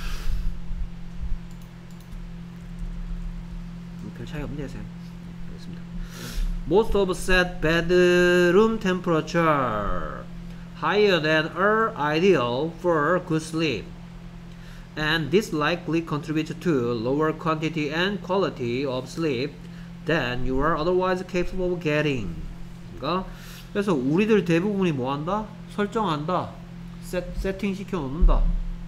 별 차이 없네요, 쌤. 알겠습니다. Most of set bedroom temperature higher than are ideal for good sleep, and this likely contributes to lower quantity and quality of sleep than you are otherwise capable of getting. 그러니까 그래서 우리들 대부분이 뭐한다? 설정한다. 세팅 시켜 놓는다.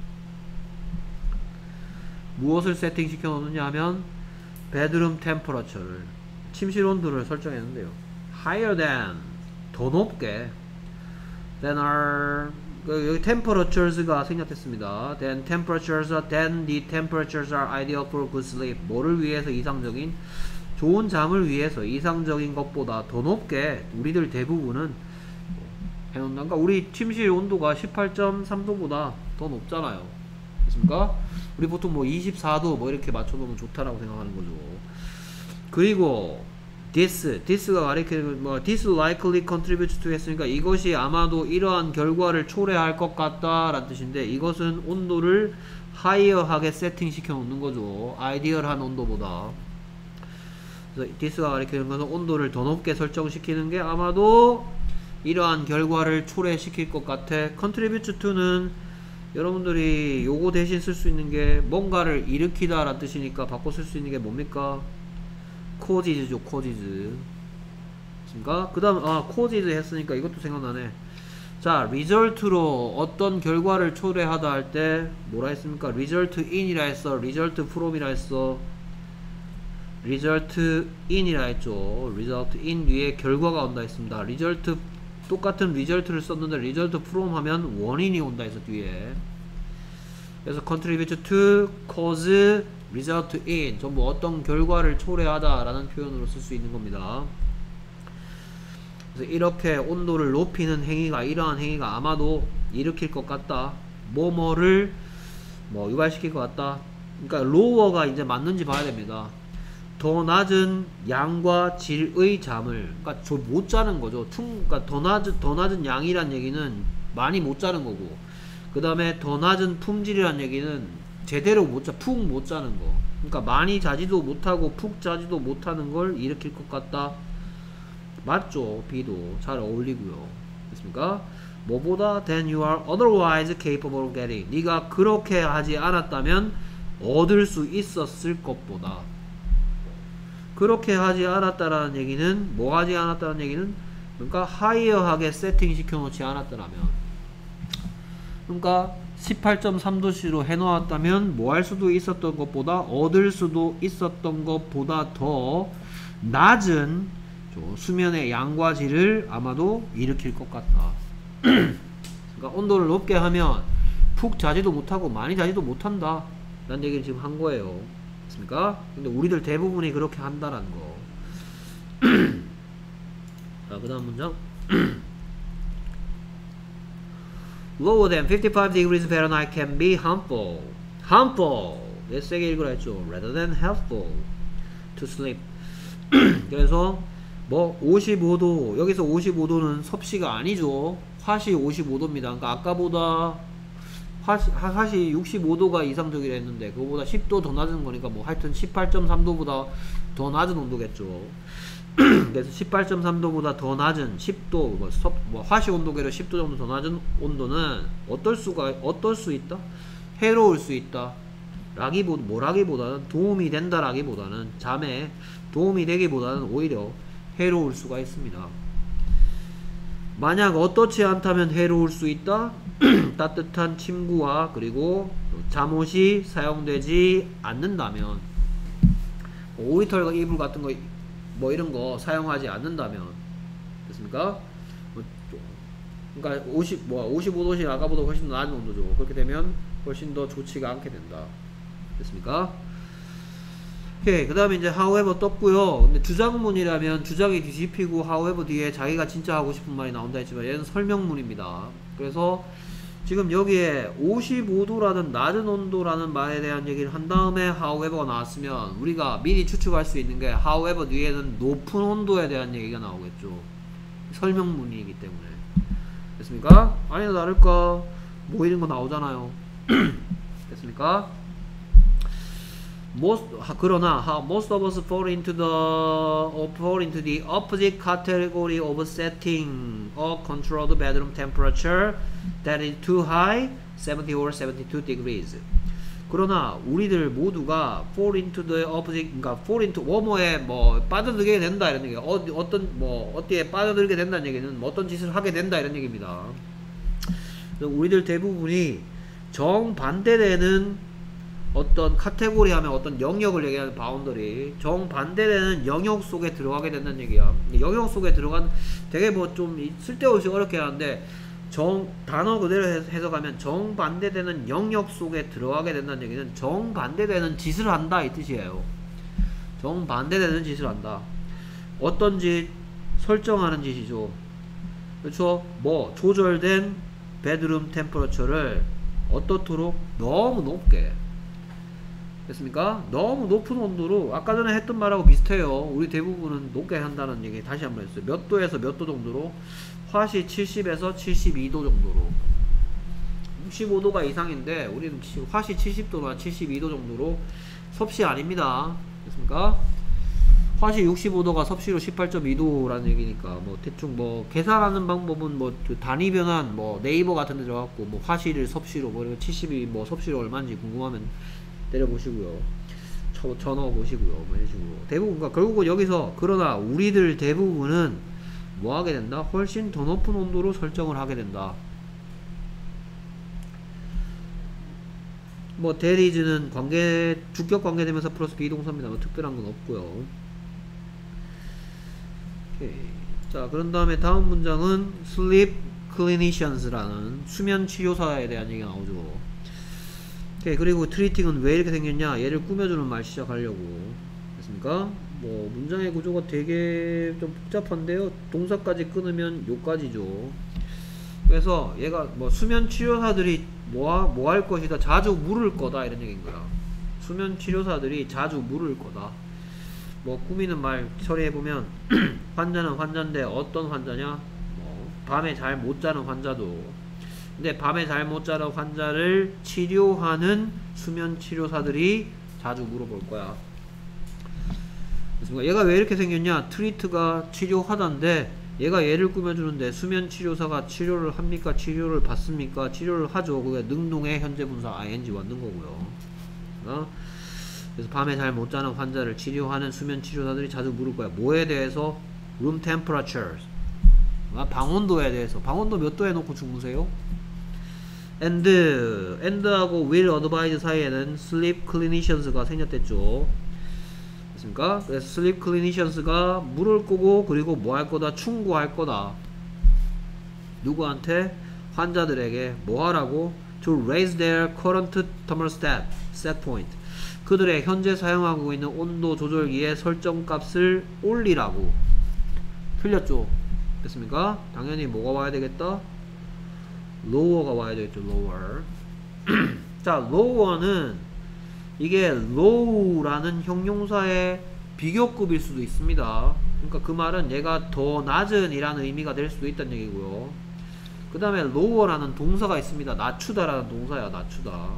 무엇을 세팅 시켜 놓느냐 하면 베드룸 템퍼러처를, 침실 온도를 설정했는데요. higher than, 더 높게, than are, 여기 temperatures가 생략됐습니다. then the temperatures are ideal for good sleep. 뭐를 위해서? 이상적인 좋은 잠을 위해서 이상적인 것보다 더 높게 우리들 대부분은 해놓는다. 그러니까 우리 침실 온도가 18.3도보다 더 높잖아요. 됐습니까? 우리 보통 24도 이렇게 맞춰놓으면 좋다라고 생각하는 거죠. 그리고 this가 가리키는 this likely contributes to 했으니까 이것이 아마도 이러한 결과를 초래할 것 같다 라는 뜻인데, 이것은 온도를 하이어하게 세팅 시켜 놓는 거죠. 아이디얼한 온도보다. 그래서 this가 가리키는 것은 온도를 더 높게 설정시키는 게 아마도 이러한 결과를 초래시킬 것 같아. contributes to는 여러분들이 요거 대신 쓸 수 있는 게 뭔가를 일으키다 라는 뜻이니까 바꿔 쓸 수 있는 게 뭡니까? cause죠. causes. 그 다음 causes 했으니까 이것도 생각나네. 자, result로 어떤 결과를 초래하다 할 때 뭐라 했습니까? result in이라 했어, result from이라 했어. result in이라 했죠. result in 위에 결과가 온다 했습니다. result 똑같은 result를 썼는데 result from 하면 원인이 온다 해서 뒤에. 그래서 contribute to, cause, result in 전부 어떤 결과를 초래하다 라는 표현으로 쓸 수 있는 겁니다. 그래서 이렇게 온도를 높이는 행위가, 이러한 행위가 아마도 일으킬 것 같다, 뭐뭐를 뭐 유발시킬 것 같다. 그러니까 lower가 이제 맞는지 봐야 됩니다. 더 낮은 양과 질의 잠을, 그러니까 저 못 자는 거죠. 그러니까 더 낮은 양이란 얘기는 많이 못 자는 거고, 그 다음에 더 낮은 품질이란 얘기는 제대로 푹 못 자는 거. 그러니까 많이 자지도 못하고 푹 자지도 못하는 걸 일으킬 것 같다. 맞죠? B도 잘 어울리고요. 됐습니까? 뭐보다 than you are otherwise capable of getting. 네가 그렇게 하지 않았다면 얻을 수 있었을 것보다. 그렇게 하지 않았다라는 얘기는, 뭐 하지 않았다는 얘기는, 그러니까 하이어하게 세팅 시켜놓지 않았더라면, 그러니까 18.3도씨로 해놓았다면 뭐 할 수도 있었던 것보다, 얻을 수도 있었던 것보다 더 낮은 수면의 양과 질을 아마도 일으킬 것 같다. 그러니까 온도를 높게 하면 푹 자지도 못하고 많이 자지도 못한다 라는 얘기를 지금 한 거예요. 맞습니까? 근데 우리들 대부분이 그렇게 한다라는 거. 자, 그 다음 문장. Lower than 55 degrees Fahrenheit can be harmful. harmful. 세게 읽으라 했죠. Rather than helpful to sleep. 그래서 뭐 55도, 여기서 55도는 섭씨가 아니죠. 화씨 55도입니다. 그러니까 아까보다 화씨 65도가 이상적이라 했는데 그거보다 10도 더 낮은 거니까 뭐 하여튼 18.3도보다 더 낮은 온도겠죠. 그래서 18.3도보다 더 낮은 10도, 뭐 화씨 온도계로 10도 정도 더 낮은 온도는 어떨 수 있다? 해로울 수 있다. 뭐라기보다는 도움이 된다 라기보다는, 잠에 도움이 되기보다는 오히려 해로울 수가 있습니다. 만약 어떻지 않다면 해로울 수 있다. 따뜻한 침구와 그리고 잠옷이 사용되지 않는다면, 오리털과 이불 같은 거 뭐 이런 거 사용하지 않는다면, 됐습니까? 그러니까 55도씩 아까보다 훨씬 더 낮은 온도죠. 그렇게 되면 훨씬 더 좋지가 않게 된다. 됐습니까? 오케이. 그 다음에 이제 however 떴고요. 근데 주장문이라면 주장이 뒤집히고 however 뒤에 자기가 진짜 하고 싶은 말이 나온다 했지만 얘는 설명문입니다. 그래서 지금 여기에 55도라는 낮은 온도라는 말에 대한 얘기를 한 다음에 however가 나왔으면 우리가 미리 추측할 수 있는 게 however 뒤에는 높은 온도에 대한 얘기가 나오겠죠. 설명문이기 때문에. 됐습니까? 아니나 다를까 뭐 이런 거 나오잖아요. 됐습니까? 그러나 most of us fall into the opposite category of setting a controlled bedroom temperature that is too high, 70 or 72 degrees. 그러나 우리들 모두가 fall into the opposite, 그러니까 fall into 뭐뭐에 뭐 빠져들게 된다 이런 얘기가, 어디에 빠져들게 된다는 얘기는 뭐 어떤 짓을 하게 된다 이런 얘기입니다. 우리들 대부분이 정반대되는 어떤 카테고리 하면 어떤 영역을 얘기하는 바운더리, 정반대되는 영역 속에 들어가게 된다는 얘기야. 영역 속에 들어간, 되게 뭐 좀 쓸데없이 어렵게 하는데 단어 그대로 해석하면 정반대되는 영역 속에 들어가게 된다는 얘기는 정반대되는 짓을 한다 이 뜻이에요. 정반대되는 짓을 한다. 어떤 짓? 설정하는 짓이죠. 그렇죠? 뭐 조절된 베드룸 템퍼러처를 어떻도록? 너무 높게. 됐습니까? 너무 높은 온도로, 아까 전에 했던 말하고 비슷해요. 우리 대부분은 높게 한다는 얘기 다시 한번 했어요. 몇 도에서 몇 도 정도로? 화씨 70에서 72도 정도로. 65도가 이상인데 우리는 화씨 70도나 72도 정도로. 섭씨 아닙니다. 됐습니까? 화씨 65도가 섭씨로 18.2도라는 얘기니까 뭐 대충 뭐 계산하는 방법은 뭐 그 단위 변환 뭐 네이버 같은 데 들어갖고 뭐 화씨를 섭씨로 뭐 70이 뭐 섭씨로 얼마인지 궁금하면 때려보시고요. 쳐넣어 보시고요. 뭐 이런 식으로 대부분 그러니까 결국은 여기서 그러나 우리들 대부분은 뭐 하게 된다? 훨씬 더 높은 온도로 설정을 하게 된다. 뭐 대리즈는 관계 주격 관계되면서 플러스 비동사입니다. 뭐 특별한 건 없고요. 오케이. 자, 그런 다음에 다음 문장은 sleep clinicians라는 수면 치료사에 대한 얘기가 나오죠. 오케이. 그리고 treating은 왜 이렇게 생겼냐? 얘를 꾸며주는 말 시작하려고 됐습니까? 뭐 문장의 구조가 되게 좀 복잡한데요. 동사까지 끊으면 요까지죠. 그래서 얘가 뭐 수면 치료사들이 뭐 할 것이다, 자주 물을 거다 이런 얘기인 거야. 수면 치료사들이 자주 물을 거다. 뭐 꾸미는 말 처리해보면 환자는 환자인데 어떤 환자냐? 뭐 밤에 잘 못 자는 환자도. 근데 밤에 잘 못 자는 환자를 치료하는 수면 치료사들이 자주 물어볼 거야. 그렇습니까? 얘가 왜 이렇게 생겼냐? 트리트가 치료하다인데 얘가 얘를 꾸며주는데 수면 치료사가 치료를 합니까? 치료를 받습니까? 치료를 하죠. 그게 능동의 현재 분사 ing 왔는 거고요. 그래서 밤에 잘 못 자는 환자를 치료하는 수면 치료사들이 자주 물을 거야. 뭐에 대해서? room temperatures. 방온도에 대해서. 방온도 몇 도에 놓고 주무세요? and하고 will advise 사이에는 sleep clinicians가 생겼댔죠. 됐습니까? 그래서 sleep clinicians가 물을 거고 그리고 뭐 할 거다? 충고할 거다. 누구한테? 환자들에게 뭐 하라고? to raise their current thermostat set point. 그들의 현재 사용하고 있는 온도 조절기의 설정값을 올리라고. 틀렸죠? 됐습니까? 당연히 뭐가 와야 되겠다? lower가 와야 되겠죠. lower. 자, lower는 이게 low라는 형용사의 비교급일 수도 있습니다. 그러니까 그 말은 얘가 더 낮은 이라는 의미가 될 수도 있다는 얘기고요. 그 다음에 lower라는 동사가 있습니다. 낮추다라는 동사야. 낮추다.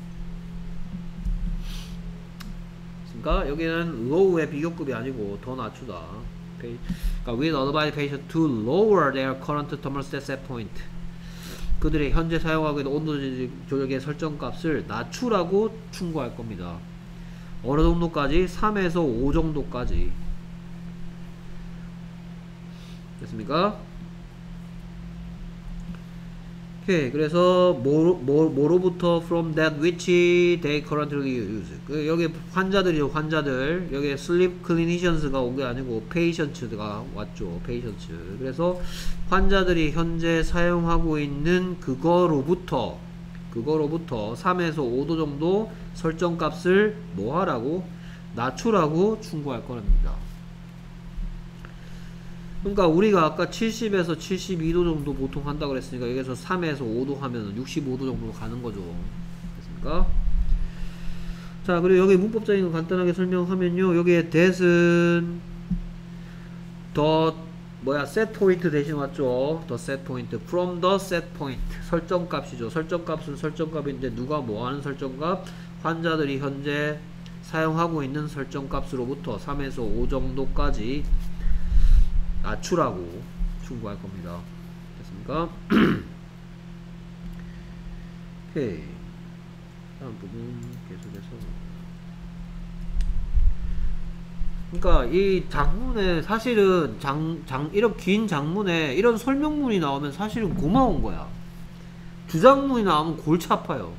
그러니까 여기는 low의 비교급이 아니고 더 낮추다. Okay? 그러니까 with advise patient to lower their current thermostat set point. 그들이 현재 사용하고 있는 온도 조절기의 설정값을 낮추라고 충고할 겁니다. 어느 정도까지? 3에서 5 정도까지. 됐습니까? 오케이. 그래서 뭐로부터 from that which they currently use. 여기 환자들이죠. 환자들. 여기 sleep clinicians가 온 게 아니고 patients가 왔죠. patients. 그래서 환자들이 현재 사용하고 있는 그거로부터 3에서 5도 정도 설정값을 뭐 하라고? 낮추라고 충고할 거랍니다. 그러니까 우리가 아까 70에서 72도 정도 보통 한다 그랬으니까 여기서 3에서 5도 하면 65도 정도로 가는 거죠. 됐습니까? 자, 그리고 여기 문법적인 거 간단하게 설명하면요. 여기에 that은 set point 대신 왔죠. the set point. from the set point. 설정값이죠. 설정값은 설정값인데 누가 뭐 하는 설정값? 환자들이 현재 사용하고 있는 설정값으로부터 3에서 5 정도까지 낮추라고 충고할 겁니다. 됐습니까? 오케이. 다음 부분 계속해서. 그러니까 이 장문에 사실은 이런 긴 장문에 이런 설명문이 나오면 사실은 고마운 거야. 주장문이 나오면 골치 아파요.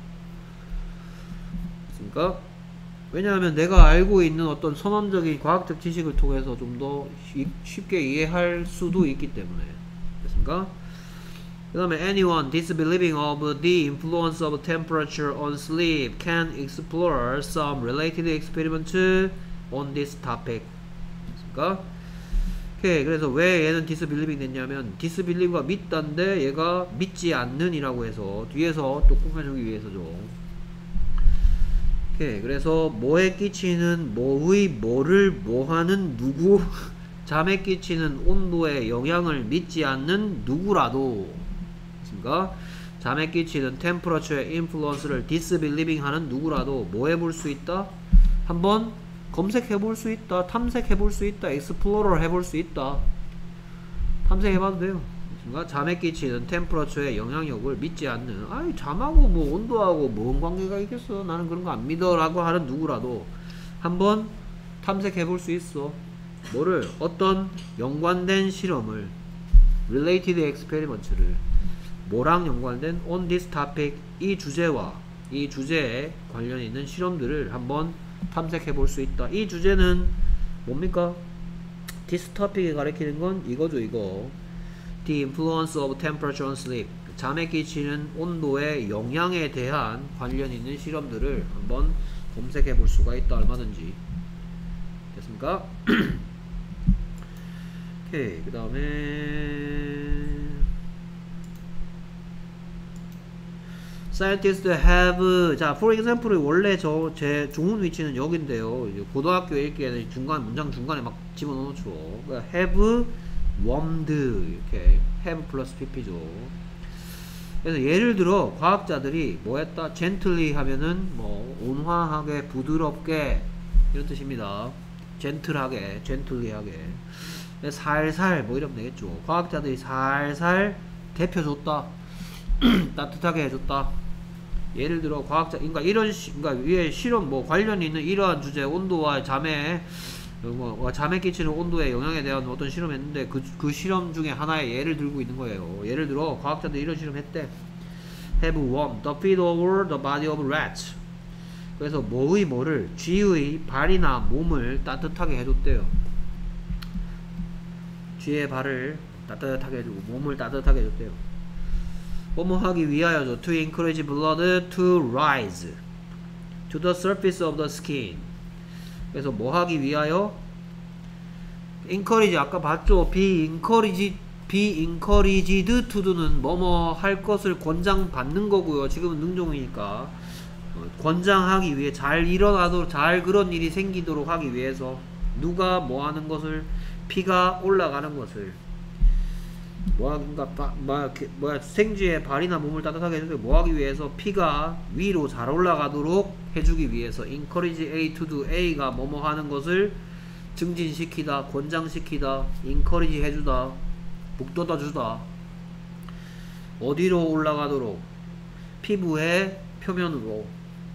됐습니까? 왜냐하면 내가 알고 있는 어떤 선언적인 과학적 지식을 통해서 좀 더 쉽게 이해할 수도 있기 때문에. 됐습니까? 그 다음에 anyone disbelieving of the influence of temperature on sleep can explore some related experiments on this topic. 됐습니까? 오케이. 그래서 왜 얘는 disbelieving 됐냐면 disbelieve가 믿다인데 얘가 믿지 않는 이라고 해서 뒤에서 또 꾸며주기 위해서죠. 오케이. 그래서 뭐에 끼치는 뭐의 뭐를 뭐하는 누구 잠에 끼치는 온도에 영향을 믿지 않는 누구라도 그러니까 잠에 끼치는 temperature의 influence를 disbelieving 하는 누구라도 뭐 해볼 수 있다? 한번 검색해볼 수 있다, 탐색해볼 수 있다, explorer 해볼 수 있다. 탐색해봐도 돼요. 그러니까 잠에 끼치는 템퍼러처의 영향력을 믿지 않는, 아이 잠하고 뭐 온도하고 뭔 관계가 있겠어, 나는 그런 거 안 믿어 라고 하는 누구라도 한번 탐색해볼 수 있어. 뭐를? 어떤 연관된 실험을, related experiments를, 뭐랑 연관된 on this topic, 이 주제와 이 주제에 관련 있는 실험들을 한번 탐색해볼 수 있다. 이 주제는 뭡니까? this topic이 가리키는 건 이거죠, 이거. The influence of temperature on sleep, 잠에 끼치는 온도의 영향에 대한 관련 있는 실험들을 한번 검색해 볼 수가 있다. 얼마든지. 됐습니까? 오케이. 그 다음에 Scientists have, 자, for example, 원래 제 좋은 위치는 여긴데요. 고등학교 읽기에는 문장 중간에 막 집어넣어줘. 그러니까 have warmed, 이렇게 have 플러스 pp죠. 그래서 예를 들어 과학자들이 뭐 했다? gently 하면은 뭐 온화하게, 부드럽게, 이런 뜻입니다. gentle하게, gently하게, 살살 뭐 이러면 되겠죠. 과학자들이 살살 데펴줬다. 따뜻하게 해줬다. 예를 들어 과학자, 그러니까 이런 그러니까 위에 실험 뭐 관련이 있는 이러한 주제, 온도와 잠에 잠에 끼치는 온도의 영향에 대한 어떤 실험했는데 그 실험 중에 하나의 예를 들고 있는 거예요. 예를 들어 과학자들이 이런 실험했대. Have warmed the feet over the body of rats. 그래서 뭐를 쥐의 발이나 몸을 따뜻하게 해줬대요. 쥐의 발을 따뜻하게 해주고 몸을 따뜻하게 해줬대요. 뭐뭐 하기 위하여죠. To encourage blood to rise to the surface of the skin. 그래서 뭐 하기 위하여? encourage 아까 봤죠. be encouraged to는 뭐뭐 할 것을 권장받는 거고요. 지금은 능동이니까 권장하기 위해, 잘 일어나도록, 잘 그런 일이 생기도록 하기 위해서. 누가 뭐 하는 것을? 피가 올라가는 것을. 생쥐의 발이나 몸을 따뜻하게 해주기, 뭐 하기 위해서? 피가 위로 잘 올라가도록 해주기 위해서. encourage A to do, A가 뭐뭐 하는 것을 증진시키다, 권장시키다, encourage 해주다, 북돋아주다. 어디로 올라가도록? 피부의 표면으로.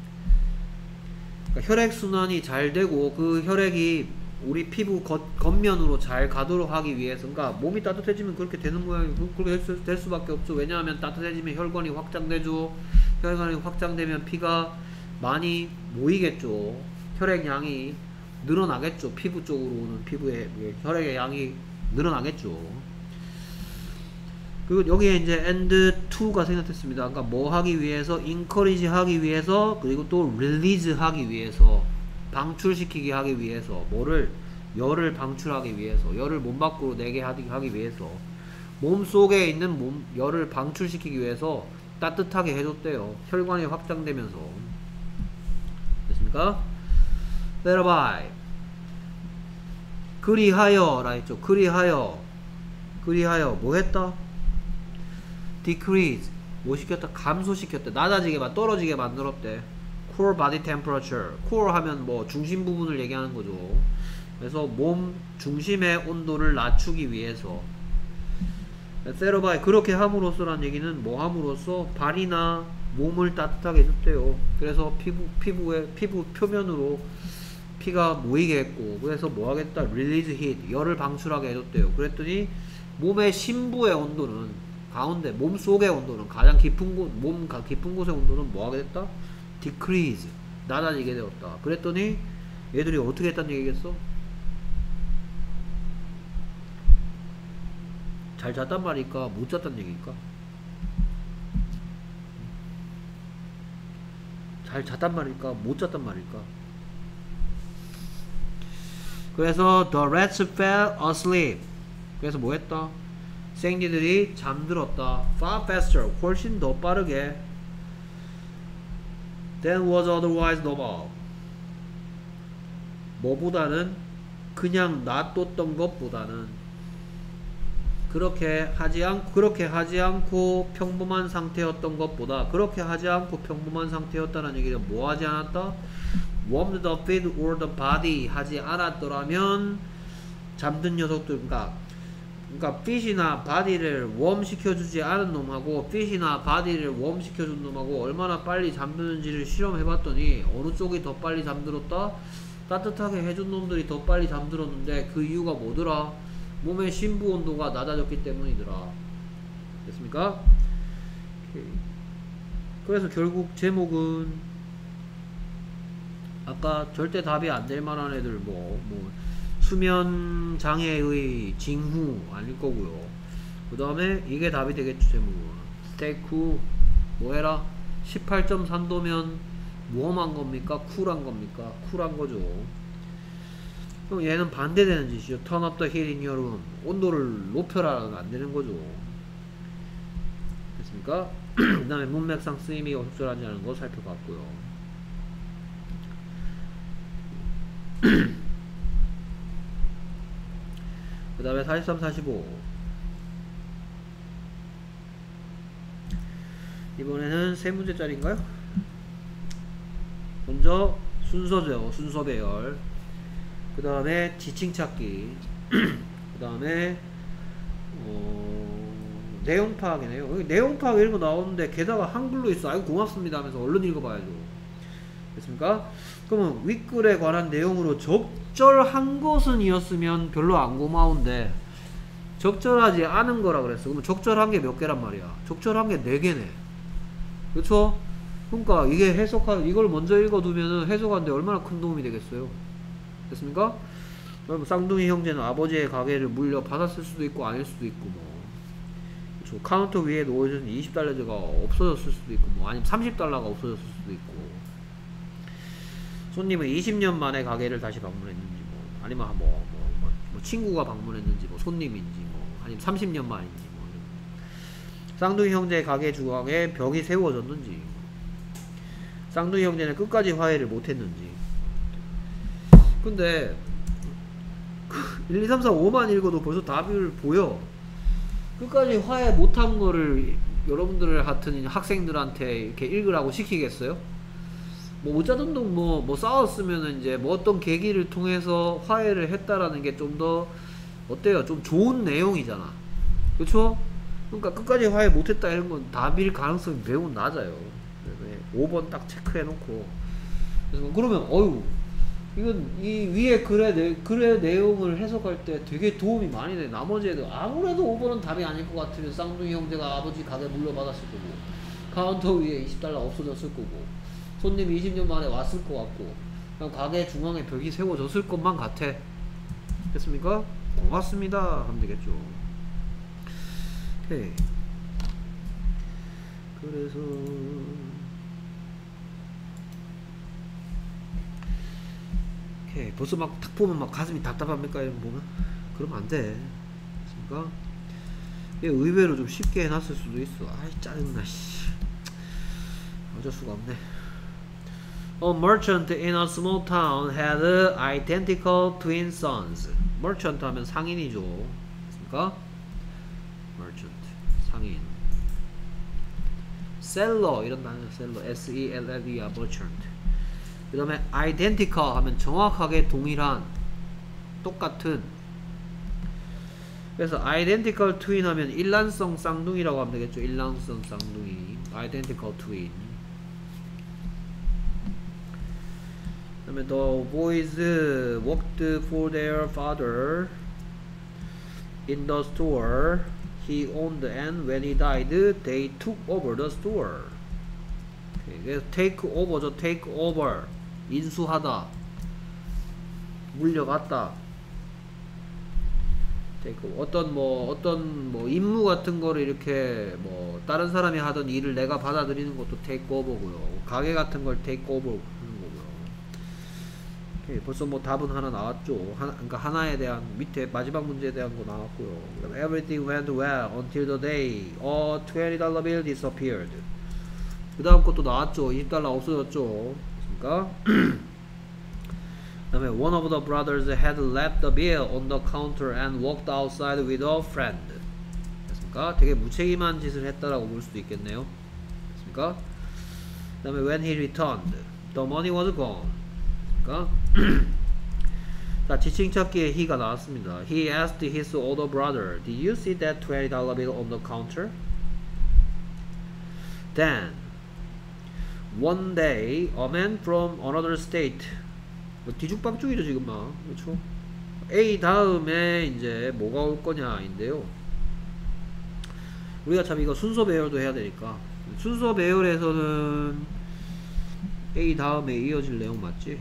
그러니까 혈액순환이 잘 되고 그 혈액이 우리 피부 겉면으로 잘 가도록 하기 위해서. 그러니까 몸이 따뜻해지면 그렇게 되는 모양이고, 그렇게 될 수밖에 없죠. 왜냐하면 따뜻해지면 혈관이 확장되죠. 혈관이 확장되면 피가 많이 모이겠죠. 혈액량이 늘어나겠죠. 피부 쪽으로 오는 피부의 혈액의 양이 늘어나겠죠. 그리고 여기에 이제 and to가 생략됐습니다. 그러니까 뭐 하기 위해서? encourage 하기 위해서, 그리고 또 release 하기 위해서, 방출시키게 하기 위해서. 뭐를? 열을 방출하기 위해서, 열을 몸 밖으로 내게 하기 위해서, 몸 속에 있는 열을 방출시키기 위해서 따뜻하게 해줬대요. 혈관이 확장되면서. 됐습니까? thereby, 그리하여 라 했죠. 그리하여 뭐 했다? decrease, 뭐 시켰다? 감소시켰대. 낮아지게, 떨어지게 만들었대. core body temperature. core 하면 뭐 중심 부분을 얘기하는 거죠. 그래서 몸 중심의 온도를 낮추기 위해서. thereby, 그렇게 함으로써라는 얘기는 뭐 함으로써? 발이나 몸을 따뜻하게 해줬대요. 그래서 피부 표면으로 피가 모이게 했고, 그래서 뭐 하겠다? release heat, 열을 방출하게 해줬대요. 그랬더니 몸의 심부의 온도는, 가운데 몸 속의 온도는, 가장 깊은 곳, 몸 깊은 곳의 온도는 뭐 하게 됐다? decrease, 낮아지게 되었다. 그랬더니 얘들이 어떻게 했다는 얘기겠어? 잘 잤단 말일까? 못 잤단 얘기일까? 잘 잤단 말일까? 못 잤단 말일까? 그래서 the rats fell asleep. 그래서 뭐 했다? 생쥐들이 잠들었다. far faster, 훨씬 더 빠르게. than was otherwise normal. 뭐보다는? 그냥 놔뒀던 것보다는. 그렇게 하지 않고 평범한 상태였던 것보다, 그렇게 하지 않고 평범한 상태였다는 얘기는 뭐 하지 않았다? warmed the feet or the body 하지 않았더라면 잠든 녀석들, 그러니까 fit이나 body를 웜 시켜주지 않은 놈하고 fit이나 body를 웜 시켜준 놈하고 얼마나 빨리 잠드는지를 실험해봤더니 어느 쪽이 더 빨리 잠들었다? 따뜻하게 해준 놈들이 더 빨리 잠들었는데 그 이유가 뭐더라? 몸의 심부 온도가 낮아졌기 때문이더라. 됐습니까? 오케이. 그래서 결국 제목은 아까 절대 답이 안 될 만한 애들 뭐 수면 장애의 징후 아닐 거고요. 그 다음에 이게 답이 되겠죠. 제목은 스테이크 뭐해라 18.3도면 웜한 겁니까? 쿨한 겁니까? 쿨한 거죠. 그럼 얘는 반대되는 짓이죠. Turn up the heat in your room. 온도를 높여라는 안 되는 거죠. 됐습니까? 그 다음에 문맥상 쓰임이 적절하지 않은 거 살펴봤고요. 그 다음에 43, 45 이번에는 세 문제짜리인가요? 먼저 순서죠. 순서 배열. 그 다음에 지칭 찾기. 그 다음에 내용 파악이네요. 여기 내용 파악 이런 거 나오는데 게다가 한글로 있어. 아이고 고맙습니다 하면서 얼른 읽어봐야죠. 됐습니까? 그러면 윗글에 관한 내용으로 적절한 것은 이었으면 별로 안 고마운데 적절하지 않은 거라 그랬어. 그러면 적절한 게 몇 개란 말이야? 적절한 게 4개네. 그쵸? 그러니까 이게 이걸 먼저 읽어두면은 해석하는데 얼마나 큰 도움이 되겠어요. 됐습니까? 그럼 쌍둥이 형제는 아버지의 가게를 물려받았을 수도 있고 아닐 수도 있고 뭐 그쵸? 카운터 위에 놓여진 20달러가 없어졌을 수도 있고 뭐 아니면 30달러가 없어졌을 수도 있고 손님은 20년 만에 가게를 다시 방문했는지 뭐 아니면 뭐 친구가 방문했는지 뭐 손님인지 뭐 아니면 30년 만인지 뭐 쌍둥이 형제의 가게 중앙에 벽이 세워졌는지 쌍둥이 형제는 끝까지 화해를 못했는지. 근데 1, 2, 3, 4, 5만 읽어도 벌써 답을 보여. 끝까지 화해 못한 거를 여러분들 같은 학생들한테 이렇게 읽으라고 시키겠어요? 뭐 어쩌든든 뭐 싸웠으면은 이제 뭐 어떤 계기를 통해서 화해를 했다라는 게 좀 더 어때요? 좀 좋은 내용이잖아. 그쵸? 그러니까 끝까지 화해 못했다 이런 건 답일 가능성이 매우 낮아요. 5번 딱 체크해 놓고 그래서 그러면 이건 이 위에 글의 내용을 해석할 때 되게 도움이 많이 돼. 나머지 애들 아무래도 5번은 답이 아닐 것 같으면 쌍둥이 형제가 아버지 가게 물려받았을 거고 카운터 위에 20달러 없어졌을 거고 손님이 20년 만에 왔을 것 같고 그냥 가게 중앙에 벽이 세워졌을 것만 같아. 됐습니까? 고맙습니다 하면 되겠죠. 오케이. 그래서 오케이. 벌써 막 탁 보면 막 가슴이 답답합니까? 이런 거 보면 그러면 안 돼. 됐습니까? 이게 의외로 좀 쉽게 해놨을 수도 있어. 아이 짜증나 씨. 어쩔 수가 없네. A merchant in a small town had identical twin sons. merchant 하면 상인이죠. 됐습니까? merchant 상인. seller 이런 단어 seller S-E-L-L-E야 merchant. 그 다음에 identical 하면 정확하게 동일한 똑같은. 그래서 identical twin 하면 일란성 쌍둥이라고 하면 되겠죠. 일란성 쌍둥이 identical twin. 그 다음에 the boys worked for their father in the store he owned and when he died they took over the store. 그래서 take over죠. take over 인수하다 물려갔다. 어떤 임무 같은 거를 이렇게 뭐 다른 사람이 하던 일을 내가 받아들이는 것도 take over고요. 가게 같은 걸 take over 하는 거고요. 오케이, 벌써 뭐 답은 하나 나왔죠. 그러니까 하나에 대한 밑에 마지막 문제에 대한 거 나왔고요. 그다음에 everything went well until the day a $20 bill disappeared. 그 다음 것도 나왔죠. 20달러 없어졌죠. 그러니까 그 다음에 one of the brothers had left the bill on the counter and walked outside with a friend. 됐습니까? 되게 무책임한 짓을 했다라고 볼 수도 있겠네요. 됐습니까? 그 다음에 when he returned the money was gone. 됐습니까? 자, 지칭 찾기에 he가 나왔습니다. He asked his older brother, "Did you see that $20 bill on the counter?" Then one day a man from another state, 뭐 뒤죽박죽이죠 지금 막, 그렇죠? A 다음에 이제 뭐가 올 거냐인데요. 우리가 참 이거 순서 배열도 해야 되니까, 순서 배열에서는 A 다음에 이어질 내용 맞지?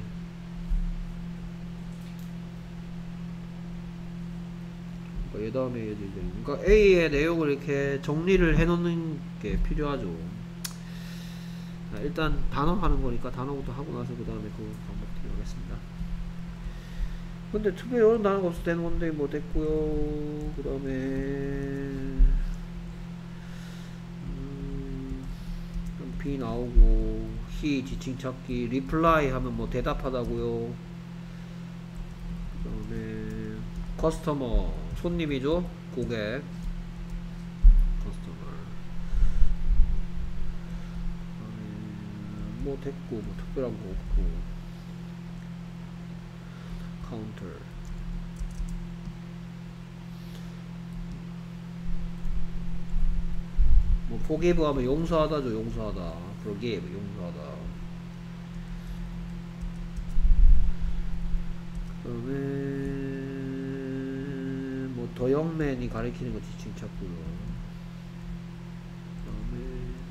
그러니까 얘 다음에 이어질 내용, 그러니까 A의 내용을 이렇게 정리를 해 놓는 게 필요하죠. 자, 일단 단어 하는 거니까 단어부터 하고 나서 그 다음에 그 방법 드리겠습니다. 근데 특별히 어려운 단어가 없을 때는 원데이 뭐 됐고요. 그 다음에 B 나오고, he 지칭 찾기, reply 하면 뭐 대답하다고요. 그 다음에 customer 손님이죠, 고객, customer. 뭐 됐고, 뭐 특별한 거 없고, counter. 뭐 forgive 하면 용서하다죠, 용서하다. forgive, 용서하다. 그 다음에 뭐 더 영맨이 가리키는 거 지칭 찾고요. 그 다음에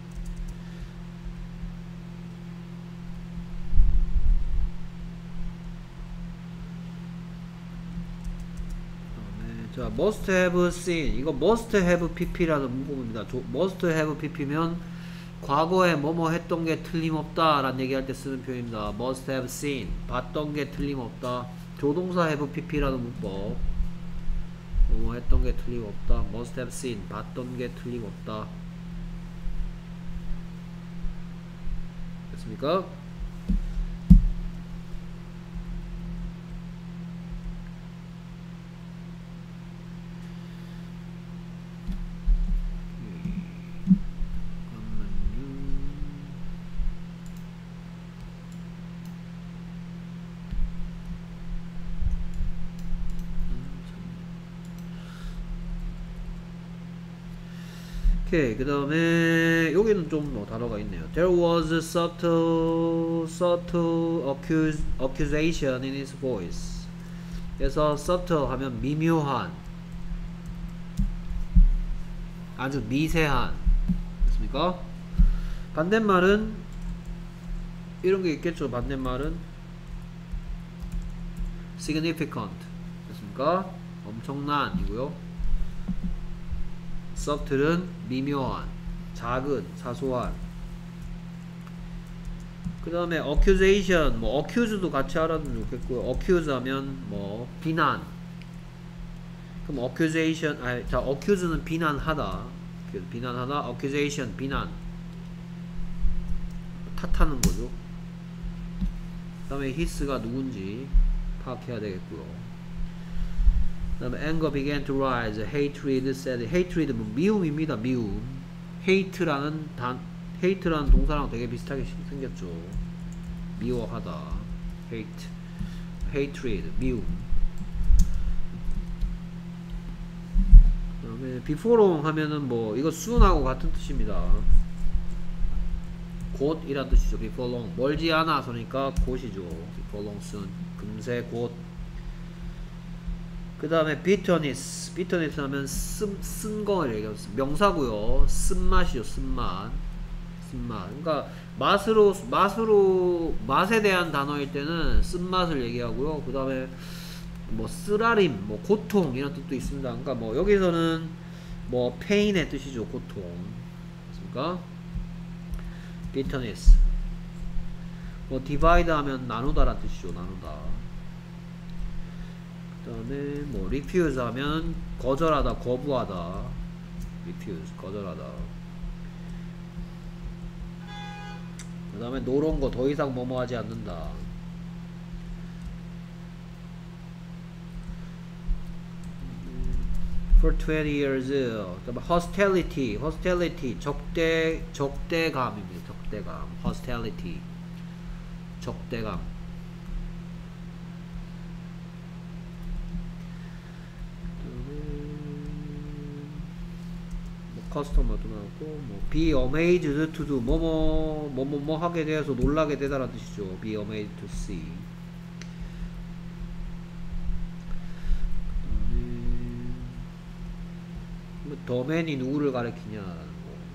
자, must have seen, 이거 must have pp라는 문구입니다. must have pp면 과거에 뭐뭐 했던 게 틀림없다 라는 얘기할 때 쓰는 표현입니다. must have seen, 봤던 게 틀림없다. 조동사 have pp라는 문법, 뭐뭐 했던 게 틀림없다. must have seen, 봤던 게 틀림없다. 됐습니까? 오케이, 그 다음에 여기는 좀 뭐 단어가 있네요. There was a subtle accusation in his voice. 그래서 subtle 하면 미묘한, 아주 미세한, 됐습니까? 반대말은 이런 게 있겠죠. 반대말은 significant, 됐습니까? 엄청난 이고요. subtle은 미묘한, 작은, 사소한. 그 다음에 accusation, 뭐 accuse도 같이 알아두면 좋겠고요. accuse 하면 뭐 비난. 그럼 accusation, 자, accuse는 비난하다, 비난하다. accusation, 비난, 탓하는 거죠. 그 다음에 his가 누군지 파악해야 되겠고요. 그 다음에 anger began to rise, hatred said, hatred 뭐 미움입니다. 미움. hate라는 동사랑 되게 비슷하게 생겼죠. 미워하다, hate, hatred, 미움. 그 다음에 before long 하면은 뭐 이거 soon하고 같은 뜻입니다. 곧 이란 뜻이죠. before long, 멀지 않아서니까 곧이죠. before long, soon, 금세 곧. 그 다음에 bitterness, bitterness 하면 쓴거를 얘기하고, 명사고요. 쓴맛이죠. 쓴맛, 쓴맛. 그러니까 맛에 대한 단어일 때는 쓴맛을 얘기하고요. 그 다음에 뭐 쓰라림, 뭐 고통 이런 뜻도 있습니다. 그러니까 뭐 여기서는 뭐 pain의 뜻이죠. 고통, 그렇습니까? bitterness. 뭐 divide 하면 나누다란 뜻이죠. 나누다. 그 다음에 뭐 refuse 하면 거절하다, 거부하다. refuse, 거절하다. 그 다음에 노론 거, 더 이상 뭐뭐 하지 않는다. for 20 years. 그다음에 hostility, hostility, 적대감입니다. 적대감, hostility, 적대감. customer도 나왔고, 뭐 be amazed to do 뭐 하게 되어서 놀라게 되다라는 뜻이죠. be amazed to see. 더 맨이 누구를 가리키냐라는 거.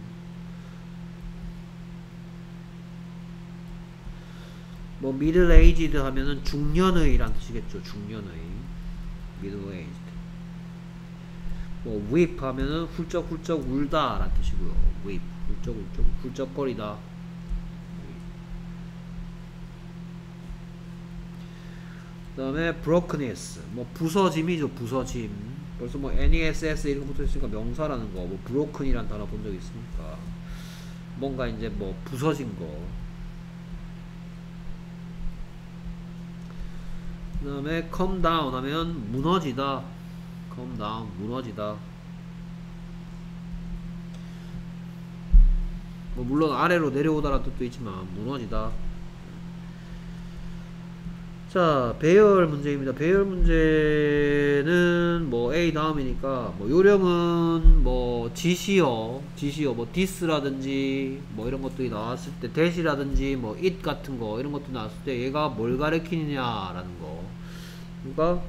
뭐 middle aged 하면은 중년의란 뜻이겠죠. 중년의. middle aged. 뭐 weep 하면은 훌쩍훌쩍 울다 라는 뜻이고요. weep 훌쩍거리다. 그 다음에 brokenness 뭐 부서짐이죠. 부서짐. 벌써 뭐 NESS 이런 거 붙어있으니까 명사라는 거. 뭐 broken이란 단어 본 적 있습니까? 뭔가 이제 뭐 부서진 거. 그 다음에 come down 하면 무너지다. come down 무너지다. 뭐 물론 아래로 내려오다라는 뜻도 있지만 무너지다. 자, 배열 문제입니다. 배열 문제는 뭐 A 다음이니까 뭐 요령은 뭐 지시어 뭐 this라든지 뭐 이런 것들이 나왔을 때 that이라든지 뭐 it 같은 거 이런 것도 나왔을 때 얘가 뭘 가리키느냐라는 거. 그러니까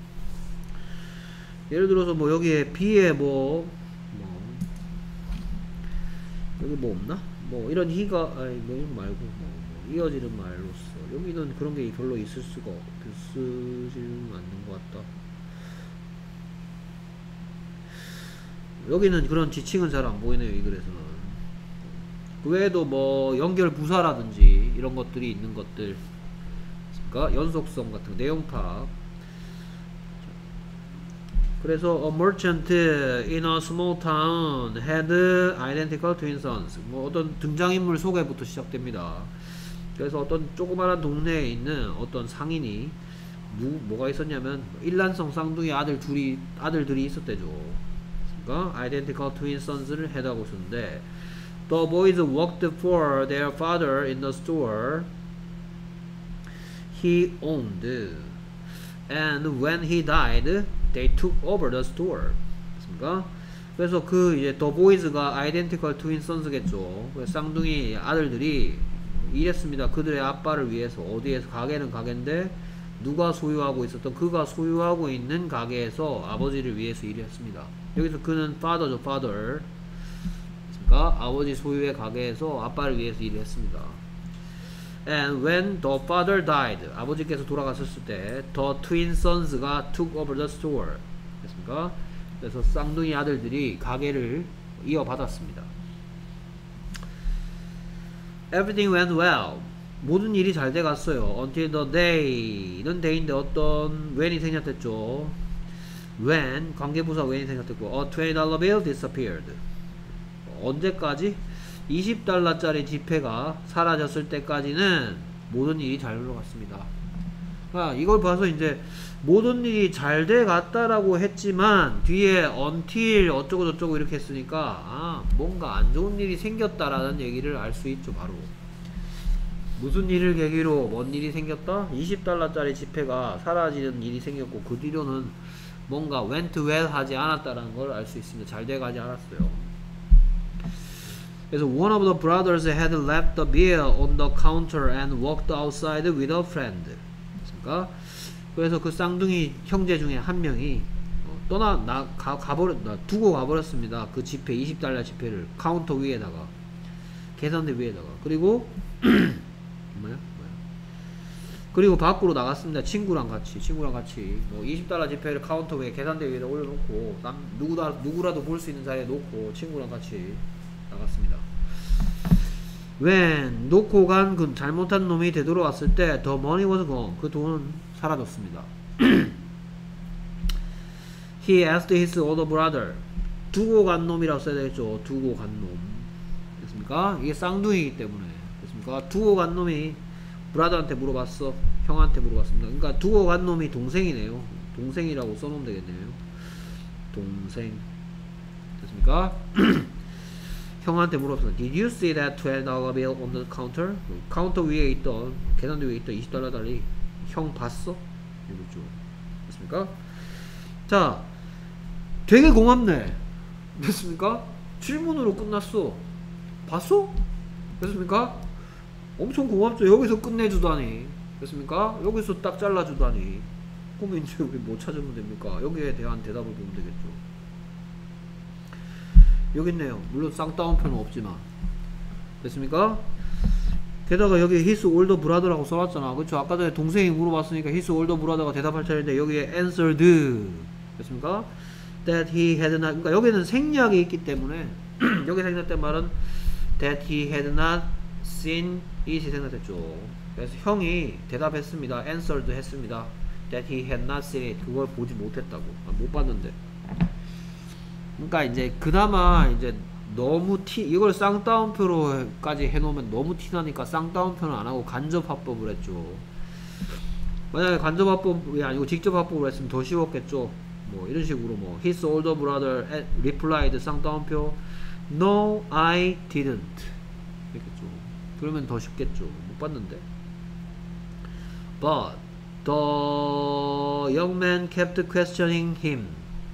예를 들어서 뭐 여기에 B에 여기 뭐 없나? 뭐 이런 희가 아니 뭐 이런 말고 뭐 이어지는 말로써 여기는 그런 게 별로 있지는 않는 것 같다. 여기는 그런 지칭은 잘 안 보이네요. 이 글에서는. 그 외에도 뭐 연결 부사라든지 이런 것들이 있는 것들, 그러니까 연속성 같은 내용 파악. 그래서 a merchant in a small town had identical twin sons. 뭐 어떤 등장인물 소개부터 시작됩니다. 그래서 어떤 조그마한 동네에 있는 어떤 상인이 뭐가 있었냐면 일란성 쌍둥이 아들들이 있었대죠. 그러니까 identical twin sons를 해다고 썼는데 the boys worked for their father in the store he owned and when he died they took over the store. 그렇습니까? 그래서 그 이제 the boys가 identical twin sons겠죠. 쌍둥이 아들들이 일했습니다. 그들의 아빠를 위해서. 어디에서? 가게는 가게인데 누가 소유하고 있었던 그가 소유하고 있는 가게에서 아버지를 위해서 일했습니다. 여기서 그는 father죠. father. 그러니까 아버지 소유의 가게에서 아빠를 위해서 일했습니다. And when the father died, 아버지께서 돌아가셨을 때 the twin sons가 took over the store. 됐습니까? 그래서 쌍둥이 아들들이 가게를 이어받았습니다. Everything went well. 모든 일이 잘 돼갔어요. Until the day는 day인데 어떤 when이 생략됐죠. When 관계부사 when이 생략됐고 a $20 bill disappeared. 언제까지? $20짜리 지폐가 사라졌을 때까지는 모든 일이 잘 흘러갔습니다. 그러니까 이걸 봐서 이제 모든 일이 잘 돼갔다라고 했지만 뒤에 until 어쩌고저쩌고 이렇게 했으니까 뭔가 안 좋은 일이 생겼다라는 얘기를 알 수 있죠. 바로 무슨 일을 계기로 뭔 일이 생겼다? $20짜리 지폐가 사라지는 일이 생겼고 그 뒤로는 뭔가 went well 하지 않았다라는 걸 알 수 있습니다. 잘 돼가지 않았어요. 그래서 one of the brothers had left the bill on the counter and walked outside with a friend. 그러니까 그래서 그 쌍둥이 형제 중에 한 명이 두고 가버렸습니다. 그 지폐, $20 지폐를 카운터 위에다가, 계산대 위에다가. 그리고 그리고 밖으로 나갔습니다. 친구랑 같이 뭐 $20 지폐를 카운터 위에 계산대 위에다 올려놓고 누구라도 볼 수 있는 자리에 놓고 친구랑 같이 나갔습니다. When 놓고 간 그 잘못한 놈이 되돌아왔을 때 the money was gone. 그 돈은 사라졌습니다. He asked his older brother. 두고 간 놈이라고 써야 되겠죠. 두고 간 놈. 됐습니까? 이게 쌍둥이이기 때문에. 됐습니까? 두고 간 놈이 브라더한테 물어봤어. 형한테 물어봤습니다. 그러니까 두고 간 놈이 동생이네요. 동생이라고 써놓으면 되겠네요. 동생. 됐습니까? 형한테 물어봤습니다. Did you see that $20 bill on the counter? 카운터 위에 있던, 계산대 위에 있던 $20달이 형 봤어? 이거죠. 됐습니까? 자, 되게 고맙네. 됐습니까? 질문으로 끝났어. 봤어? 됐습니까? 엄청 고맙죠. 여기서 끝내주다니. 됐습니까? 여기서 딱 잘라주다니. 그럼 이제 우리 뭐 찾으면 됩니까? 여기에 대한 대답을 보면 되겠죠. 여기 있네요. 물론 쌍따옴표는 없지만. 됐습니까? 게다가 여기 his older brother라고 써놨잖아. 그쵸? 아까 전에 동생이 물어봤으니까 his older brother가 대답할 차례인데 여기에 answered. 됐습니까? that he had not. 그러니까 여기는 생략이 있기 때문에 여기 생략된 말은 that he had not seen it이 생략됐죠. 그래서 형이 대답했습니다. answered 했습니다. that he had not seen it. 그걸 보지 못했다고. 못 봤는데. 그러니까 이제 그나마 이제 너무 이걸 쌍따옴표로까지 해놓으면 너무 티나니까 쌍따옴표는 안하고 간접화법을 했죠. 만약에 간접화법이 아니고 직접화법을 했으면 더 쉬웠겠죠. 뭐 이런 식으로 뭐 his older brother replied 쌍따옴표 no I didn't 이렇겠죠. 그러면 더 쉽겠죠. 못 봤는데. But the young man kept questioning him.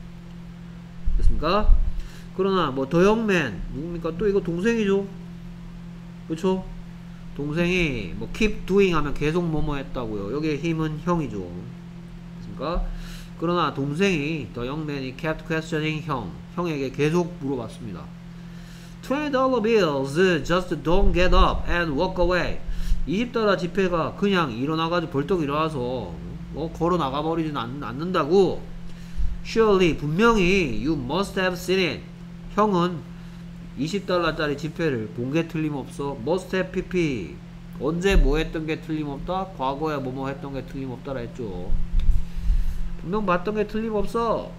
됐습니까? 그러나 뭐 the young man 누굽니까? 또 이거 동생이죠. 그쵸? 동생이 뭐 keep doing 하면 계속 뭐뭐 했다고요. 여기에 힘은 형이죠. 됐습니까? 그러나 동생이 the young man이 kept questioning 형에게 계속 물어봤습니다. $20 bills just don't get up and walk away. $20 지폐가 그냥 일어나가지고 벌떡 일어나서 뭐 걸어 나가버리진 않는다고. Surely 분명히 you must have seen it. 형은 $20짜리 지폐를 본 게 틀림없어. must have pp. 언제 뭐 했던 게 틀림없다? 과거에 뭐뭐 했던 게 틀림없다라 했죠. 분명 봤던 게 틀림없어.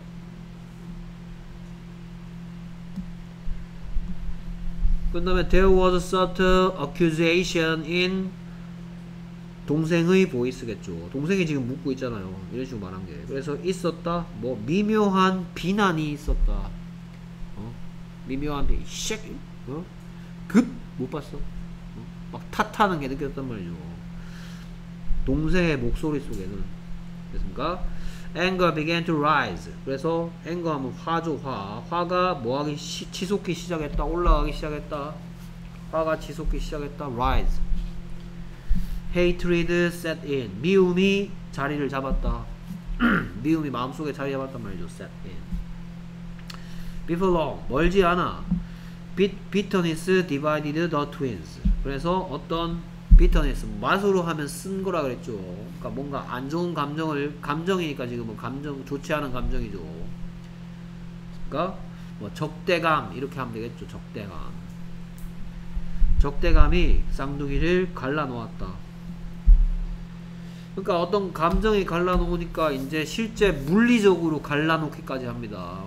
그 다음에 there was certain accusation in 동생의 보이스겠죠. 동생이 지금 묻고 있잖아요. 이런 식으로 말한 게. 그래서 있었다. 뭐 미묘한 비난이 있었다. 미묘한 비난. 못 봤어? 막 탓하는 게 느껴졌단 말이죠. 동생의 목소리 속에는. 됐습니까? Anger began to rise. 그래서 anger 하면 화죠. 화가 뭐하기 치솟기 시작했다. 올라가기 시작했다. 화가 치솟기 시작했다. rise. Hatred set in. 미움이 자리를 잡았다. 미움이 마음속에 자리 잡았단 말이죠. set in. Before long. 멀지 않아. bitterness divided the twins. 그래서 어떤 bitterness 맛으로 하면 쓴 거라 그랬죠. 그러니까 뭔가 안 좋은 감정이니까 지금 뭐 감정 좋지 않은 감정이죠. 그러니까 뭐 적대감 이렇게 하면 되겠죠. 적대감이 쌍둥이를 갈라놓았다. 그러니까 어떤 감정이 갈라놓으니까 이제 실제 물리적으로 갈라놓기까지 합니다.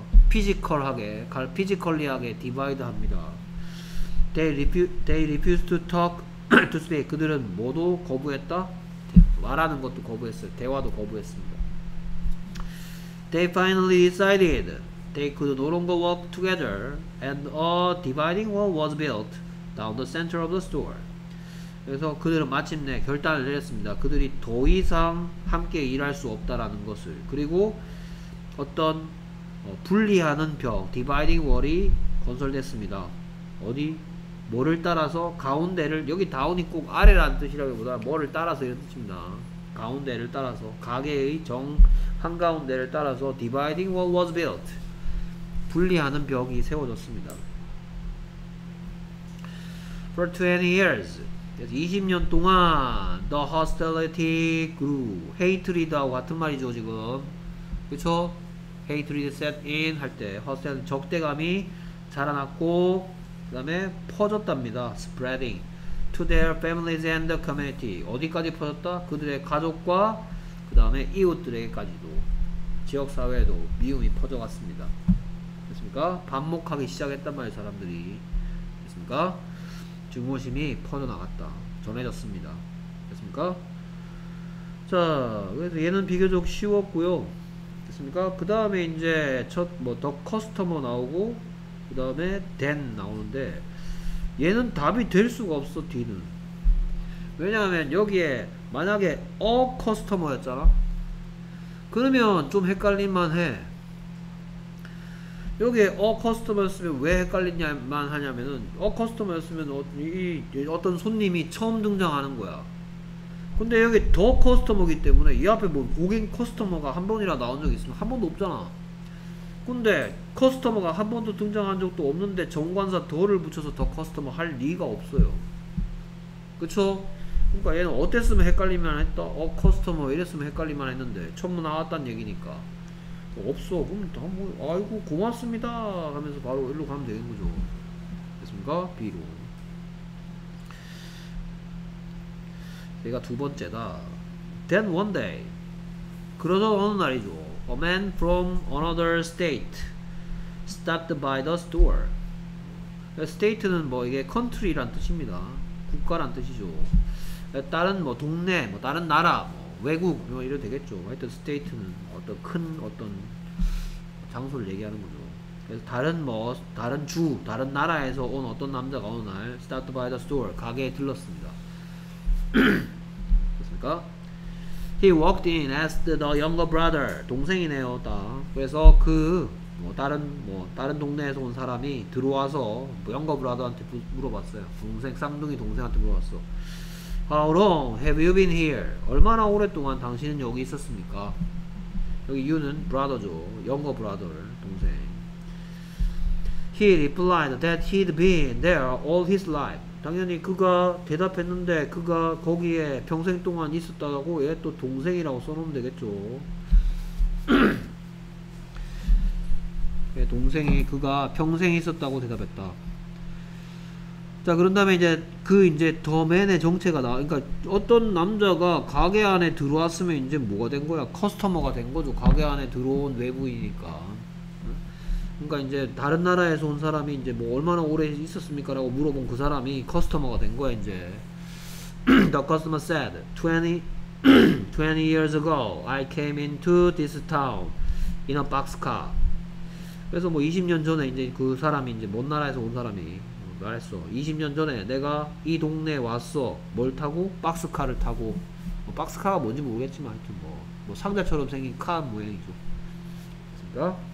피지컬리하게 디바이드 합니다. They refused to talk to speak. 그들은 모두 거부했다. 말하는 것도 거부했어요. 대화도 거부했습니다. They finally decided they could no longer work together and a dividing wall was built down the center of the store. 그래서 그들은 마침내 결단을 내렸습니다. 그들이 더 이상 함께 일할 수 없다라는 것을. 그리고 어떤 분리하는 벽, 디바이딩 월이 건설됐습니다. 어디? 뭐를 따라서? 가운데를. 여기 다운이 꼭 아래라는 뜻이라기보다 뭐를 따라서 이런 뜻입니다. 가운데를 따라서, 가게의 정 한가운데를 따라서 dividing wall was built. 분리하는 벽이 세워졌습니다. For 20 years. 그래서 20년 동안 the hostility grew. hatred하고 같은 말이죠 지금. 그쵸? hatred set in 할 때 hostility 적대감이 자라났고 그 다음에 퍼졌답니다. spreading to their families and the community. 어디까지 퍼졌다? 그들의 가족과 그 다음에 이웃들에게까지도 지역사회에도 미움이 퍼져갔습니다. 됐습니까? 반목하기 시작했단 말이에요. 사람들이. 됐습니까? 증오심이 퍼져나갔다. 전해졌습니다. 됐습니까? 자, 그래서 얘는 비교적 쉬웠고요. 됐습니까? 그 다음에 이제 더 커스터머 나오고 그 다음에 then 나오는데 얘는 답이 될 수가 없어. 뒤는. 왜냐하면 여기에 만약에 커스터머였잖아. 그러면 좀 헷갈릴만 해. 여기에 customer였으면 왜 헷갈리냐만 하냐면은 customer였으면 어떤 손님이 처음 등장하는 거야. 근데 여기 더 커스터머기 때문에 이 앞에 뭐 고객 커스터머가 한 번이라 나온 적이 있으면 한 번도 없잖아. 근데 커스터머가 한 번도 등장한 적도 없는데 정관사 더를 붙여서 더 커스터머 할 리가 없어요. 그쵸? 그러니까 얘는 어땠으면 헷갈리만 했다? 커스터머 이랬으면 헷갈리만 했는데 처음 나왔단 얘기니까 없어. 그럼 다 뭐 아이고 고맙습니다 하면서 바로 일로 가면 되는 거죠. 됐습니까? B로. 얘가 두 번째다. Then one day, 그러던 어느 날이죠. A man from another state stopped by the store. state는 뭐 이게 country란 뜻입니다. 국가란 뜻이죠. 다른 뭐 동네, 뭐 다른 나라, 뭐 외국 뭐 이래도 되겠죠. 하여튼 state는 어떤 큰 어떤 장소를 얘기하는 거죠. 그래서 다른 주, 다른 나라에서 온 어떤 남자가 어느 날 stopped by the store 가게에 들렀습니다. 됐습니까? He walked in, asked the younger brother. 동생이네요, 딱. 그래서 다른 동네에서 온 사람이 들어와서 뭐 younger brother한테 물어봤어요. 쌍둥이 동생한테 물어봤어. How long have you been here? 얼마나 오랫동안 당신은 여기 있었습니까? 여기 you는 brother죠. younger brother, 동생. He replied that he'd been there all his life. 당연히 그가 대답했는데 그가 거기에 평생 동안 있었다고 얘 또 동생이라고 써놓으면 되겠죠. 동생이 그가 평생 있었다고 대답했다. 자, 그런 다음에 이제 더맨의 정체가 나와. 그러니까 어떤 남자가 가게 안에 들어왔으면 이제 뭐가 된 거야? 커스터머가 된 거죠. 가게 안에 들어온 외부인이니까. 그러니까 이제 다른 나라에서 온 사람이 이제 뭐 얼마나 오래 있었습니까? 라고 물어본 그 사람이 커스터머가 된 거야, 이제. The customer said, 20 years ago, I came into this town in a boxcar. 그래서 뭐 20년 전에 이제 그 사람이 이제 먼 나라에서 온 사람이 말했어. 20년 전에 내가 이 동네에 왔어. 뭘 타고? 박스카를 타고. 뭐 박스카가 뭔지 모르겠지만 하여튼 뭐 상자처럼 생긴 카 모양이죠. 그러니까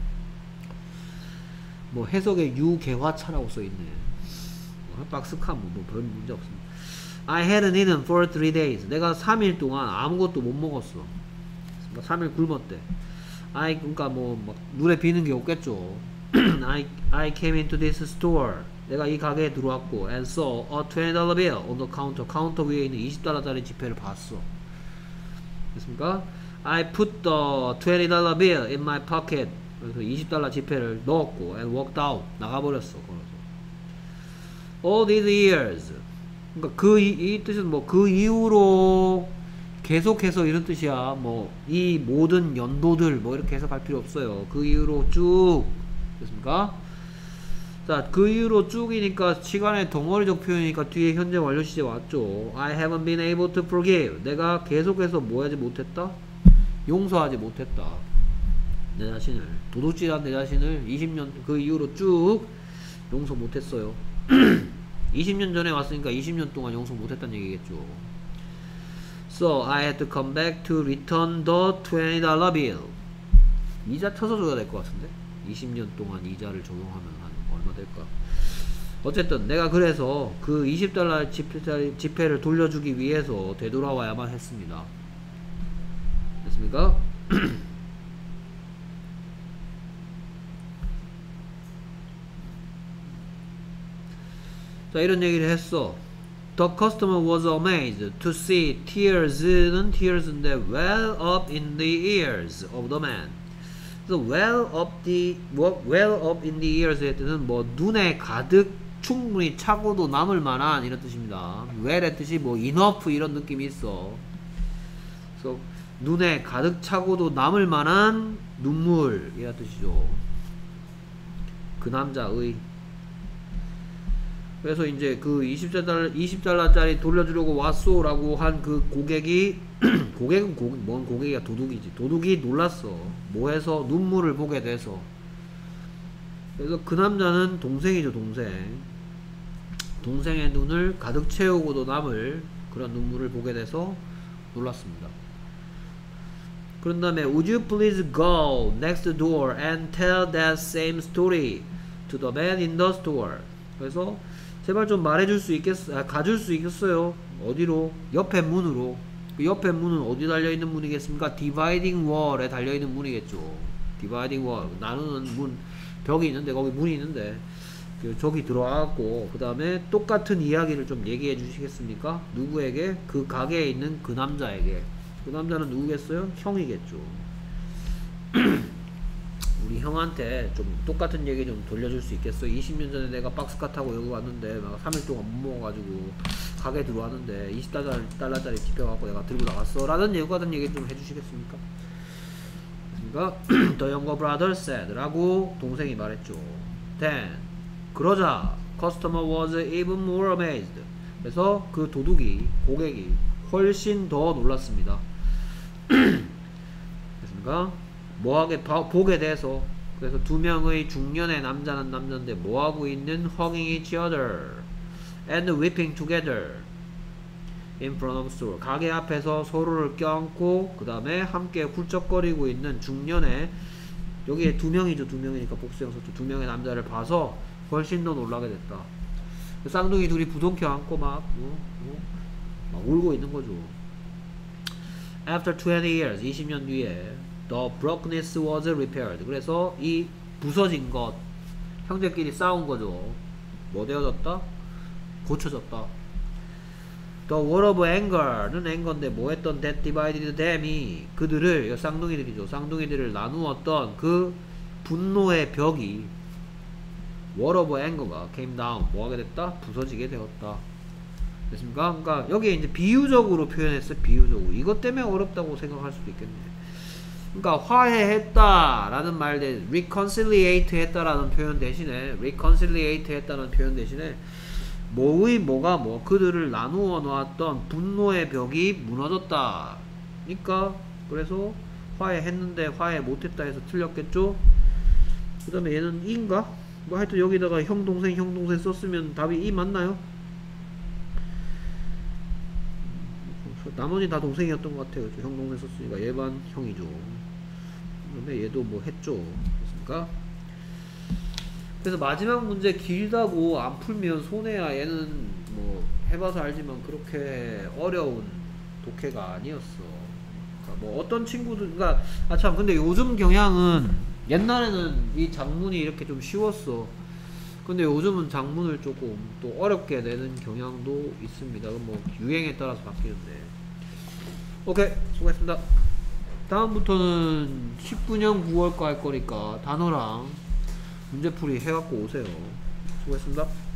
뭐 해석에 유개화차라고 써있네. 박스카 뭐 별 문제 없습니다. I hadn't eaten for 3 days. 내가 3일 동안 아무것도 못 먹었어. 3일 굶었대. 그러니까 뭐 막 눈에 비는 게 없겠죠. I came into this store. 내가 이 가게에 들어왔고 and saw a $20 bill on the counter. 카운터 위에 있는 $20짜리 지폐를 봤어. 됐습니까? I put the $20 bill in my pocket. 그래서 $20 지폐를 넣었고 and walked out. 나가버렸어. 걸어서. All these years. 그러니까 이 뜻은 뭐 그 이후로 계속해서 이런 뜻이야. 뭐 이 모든 연도들 뭐 이렇게 해석할 필요 없어요. 그 이후로 쭉. 됐습니까? 자, 그 이후로 쭉이니까 시간의 덩어리적 표현이니까 뒤에 현재 완료 시제 왔죠. I haven't been able to forgive. 내가 계속해서 뭐 하지 못했다? 용서하지 못했다. 내 자신을. 도둑질한 내 자신을 20년 그 이후로 쭉 용서 못했어요. 20년 전에 왔으니까 20년 동안 용서 못했다는 얘기겠죠. So I had to come back to return the $20 bill. 이자 쳐서 줘야 될 것 같은데 20년 동안 이자를 적용하면 한 얼마 될까? 어쨌든 내가 그래서 그 $20 지폐를 돌려주기 위해서 되돌아와야만 했습니다. 됐습니까? 자, 이런 얘기를 했어. The customer was amazed to see tears는 tears인데 well up in the ears of the man. 그래서 well up in the ears의 뜻은 뭐 눈에 가득 충분히 차고도 남을 만한 이런 뜻입니다. well의 뜻이 뭐 enough 이런 느낌이 있어. 그래서 눈에 가득 차고도 남을 만한 눈물 이런 뜻이죠. 그 남자의. 그래서 이제 그 $20짜리 돌려주려고 왔소 라고 한 그 고객이 고객은 뭔 고객이야? 도둑이지. 도둑이 놀랐어. 뭐 해서? 눈물을 보게 돼서. 그래서 그 남자는 동생이죠, 동생. 동생의 눈을 가득 채우고도 남을 그런 눈물을 보게 돼서 놀랐습니다. 그런 다음에 would you please go next door and tell that same story to the man in the store. 그래서 제발 좀 말해줄 수 가줄 수 있겠어요? 어디로? 옆에 문으로. 그 옆에 문은 어디 달려있는 문이겠습니까? dividing wall에 달려있는 문이겠죠. dividing wall, 나누는 문, 벽이 있는데 거기 문이 있는데 저기 들어와갖고 그 다음에 똑같은 이야기를 좀 얘기해 주시겠습니까? 누구에게? 그 가게에 있는 그 남자에게. 그 남자는 누구겠어요? 형이겠죠. 우리 형한테 좀 똑같은 얘기 좀 돌려줄 수 있겠어요? 20년 전에 내가 박스카 타고 여기 왔는데 막 3일 동안 못 먹어가지고 가게 들어왔는데 20달러짜리 지펴갖고 내가 들고 나갔어 라는 같은 얘기 좀 해주시겠습니까? 그러니까 The younger brother said 라고 동생이 말했죠. Then 그러자 customer was even more amazed. 그래서 그 도둑이, 고객이 훨씬 더 놀랐습니다. 그랬습니까? 뭐하게 보게 돼서. 그래서 두 명의 중년의 남자는 남자인데 뭐하고 있는 hugging each other and weeping together in front of store. 가게 앞에서 서로를 껴안고 그 다음에 함께 훌쩍거리고 있는 중년의, 여기에 두 명이죠. 두 명이니까 복수형사 두 명의 남자를 봐서 훨씬 더 놀라게 됐다. 쌍둥이 둘이 부둥켜 안고 막 울고 있는 거죠. After 20 years, 20년 뒤에 the brokenness was repaired. 그래서 이 부서진 것, 형제끼리 싸운 거죠. 뭐 되어졌다? 고쳐졌다. The wall of anger는 anger인데 뭐 했던 that divided them이 그들을, 쌍둥이들이죠. 쌍둥이들을 나누었던 그 분노의 벽이 wall of anger가 came down. 뭐 하게 됐다? 부서지게 되었다. 됐습니까? 그러니까 여기에 이제 비유적으로 표현했어요. 비유적으로. 이것 때문에 어렵다고 생각할 수도 있겠네. 그러니까 화해했다 라는 말 대신 reconciliate 했다라는 표현 대신에 reconciliate 했다는 표현 대신에 그들을 나누어 놓았던 분노의 벽이 무너졌다. 그러니까 그래서 화해했는데 화해 못했다 해서 틀렸겠죠. 그 다음에 얘는 이인가? 뭐 하여튼 여기다가 형 동생 썼으면 답이 이 맞나요? 나머지 다 동생이었던 것 같아요. 형 동생 썼으니까 얘만 형이죠. 그다음에 얘도 뭐 했죠. 그렇습니까? 그래서 마지막 문제 길다고 안 풀면 손해야. 얘는 뭐 해봐서 알지만 그렇게 어려운 독해가 아니었어. 그러니까 뭐 어떤 친구들, 그러니까 참 근데 요즘 경향은 옛날에는 이 작문이 이렇게 좀 쉬웠어. 근데 요즘은 작문을 조금 또 어렵게 내는 경향도 있습니다. 뭐 유행에 따라서 바뀌는데. 오케이, 수고했습니다. 다음부터는 19년 9월 거 할 거니까 단어랑 문제풀이 해갖고 오세요. 수고했습니다.